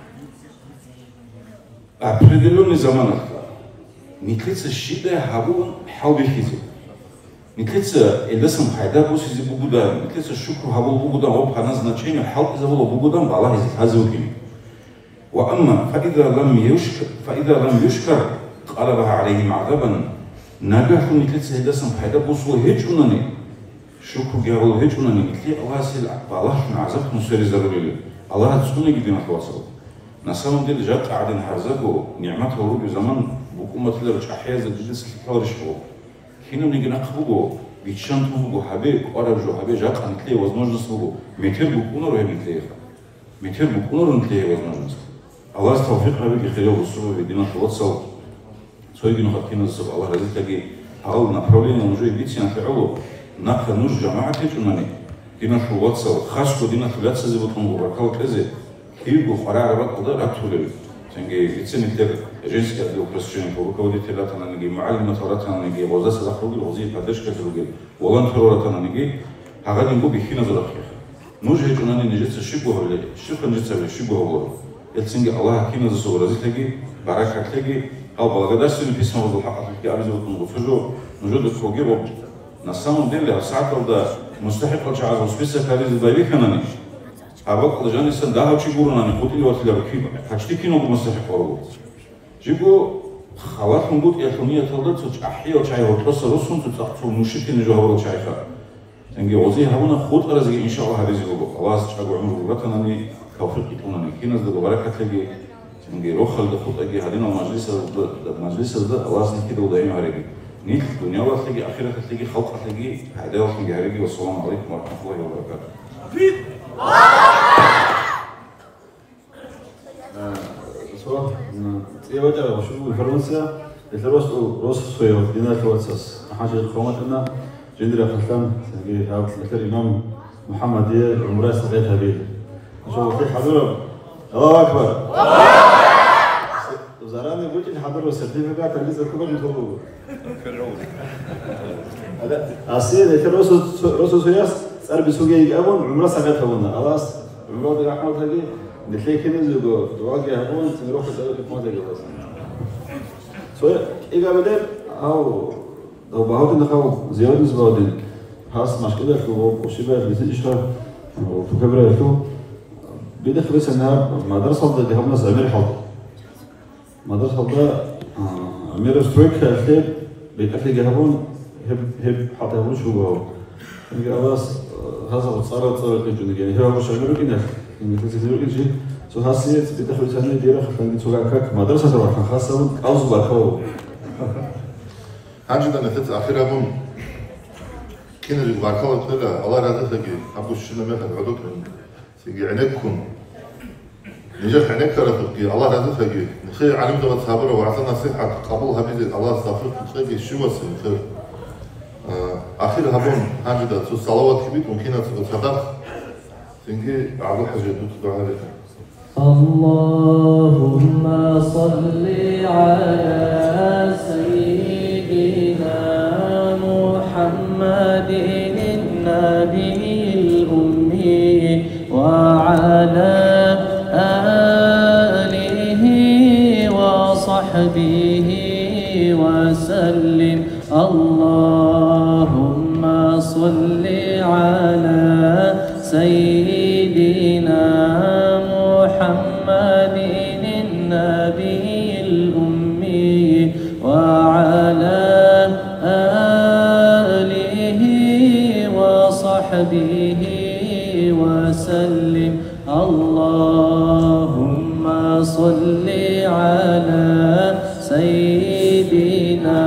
أبردلون زمانك نتلت الشدة هبون حول الحزب نتلت الاسم حيدا بوس يزي بوجودان نتلت الشكر هبول بوجودان هو بخنا значение حلق إذا هو بوجودان بالله يزي هزوكين وأما فإذا لم يشكر فإذا لم يشكر قلبها عليهم عذابا نجح نتلت الاسم حيدا بوس هو هيج ونني شكر جاول هيج ونني نتلت الله سيل بالله نعذب نصير زروري الله تسكني جدنا تواصل نسام دل جات قاعدين حرزقو نعمته روبي زمان بكم تلا رجع حياز الجلس الكارش هو هنا نيجي نقبله بيتشان تبغو حبيب قرب جو حبيب جات نتلي возможность بقو متر بكونر وهي نتلي متر بكونر نتلي возможность الله استوفيق ربك خيره وصوله بدينا توصل سويجي نخطينا الصبح الله رزق تجي هقول направление уже بيتي نفعله نقل نوش جماعة تجونني دينا توصل خاص ودينا ثلاثة زبطهم وركال كذا كيبو خرار ربك قدر أكتولي تنجي بيتي نتلي женский отдел просвещения по руководителя Тананги, معلم تورات Тананги, وزارة захруги, وزير поддержка други, волонтер Тананги, агадин губи хина зарахих. Нужно же чунани нежится шибу говорили, шибу нежится шибу говорили. Эльцинги Аллах хина засуразитеги, баракатлеги, ал благодарственный письмо в Аллахе, арзу в Тунгуфужу, нужно докуги роб. На самом деле, асатов да мустахик алчааз успеса кариз байвиханани. Абак алжани сан да хачи гурунани, хотели ватили ракиба. Хачти кино мустахик алгу. جيبو خلاص نقول يا ثمية تلدت سوتش أحيا وشاي وتوصل رسم تتأخذ مشكلة نجوا هذا شاي خا نجي وزي هبونا خود أرزق إن شاء الله هذي زوجو خلاص شاقو عمر ربطنا ني توفيق يكونني كنا زد بركة تلاقي نجي روح هذا خود أجي هذينا مجلس المجلس هذا خلاص نكيد ودايم هرجي نيت الدنيا ولا تلاقي آخرة تلاقي خلق تلاقي هذا وقت نجي هرجي والسلام عليكم ورحمة الله وبركاته. يا وجه شو فرنسا الروس روس سويو دينا توتسس حاجه القومتنا جندرا خلفان سنجي هاو الإمام محمد دي عمره سبعين هبيل شو في حضور الله أكبر وزاراني قلت لي حضور سيرتيفيكات اللي زي كمان يطلبوا هذا أصيل الروس روس سوياس صار بسوقي أبون عمره سبعين هبونا خلاص عمره ده رحمة الله نتلاقي كنا زوجو تواجه هون نروح الدولة في ماذا جالس. سوى إيه قبل أو لو بعود نخاو زيادة زبادين حاس مشكلة كوا وشبه بتجيشها وتكبر كوا بيدخل بس إنها مدرسة ده هم ناس أمير حاضر مدرسة ده أمير ستريك هالشيء بيكفي جهبون هب هب حتى هون شو هو يعني خلاص هذا بتصير تصير كذي يعني هو مش عمره كده إن تزيدوا إيجي سو هاسيت بتدخل سنة ديرة خلنا نسوق كك مدرسة تروح خاصة أوز باكو هنجد أن تت آخر أبون كنا اللي باكو تلا الله رضي تلاقي أبو الشنو ما خد عدوك من سيجي عنكم نجح عنك رفقي الله رضي تلاقي نخير علم ده بتصابره وعطنا صحة قبولها بيد الله استغفر تلاقي شو وصل نخير آخر هبون هنجد سو صلوات كبير ممكن تصدق تنجي عبد الحاج دعاء اللهم صل على سيدنا محمد النبي الأمي وعلى آله وصحبه وسلم اللهم صل على سيدنا محمد النبي الأمي وعلى آله وصحبه وسلم اللهم صل على سيدنا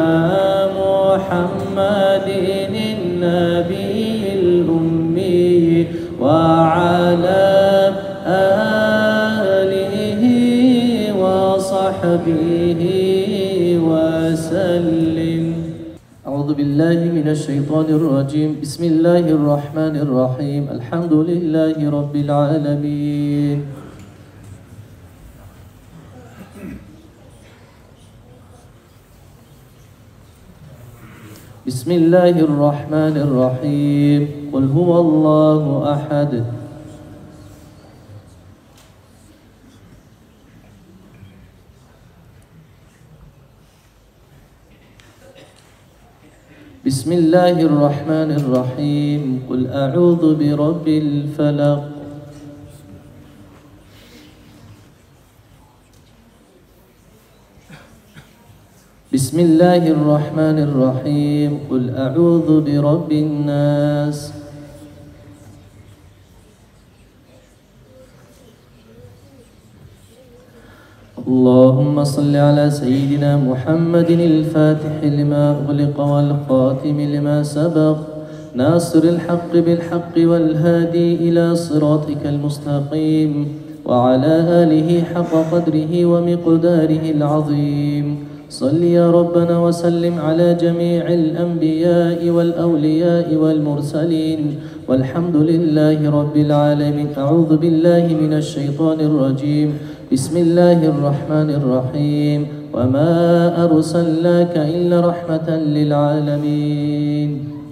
محمد النبي الأمي وعلى آله وصحبه وسلم بالله من الشيطان الرجيم. بسم الله الرحمن الرحيم. الحمد لله رب العالمين. بسم الله الرحمن الرحيم. قل هو الله أحد. بسم الله الرحمن الرحيم. قل أعوذ برب الفلق. بسم الله الرحمن الرحيم. قل أعوذ برب الناس. اللهم صل على سيدنا محمد الفاتح لما أغلق والخاتم لما سبق ناصر الحق بالحق والهادي إلى صراطك المستقيم وعلى آله حق قدره ومقداره العظيم. صل يا ربنا وسلم على جميع الأنبياء والأولياء والمرسلين والحمد لله رب العالمين. أعوذ بالله من الشيطان الرجيم. بسم الله الرحمن الرحيم. وما أرسلناك إلا رحمة للعالمين.